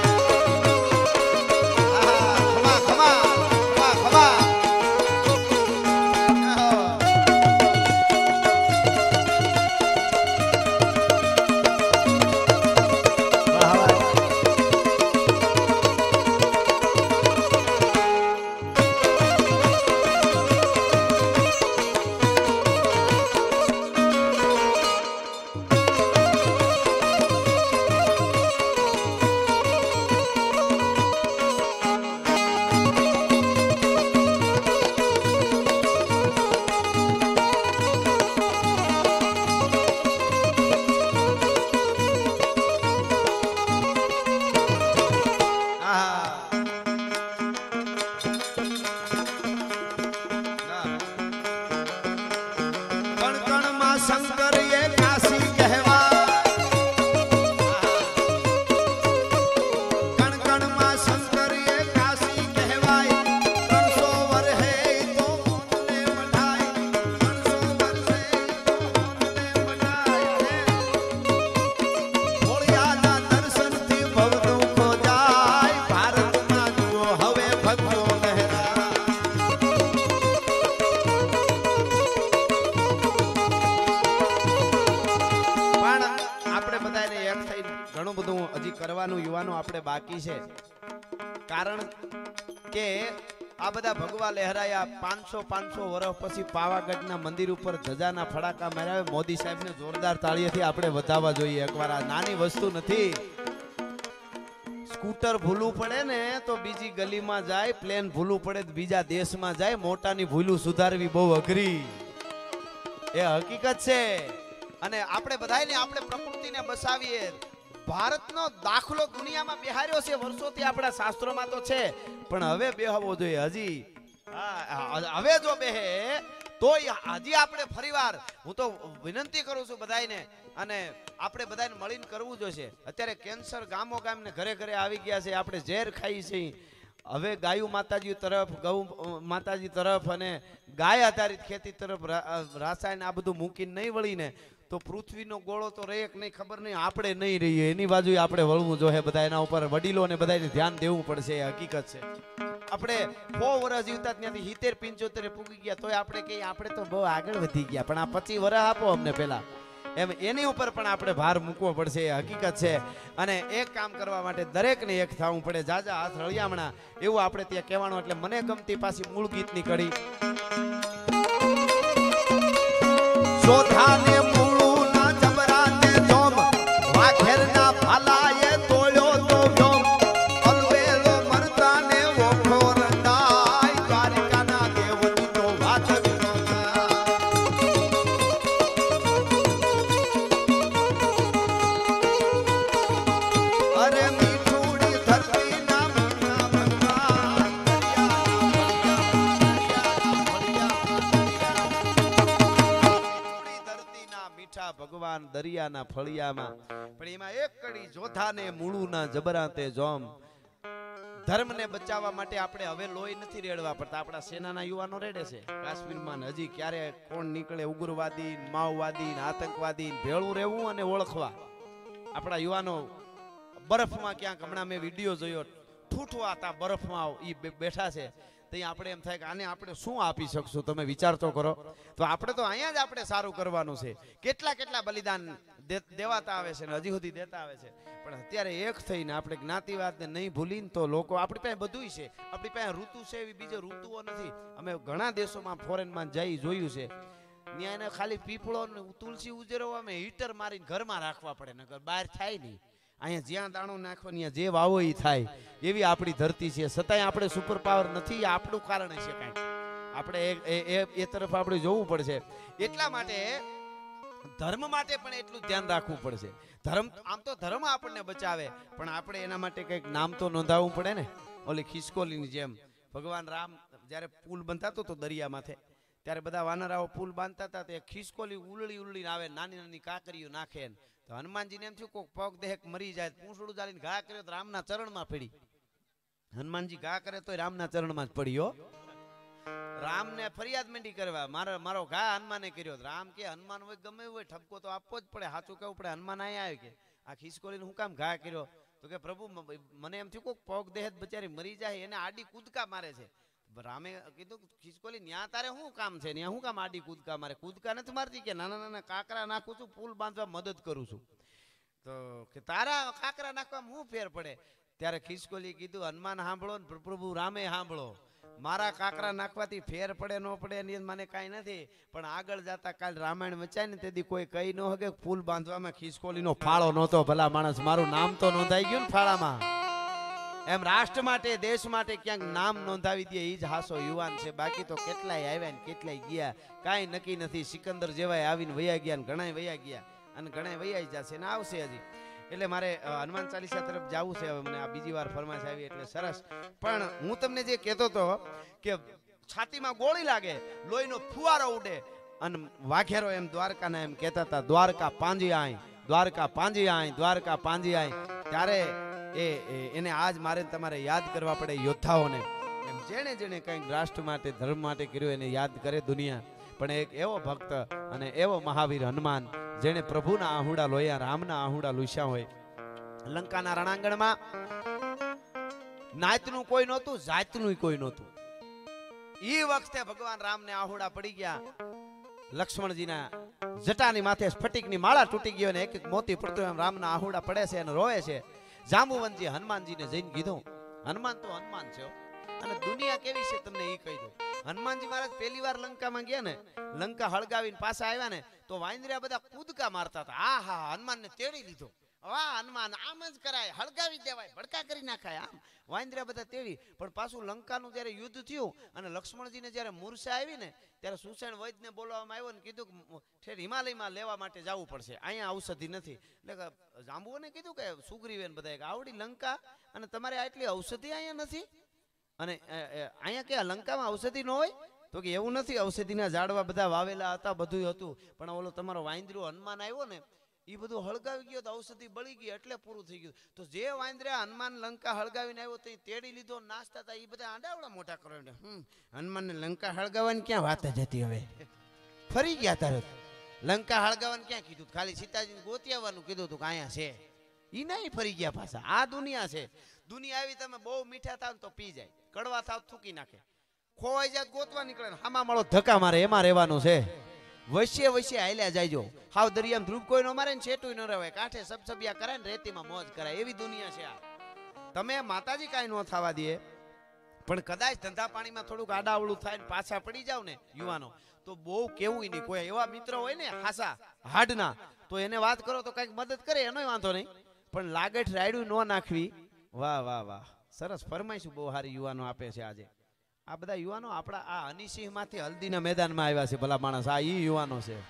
શંકર એ કાશી કહેવા કણ કણમાં શંકર એ કાશી કહેવાય 300 વર્ષે તો મોનને મઢાય 300 વર્ષે તો મોનને મઢાય ભોળિયાના દર્શનથી ભવ દુઃખો જાય ભારતમાં જુઓ હવે ભગવો લહેરાય ઘણું બધું હજી કરવાનું યુવાનો આપણે બાકી છે કારણ કે આ બધા ભગવા લહેરાયા 500 વર્ષ પછી પાવાગઢના મંદિર ઉપર ધજાના ફડાકા માર્યા મોદી સાહેબને જોરદાર તાળીઓથી આપણે વધાવવા જોઈએ એકવાર આ નાની વસ્તુ નથી સ્કૂટર ભૂલવું પડે ને તો બીજી ગલીમાં જાય પ્લેન ભૂલવું પડે તો બીજા દેશમાં જાય મોટાની ભૂલું સુધારવી બહુ અઘરી એ હકીકત છે અને આપણે બધાને આપણે પ્રકૃતિને બસાવીએ ભારતનો દાખલો દુનિયામાં બેહાર્યો છે વર્ષોથી આપણા શાસ્ત્રોમાં તો છે પણ હવે બેહવો જોઈએ હજી હવે જો બેહે તો હજી આપણે ફરીવાર હું તો વિનંતી કરું છું બધાને અને આપણે બધાને મળીને કરવું જોઈશે અત્યારે કેન્સર ગામો ગામને ઘરે ઘરે આવી ગયા છે આપણે ઝેર ખાઈ છીએ હવે ગાયું માતાજી તરફ ગૌ માતાજી તરફ અને ગાય આધારિત ખેતી તરફ રાસાયણ આ બધું મૂકીને નહીં વળીને તો પૃથ્વીનો ગોળો તો રહે કે નહીં ખબર નહીં આપણે નહીં રહીએ એની બાજુ આપણે વળવું જોઈએ બધા એના ઉપર વડીલોને બધાને ધ્યાન દેવું પડશે એ હકીકત છે આપણે 100 વર્ષ જીવતા ત્યાંથી 70-75 પૂગી ગયા તોય આપણે કહીએ આપણે તો બહુ આગળ વધી ગયા પણ આ 25 વર્ષ આપો અમને પહેલા એમ એની ઉપર પણ આપણે ભાર મૂકવો પડશે એ હકીકત છે અને એક કામ કરવા માટે દરેકને એક થવું પડે જાજા હાથ રળિયામણા એવું આપણે ત્યાં કહેવાનું એટલે મને ગમતી પાછી મૂળ ગીતની કડી ચોથાને મૂળુના જબરાને જોમ વાઘેરના ભાલાએ તોળ્યો તો વ્યોમ અલવેલો મરદાને ઓખો રંડાય દ્વારિકાના દેવની તો વાત વિનોદા દરિયાના ફળિયામાં, પણ એમાં એક કડી જોધાને મૂળુના જબરાતે જોમ. ધર્મને બચાવવા માટે આપણે હવે લોહી નથી રેડવા પડતા. આપણા સેનાના યુવાનો રેડે છે કાશ્મીરમાં. હજી ક્યારે કોણ નીકળે ઉગ્રવાદી, માઓવાદી, આતંકવાદી, ભેળું રહેવું અને ઓળખવા. આપણા યુવાનો બરફમાં ક્યાંક, હમણાં મેં વિડીયો જોયો, ઠૂઠવા હતા બરફમાં ઈ બેઠા છે. ત્યાં આપણે એમ થાય કે આને આપણે શું આપી શકશું, તમે વિચાર તો કરો. તો આપણે તો અહીંયા જ આપણે સારું કરવાનું છે. કેટલા કેટલા બલિદાન દેવાતા આવે છે ને હજી સુધી દેતા આવે છે. પણ અત્યારે એક થઈને આપણે જ્ઞાતિવાદને નહીં ભૂલીને તો લોકો, આપણી પાસે બધુંય છે, આપણી પાસે ઋતુ છે એવી બીજો ઋતુઓ નથી. અમે ઘણા દેશોમાં ફોરેનમાં જઈ જોયું છે, ત્યાં એને ખાલી પીપળો ને તુલસી ઉજેરો અમે હીટર મારીને ઘરમાં રાખવા પડે, નકર બહાર થાય નહીં. અહીંયા જ્યાં દાણો નાખવો ત્યાં જે વાવો એ થાય, એવી આપણી ધરતી છે. છતાંય આપણે સુપર પાવર નથી, આપણું કારણ છે કાંઈક. આપણે એ તરફ આપણે જોવું પડશે. એટલા માટે ધર્મ માટે પણ એટલું ધ્યાન રાખવું પડશે. ધર્મ, આમ તો ધર્મ આપણને બચાવે, પણ આપણે એના માટે કંઈક નામ તો નોંધાવવું પડે ને. ઓલી ખિસકોલીની જેમ ભગવાન રામ જ્યારે પુલ બંધાતો હતો દરિયામાંથી, ત્યારે બધા વાનરાઓ પુલ બાંધતા હતા. તે ખિસકોલી ઉલળી ઉલળીને આવે, નાની નાની કાકરીઓ નાખે. તો હનુમાનજીને એમ થયું કોક પગ દેહક મરી જાય, પૂંછડું ચાલીને ઘા કર્યો તો રામના ચરણમાં પડી. હનુમાનજી ઘા કરે તો રામના ચરણમાં જ પડ્યો. રામને ફરિયાદ માંડી કરવા, મારો ઘા હનુમાને કર્યો. રામ કે હનુમાન હોય ગમે હોય ઠપકો તો આપવો જ પડે, સાચું કેવું પડે. હનુમાન અહીંયા આવ્યો કે આ ખિસકોલીને હું કામ ઘા કર્યો? તો કે પ્રભુ મને એમ થયું કોક પગ દેહ બચારી મરી જાય, એને આડી કૂદકા મારે છે. રામે કીધું ખિસકોલી ન્યા તારે શું કામ છે, ન્યા શું કામ આડી કૂદકા મારે? કૂદકા નથી મારતી કે નાના નાના કાંકરા નાખું છું, પુલ બાંધવા મદદ કરું છું. તો કે તારા કાંકરા નાખવામાં શું ફેર પડે? ત્યારે ખિસકોલી કીધું હનુમાન સાંભળો ને પ્રભુ રામે સાંભળો, મારા કાંકરા નાખવાથી ફેર પડે ન પડે એની મને કાંઈ નથી, પણ આગળ જતા કાલ રામાયણ વચાય ને તેથી કોઈ કઈ ન હકે પુલ બાંધવામાં ખિસકોલીનો ફાળો નહોતો. ભલા માણસ, મારું નામ તો નોંધાઈ ગયું ને ફાળામાં. એમ રાષ્ટ્ર માટે, દેશ માટે ક્યાંક નામ નોંધાવી દે એ જ હાસો યુવાન છે. બાકી તો કેટલાય આવ્યા ને કેટલાય ગયા, કાંઈ નક્કી નથી. સિકંદર જેવાય આવીને વયા ગયા ને ઘણાય વયા ગયા અને ઘણાય વયા જશે ને આવશે હજી. એટલે મારે હનુમાન ચાલીસા તરફ જવું છે. હવે મને આ બીજી વાર ફરમાશ આવી એટલે સરસ. પણ હું તમને જે કહેતો હતો કે છાતીમાં ગોળી લાગે, લોહીનો ફુવારો ઉડે અને વાઘેરો એમ દ્વારકાના એમ કહેતા હતા, દ્વારકા પાંજી આય, દ્વારકા પાંજી આય, દ્વારકા પાંજી આય. ત્યારે એને આજ મારે તમારે યાદ કરવા પડે યોદ્ધાઓને. એમ જેણે જેણે કંઈક રાષ્ટ્ર માટે, ધર્મ માટે કર્યું એને યાદ કરે દુનિયા. પણ એક એવો ભક્ત અને એવો મહાવીર હનુમાન, જેણે પ્રભુના આહુડા લોયા, રામના આહુડા લુસ્યા હોય. લંકાના રણાંગણમાં નાતનું કોઈ નહોતું, જાતનું કોઈ નહોતું. એ વખતે ભગવાન રામને આહુડા પડી ગયા. લક્ષ્મણજીના જટાની માથે સ્ફટિકની માળા તૂટી ગયો ને એક એક મોતી પડતો એમ રામના આહુડા પડે છે અને રોવે છે. જાંબુવનજી હનુમાનજીને જઈને કીધું, હનુમાન તો હનુમાન છે અને દુનિયા કેવી છે તમને એ કહી દઉં. હનુમાનજી મહારાજ પહેલી વાર લંકામાં ગયા ને, લંકા હળગાવીને પાછા આવ્યા ને, તો વાંદરા બધા કૂદકા મારતા હતા. આ હા, હનુમાનને તેડી લીધો. વાહ હનુમાન, આમ જ કરાય, હળગાવી દેવાય, ભડકા કરી નાખાય. આમ વાંદરા બધા તેડી. પણ પાછું લંકાનું જ્યારે યુદ્ધ થયું અને લક્ષ્મણજીને જ્યારે મૂર્છા આવી ને, ત્યારે સુસેન વૈદ્યને બોલાવવામાં આવ્યો ને કીધું કે ઠેર હિમાલયમાં લેવા માટે જવું પડશે, અહીંયા ઔષધિ નથી. એટલે જાંબુઓને કીધું કે સુગ્રીવેન બધા કે આવડી લંકા અને તમારે આટલી ઔષધિ અહીંયા નથી, અને અહીંયા કે લંકામાં ઔષધિ ન હોય? તો કે એવું નથી, ઔષધિના ઝાડવા બધા વાવેલા હતા, બધું હતું, પણ ઓલો તમારો વાંદરો હનુમાન આવ્યો ને એ બધું હળગાવી ગયો તો ઔષધિ બળી ગઈ એટલે પૂરું થઈ ગયું. તો જે વાંદરા હનુમાન લંકા હળગાવીને આવ્યો તો તેડી લીધો, નાસ્તા હતા, એ બધા આડાવડા મોટા કરો. હનુમાનને લંકા હળગાવવાની ક્યાં વાત જ હતી? હવે ફરી ગયા તરત. લંકા હળગાવવાનું ક્યાં કીધું? ખાલી સીતાજીને ગોતી આવવાનું કીધું હતું કે અહીંયા છે. એ નહીં, ફરી ગયા પાછા. આ દુનિયા છે. દુનિયા આવી, તમે બહુ મીઠા થાવ તો પી જાય, કડવા થાવ થૂકી નાખે, ખોવાઈ જાય ગોતવા નીકળે, હામા માળો ધક્કા મારે, એમાં રહેવાનું છે. વૈશ્ય વૈશ્ય હાલ્યા જાયજો. હાવ દરિયામાં ધ્રુવ કોઈ ન મારે ને છેટું ન રહેવાય, કાંઠે સબસબિયા કરાય ને રેતીમાં મોજ કરાય, એવી દુનિયા છે આ. તમે માતાજી કાંઈ ન થવા દે, પણ કદાચ ધંધા પાણીમાં થોડુંક આડાવડું થાય ને પાછા પડી જાવ ને યુવાનો, તો બહુ કેવું નહીં. કોઈ એવા મિત્ર હોય ને હાસા હાડના, તો એને વાત કરો તો કંઈક મદદ કરે, એનોય વાંધો નહીં, પણ લાગઠ રાયડું ન નાખવી. વાહ વાહ વાહ, સરસ ફરમાઈશું બહુ સારી યુવાનો આપે છે આજે. આ બધા યુવાનો આપણા આ હનીસિંહ માંથી હલ્દીના મેદાનમાં આવ્યા છે. ભલા માણસ, આ ઈ યુવાનો છે.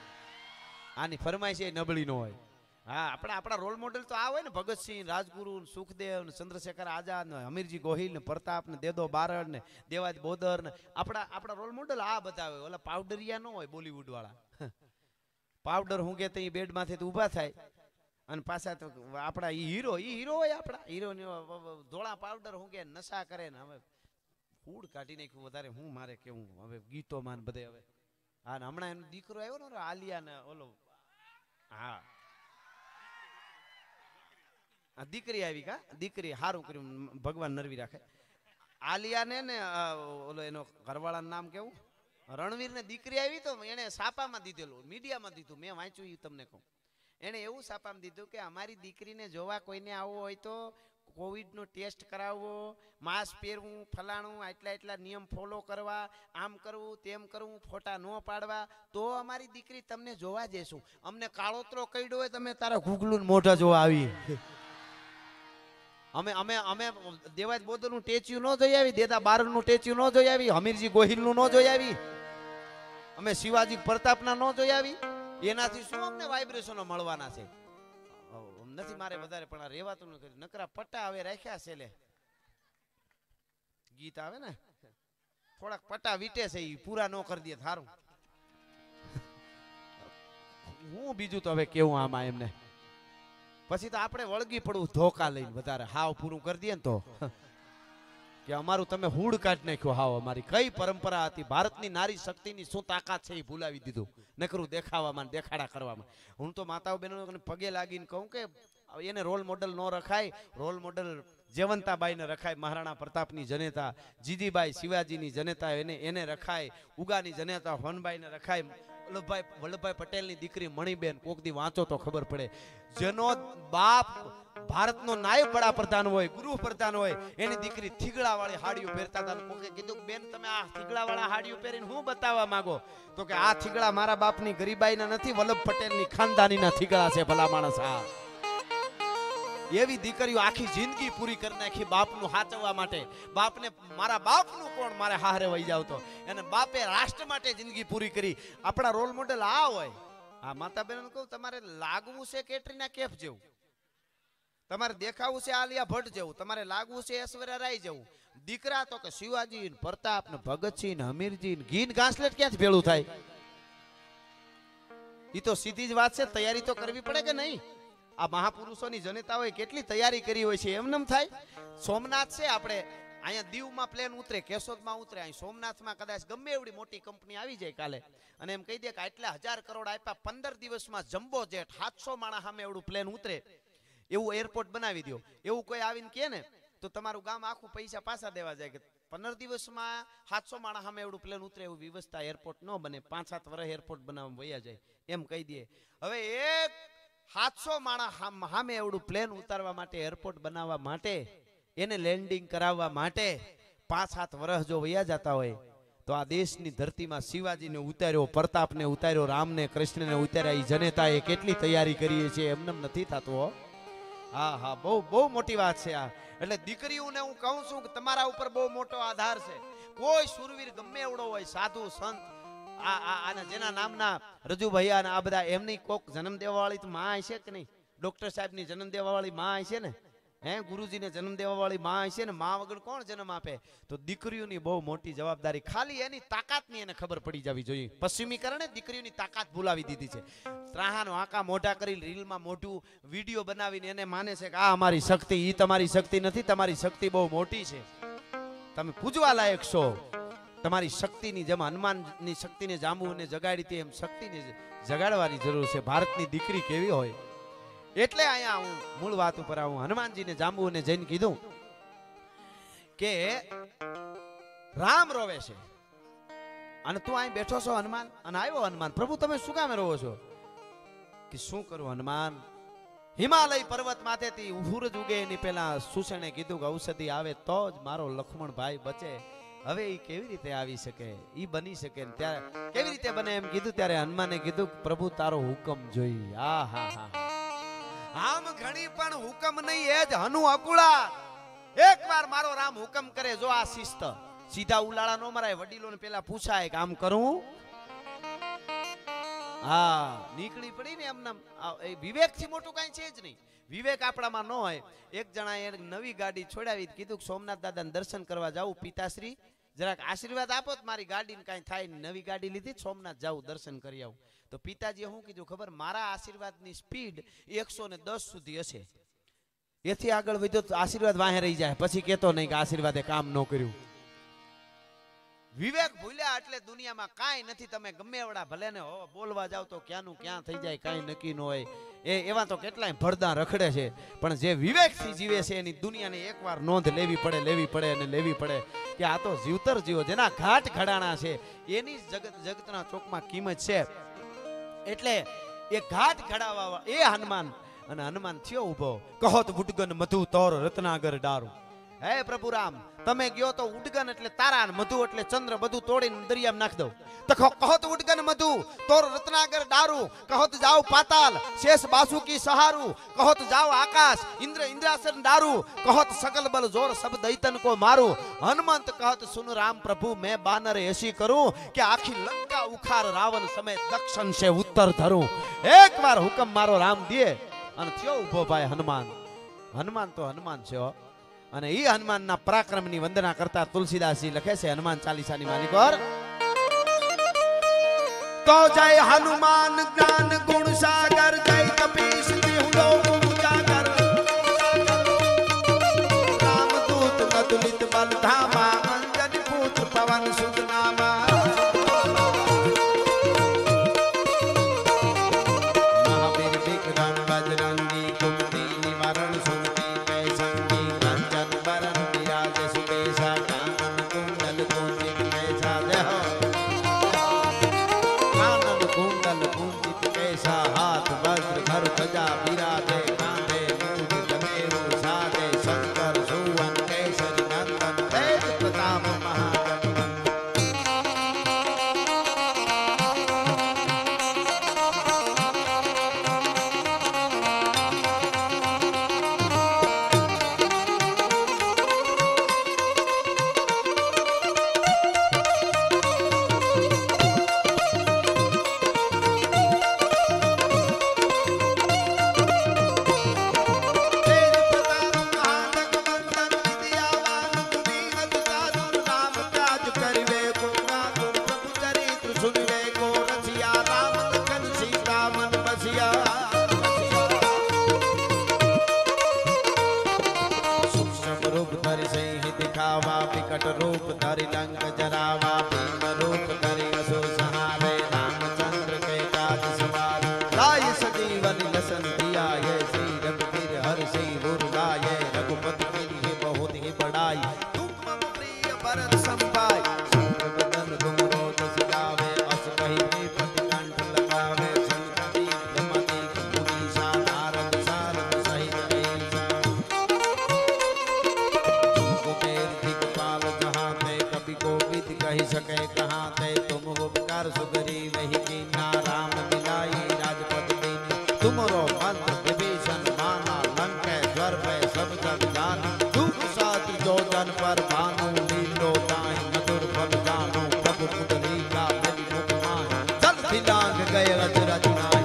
આની ફરમાઈશ એ નબળી ન હોય. હા, આપણા રોલ મોડેલ તો આ હોય ને, ભગતસિંહ, રાજગુરુ, સુખદેવ ને ચંદ્રશેખર આઝાદ ને હમીરજી ગોહિલ ને પ્રતાપ ને દેદો બારડ ને દેવાજ બોદર ને આપણા રોલ મોડેલ આ બધા હોય. ઓલા પાવડરિયા ન હોય બોલીવુડ વાળા. પાવડર હું કે તે બેડમાંથી ઊભા થાય અને પાછા તો આપણા હીરો હોય આપણા હીરો ધોળા પાવડર હું કે નશા કરે ને હવે ફૂડ કાઢી નાખ્યું વધારે હું મારે કેવું હવે ગીતો માન બધે હવે હા હમણાં એનો દીકરો આવ્યો ને આલિયા ને ઓલો હા દીકરી આવી કા દીકરી સારું કર્યું ભગવાન નરવી રાખે આલિયા ને ઓલો એનો ઘરવાળાનું નામ કેવું રણવીર ને દીકરી આવી તો એને સાપામાં દીધેલું મીડિયામાં દીધું મેં વાંચ્યું એ તમને કહું એને એવું સાપામાં દીધું કે અમારી દીકરીને જોવા કોઈને આવવું હોય તો કોવિડનો ટેસ્ટ કરાવવો માસ્ક પહેરવું ફલાણું એટલા નિયમ ફોલો કરવા આમ કરવું તેમ કરવું ફોટા ન પાડવા તો અમારી દીકરી તમને જોવા જઈશું અમને કાળોતરો કઈડો હોય તમે તારા ઘૂગલું મોઢા જોવા આવી અમે અમે અમે દેવાજ બોદરનું ટેચ્યુ ન જોઈ આવી દેદા બારનું ટેચ્યુ ન જોઈ આવી હમીરજી ગોહિલનું ન જોઈ આવી અમે શિવાજી પ્રતાપના ન જોઈ આવી એનાથી શું અમને વાઇબ્રેશનો મળવાના છે નથી મારે વધારે પણ આ રેવાતું નથી નકરા પટ્ટા હવે રાખ્યા છે લે ગીત આવે ને થોડાક પટ્ટા વીટે છે એ પૂરા ન કરી દે થારું હું બીજું તો હવે કેવું આમાં એમને પછી તો આપણે વળગી પડવું ધોકા લઈને વધારે હાવ પૂરું કરી દઈએ ને તો કે અમારું તમે હુડ કાઢી નાખ્યો હાવ અમારી કઈ પરંપરા હતી ભારતની નારી શક્તિની શું તાકાત છે એ ભૂલાવી દીધું નકરું દેખાવામાં દેખાડા કરવામાં હું તો માતાઓ બહેનો પગે લાગીને કહું કે એને રોલ મોડલ ન રખાય રોલ મોડલ જયવંતાબાઈને રખાય મહારાણા પ્રતાપની જનેતા જીજીબાઈ શિવાજીની જનેતા એને રખાય ઉગાની જનેતા હોનબાઈને રખાય વલ્લભભાઈ પટેલની દીકરી મણીબેન કોક દી વાંચો તો ખબર પડે જેનો બાપ ભારતનો નાયબ વડાપ્રધાન હોય ગૃહપ્રધાન હોય એની દીકરી થીગડા વાળી હાડીઓ પહેરતા હતા કોકે કીધું બેન તમે આ થીગડા વાળા હાડીઓ પહેરીને હું બતાવવા માંગો તો કે આ થીગડા મારા બાપની ગરીબાઈના નથી વલ્લભ પટેલની ખાનદાનીના થીગડા છે ભલા માણસ આ એવી દીકરીઓ આખી જિંદગી પૂરી કરી નાખી બાપનું હાચવવા માટે બાપને મારા બાપનું કોણ મારે હારે વહી જાવ તો અને બાપે રાષ્ટ્ર માટે જિંદગી પૂરી કરી આપણા રોલ મોડેલ આ હોય આ માતા બહેનો કહું તમારે લાગવું છે કેટરીના કેફ જેવું તમારે દેખાવું છે આલિયા ભટ્ટ જેવું તમારે લાગવું છે ઐશ્વર્યા રાય જેવું દીકરા તો કે શિવાજી પ્રતાપ ને ભગતસિંહ ને હમીરજી ને ગીન ઘાસલેટ ક્યાંથી ભેળું થાય ઈ તો સીધી જ વાત છે તૈયારી તો કરવી પડે કે નહીં આ મહાપુરુષોની જનતાઓએ કેટલી તૈયારી કરી હોય છે એમનેમ થાય સોમનાથ છે આપણે અહીંયા દીવમાં પ્લેન ઉતરે કેશોદમાં ઉતરે અહીં સોમનાથમાં કદાચ ગમે એવડી મોટી કંપની આવી જાય કાલે અને એમ કહી દે કે આટલા 1000 કરોડ આપ્યા 15 દિવસમાં જમ્બો જેટ 700 માણસ સામે એવડું પ્લેન ઉતરે એવું એરપોર્ટ બનાવી દો એવું કોઈ આવીને કહે ને તો તમારું ગામ આખું પૈસા પાછા દેવા જાય કે 15 દિવસમાં 700 માણસ સામે એવડું પ્લેન ઉતરે એવું વ્યવસ્થા એરપોર્ટ ન બને 5-7 વર્ષ એરપોર્ટ બનાવવામાં વયા જાય એમ કહી દે હવે એક 700 માણસ સામે એવડું પ્લેન ઉતારવા માટે એરપોર્ટ બનાવવા માટે એને લેન્ડિંગ કરાવવા માટે 5-7 વર્ષ જો વયા જતા હોય તો આ દેશની ધરતીમાં શિવાજીને ઉતાર્યો પ્રતાપને ઉતાર્યો રામને કૃષ્ણને ઉતાર્યા એ જનતાએ કેટલી તૈયારી કરી છે એમને નથી થતું હા હા બહુ મોટી વાત છે આ એટલે દીકરીઓને હું કહું છું કે તમારા ઉપર બહુ મોટો આધાર છે કોઈ સુરવીર ગમે એવડો હોય સાધુ સંત આના જેના નામના રજુભાઈ અને આ બધા એમની કોક જન્મ દેવા વાળી તો માં હશે કે નહીં ડોક્ટર સાહેબની જન્મ દેવા વાળી માં હશે ને હે ગુરુજીને જન્મ દેવા વાળી માં હશે ને માં વગર કોણ જન્મ આપે તો દીકરીઓની બહુ મોટી જવાબદારી ખાલી એની તાકાતની એને ખબર પડી જવી જોઈએ પશ્ચિમીકરણે દીકરીઓની તાકાત ભૂલાવી દીધી છે ત્રાહાનો આંકા મોઢા કરી રીલમાં મોઢું વિડીયો બનાવીને એને માને છે કે આ અમારી શક્તિ ઈ તમારી શક્તિ નથી તમારી શક્તિ બહુ મોટી છે તમે પૂજવા લાયક છો તમારી શક્તિની જેમ હનુમાનની શક્તિને જાંબુને જગાડી હતી એમ શક્તિને જગાડવાની જરૂર છે ભારતની દીકરી કેવી હોય એટલે અહીંયા હું મૂળ વાત ઉપર આવું હનુમાનજીને જાંબુને જઈને કીધું કે રામ રોવે છે અને તું અહીં બેઠો છો હનુમાન અને આવ્યો હનુમાન પ્રભુ તમે શું કામે રોવો છો કે શું કરું હનુમાન હિમાલય પર્વત માથેથી સૂરજ ઉગે એની પહેલા સુસેણે કીધું કે ઔષધિ આવે તો જ મારો લક્ષ્મણ ભાઈ બચે હવે એ કેવી રીતે આવી શકે ઈ બની શકે ને ત્યારે કેવી રીતે બને એમ કીધું ત્યારે હનુમાને કીધું પ્રભુ તારો હુકમ જોઈ હા હા હા આમ ઘણી પણ હુકમ નહીં એ જ હનુ અકુળા એકવાર મારો રામ હુકમ કરે જો આ શિસ્ત સીધા ઉલાળા નો મરાય વડીલોને પેલા પૂછાય કે આમ કરું હા નીકળી પડી ને એમને વિવેક થી મોટું કઈ છે જ નહીં વિવેક આપણામાં ન હોય એક જણાએ નવી ગાડી છોડાવી કીધું સોમનાથ દાદાને દર્શન કરવા જાવું પિતાશ્રી જરાક આશીર્વાદ આપો તો મારી ગાડીને કાંઈ થાય નહીં. નવી ગાડી લીધી, સોમનાથ જાઉં, દર્શન કરી આવું. તો પિતાજીએ શું કીધું ખબર? મારા આશીર્વાદની સ્પીડ 110 સુધી હશે. એથી આગળ વધ્યો તો આશીર્વાદ વાહે રહી જાય. પછી કહેતો નહીં કે આશીર્વાદે કામ ન કર્યું. વિવેક ભૂલ્યા એટલે દુનિયામાં કાંઈ નથી. તમે ગમે એવડા ભલે ને બોલવા જાવ તો ક્યાંનું ક્યાં થઈ જાય કાંઈ નક્કી ન હોય. એવા તો કેટલાય ભરદા રખડે છે, પણ જે વિવેકથી જીવે છે એની દુનિયાની એકવાર નોંધ લેવી પડે કે આ તો જીવતર જીવો, જેના ઘાટ ઘડાણા છે એની જગતના ચોકમાં કિંમત છે. એટલે એ ઘાટ ઘડાવા એ હનુમાન, અને હનુમાન થયો ઉભો. કહો તો ઉડગન મધુ તોર રત્નાગર ડારું. હે પ્રભુ રામ, તમે ગયો તો ઉડગન એટલે તારા, મધુ એટલે ચંદ્ર, બધું તોડીને દરિયામાં નાખ દઉં. તો કહો તો ઉડગન મધુ તોર રત્નાગર ડારું. કહો તો જાઓ પાતાલ શેષ બાસુકી સહારું. કહો તો જાઓ આકાશ ઇન્દ્ર ઇન્દ્રાસન ડારું. કહો તો સકલ બલ જોર સબ દૈતન को मारू. हनुमंत कहत सुन राम प्रभु मैं बानर ऐसी करूं कि आखी लंका उखाड़ रावण समेत दक्षिण से उत्तर धरूं. एक बार हुक्म मारो राम दिए અને થયો ઉભો ભાઈ હનુમાન. હનુમાન તો હનુમાન છે. અને ઈ હનુમાનના પરાક્રમની વંદના કરતા તુલસીદાસજી લખે છે હનુમાન ચાલીસાની માલિકોર. તો જય હનુમાન જ્ઞાન ગુણ સાગર, જય કપીશ દેહુ લોક ઉજાગર. રામદૂત અતુલિત બલ ધામા, અંજની પુત્ર પવન સુત નામા. મહાવીર વિક્રમ બજરંગી, કુમતિ નિવારણ સુમતિ જય સંગી. કંચન બરન વિરાજ સુબેશા, કાનન કુંડલ કુંજિત કેસા. દેહો કાનન કુંડલ કુંજિત કેસા, હાથ વज्र ભર ધજા વિરાજે. કાંધે મૂળ જનેऊ સાજે, શંકર સુવન કેસરી નંદન. તેજ પ્રતાપ મહાગઠબંધન. विकट रूप धरि लंक जरावा, भीम रूप धरि असुर संहारे. रामचंद्र के काज सवारे, लाय सजीवन लसन दिया. ये श्री रघुवीर हर से गुर लाए. रघुपति कीन्ही बहुत ही बड़ाई, तुम मम प्रिय भरत संभाय. बदन तुम रोज सिलावे, अस कहि पति कंठ लगावे. संकटी ब्रह्मति मुनीसा, नारद सारद सहित ऐसा. कुबेर दिगपाल जहाँ ते, कवि कोविद कहि सके कहाँ ते. तुम उपकार सुगरी वही कीना, राम मिलाई राजपद दीनी. तुमरो मंत्र विभीषण माना, लंकेश्वर पे सब जग जाना. दुख साथ जो जन पर भानु, लीलो ताहि मधुर फल जानो. प्रभु पुतलिका बलि मुख माहि, जल दिलांग गए अजरज नाही.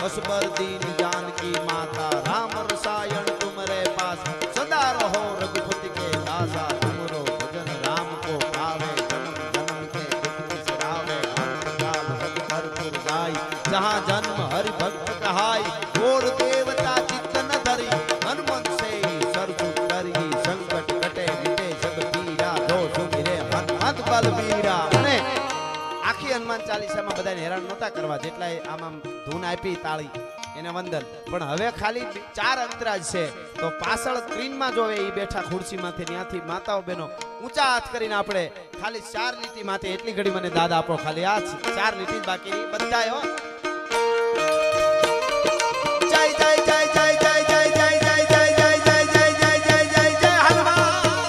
वसबर दीन जानकी माता राम रसायन तुम्हारे पास सदा रहो रघुपति के दासा तुमरो भजन राम को पावे जन्म जन्म के दुख बिसरावे अंत काल हरि भरपुर जाई जहाँ जन्म हरि भक्त कहाई और देवता चित्त न धरी हनुमत से सरजू करी संकट कटे मिटे सब पीरा दो सुमिरे हनुमत बलबीरा અને આખી હનુમાન ચાલીસામાં બધાને હેરાન નહોતા કરવા જેટલા આમ ધૂન આપી તાળી એને વંદન પણ હવે ખાલી 4 અંતરાજ છે તો પાછળ સ્ક્રીનમાં જોવે ઈ બેઠા ખુરશીમાંથી ત્યાંથી માતાઓ બહેનો ઊંચા હાથ કરીને આપણે ખાલી 4 લીટી માથે એટલી ઘડી મને દાદા આપો ખાલી આ 4 લીટી બાકી બધાય હો જય જય જય જય જય જય જય જય જય જય જય જય જય જય જય જય હનુમાન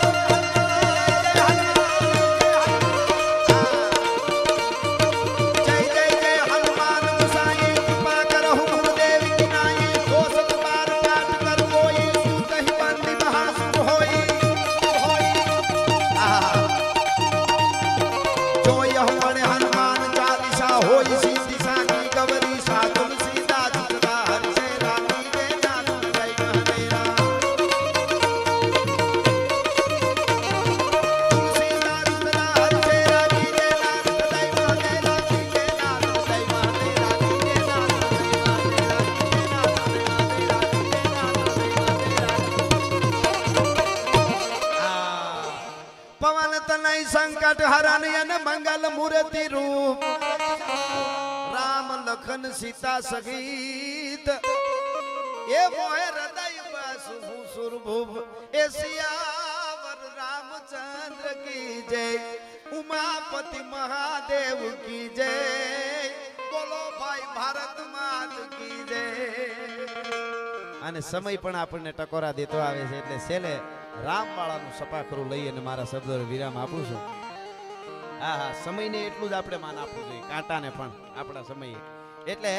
संकट हरण यन मंगल मूर्ति रूप राम लखन सीता सहित ए मोहे हृदय बसु सुरभुव ए सियावर रामचंद्र की जय उमापति महादेव की जय बोलो भाई भारत मात की जय અને સમય પણ આપણને ટકોરા દેતો આવે છે એટલે છેલ્લે રામવાળાનું સપાખરું લઈ અને મારા શબ્દોને વિરામ આપું છું હા હા સમયને એટલું જ આપણે માન આપવું જોઈએ કાંટાને પણ આપણા સમયે એટલે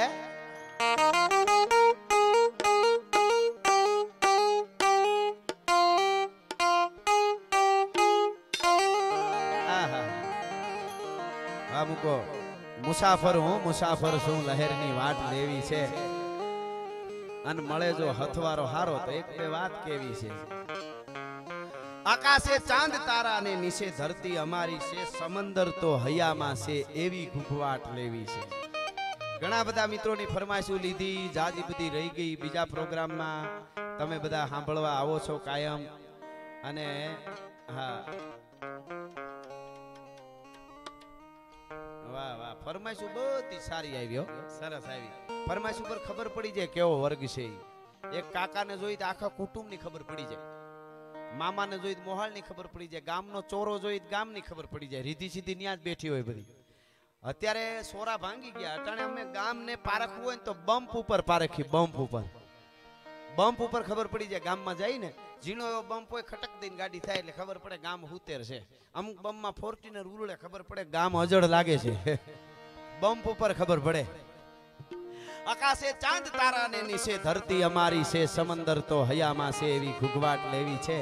હા મૂકો મુસાફર હું મુસાફર છું લહેરની વાટ લેવી છે અને મળે જો હથવારો હારો તો એક બે વાત કેવી છે આકાશે ચાંદ તારા ને નીચે ધરતી અમારી છે સમંદર તો હૈયામાં છે એવી ઘૂઘવાટ લેવી છે ઘણા બધા મિત્રોની ફરમાઈશો લીધી જાજી બધી રહી ગઈ બીજા પ્રોગ્રામમાં તમે બધા સાંભળવા આવો છો કાયમ અને હા વાહ વાહ ફરમાઈશ બધી સારી આવી હો સરસ આવી ફરમાઈશ ઉપર ખબર પડી જાય કેવો વર્ગ છે એક કાકાને જોઈ તો આખા કુટુંબની ખબર પડી જાય મામાને જોઈ તો મોહાળની ખબર પડી જાય ગામનો ચોરો જોઈ તો ગામની ખબર પડી જાય રીધી સીધી ન્યા જ બેઠી હોય બધી અત્યારે સોરા ભાંગી ગયા અટાણે અમે ગામને પારખવું હોય ને તો બમ્પ ઉપર પારખી બમ્પ ઉપર ખબર પડી જાય ગામમાં જઈને ઝીણો એવો બમ્પ હોય ખટક દઈને ગાડી થાય એટલે ખબર પડે ગામ હુતેર છે અમુક બમ્પમાં ફોર્ચ્યુનર ઉરુળે ખબર પડે ગામ અજળ લાગે છે બમ્પ ઉપર ખબર પડે આકાશે ચાંદ તારા ને નીચે ધરતી અમારી છે સમંદર તો હૈયામાં છે એવી ઘૂઘવાટ લેવી છે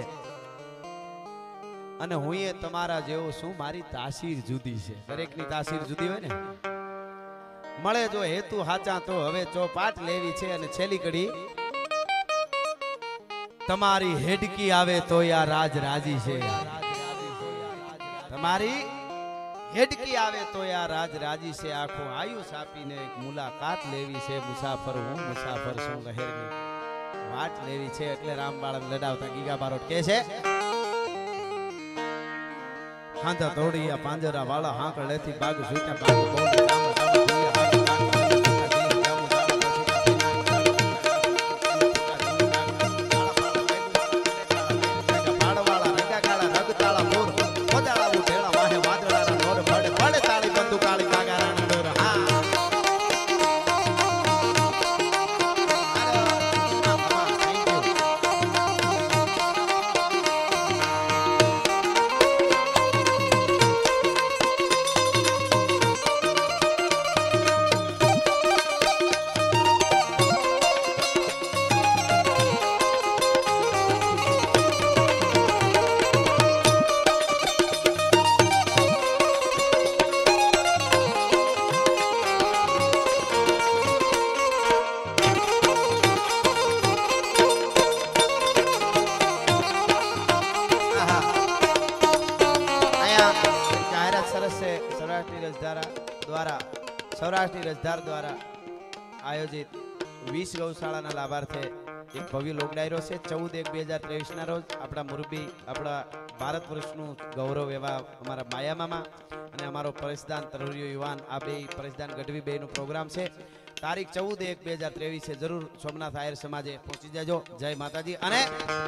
અને હું એ તમારા જેવો છું મારી તાસીર જુદી છે દરેકની તાસીર જુદી હોય ને મળે જો હેતુ હાચા તો હવે ચોપાટ લેવી છે અને છેલ્લી કડી તમારી હેડકી આવે તો યા રાજ રાજી છે તમારી હેડકી આવે તો યા રાજ રાજી છે આખો આયુષ આપીને એક મુલાકાત લેવી છે મુસાફર હું મુસાફર છું લહેરની વાટ લેવી છે એટલે રામબાળા લડાવતા ગીગા બારોટ કહે છે હાંધા તોડિયા પાંજરા વાળા હાંકળ લેથી બાગ સુટ્યા બાગ બોલ રામ સૌરાષ્ટ્રની રજધાર દ્વારા આયોજિત 20 ગૌશાળાના લાભાર્થે એક ભવ્ય લોક ડાયરો છે 14/1/2023 ના રોજ આપણા મુરબી આપણા ભારત વર્ષનું ગૌરવ એવા અમારા માયા મામા અને અમારો પરસદાન તરુરિયો યુવાન આ બે પરસદાન ગઢવી બે નો પ્રોગ્રામ છે તારીખ 14/1/2023 છે જરૂર સોમનાથ આયર સમાજે પહોંચી જજો જય માતાજી અને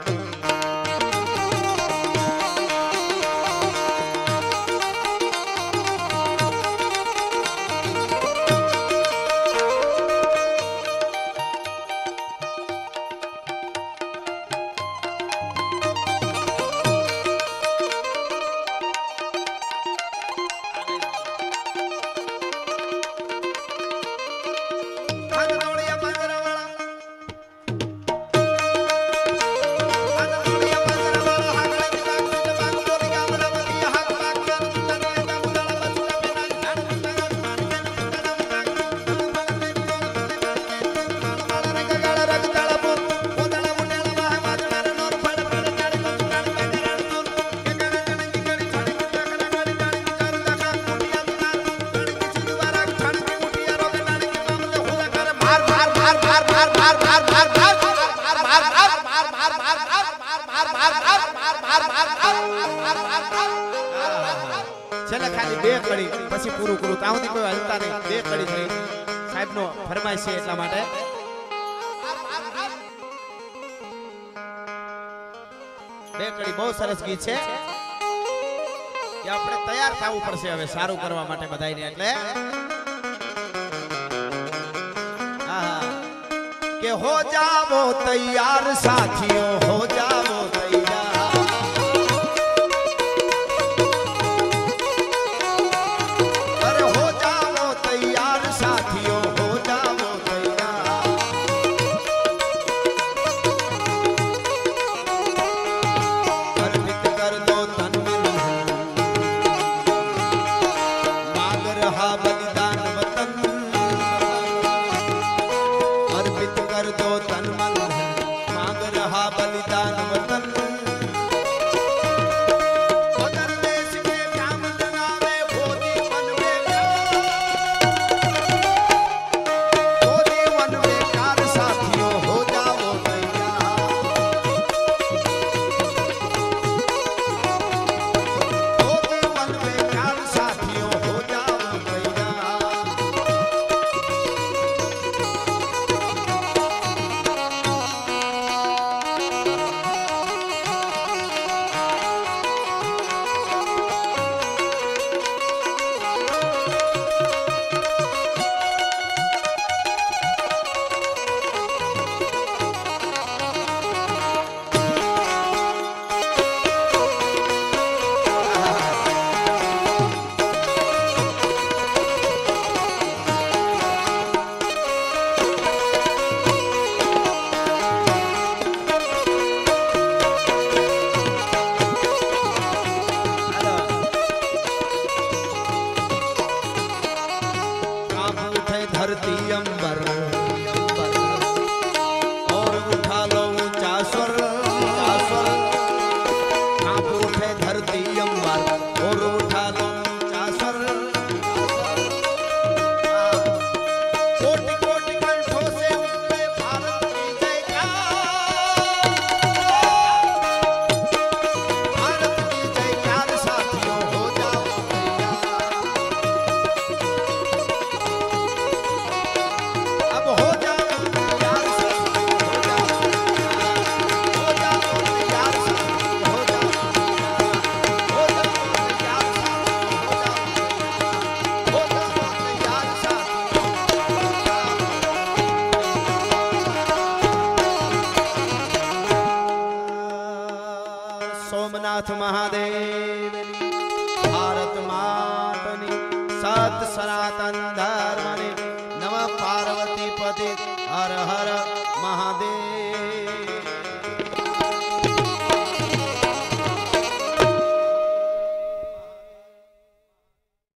બે કડી પછી પૂરું કરું ત્યાં સુધી કોઈ હલતા નહીં બે કડી થઈ સાહેબ નો ફરમાઈશ છે એટલા માટે બે કડી બહુ સરસ ગીત છે કે આપણે તૈયાર થવું પડશે હવે સારું કરવા માટે બધાયને એટલે કે હો જાવો તૈયાર સાથીઓ હો જાવો સોમનાથ મહાદેવ ભારત માતની સત સનાતન ધર્મની નમઃ પાર્વતી પતિ હર હર મહાદેવ।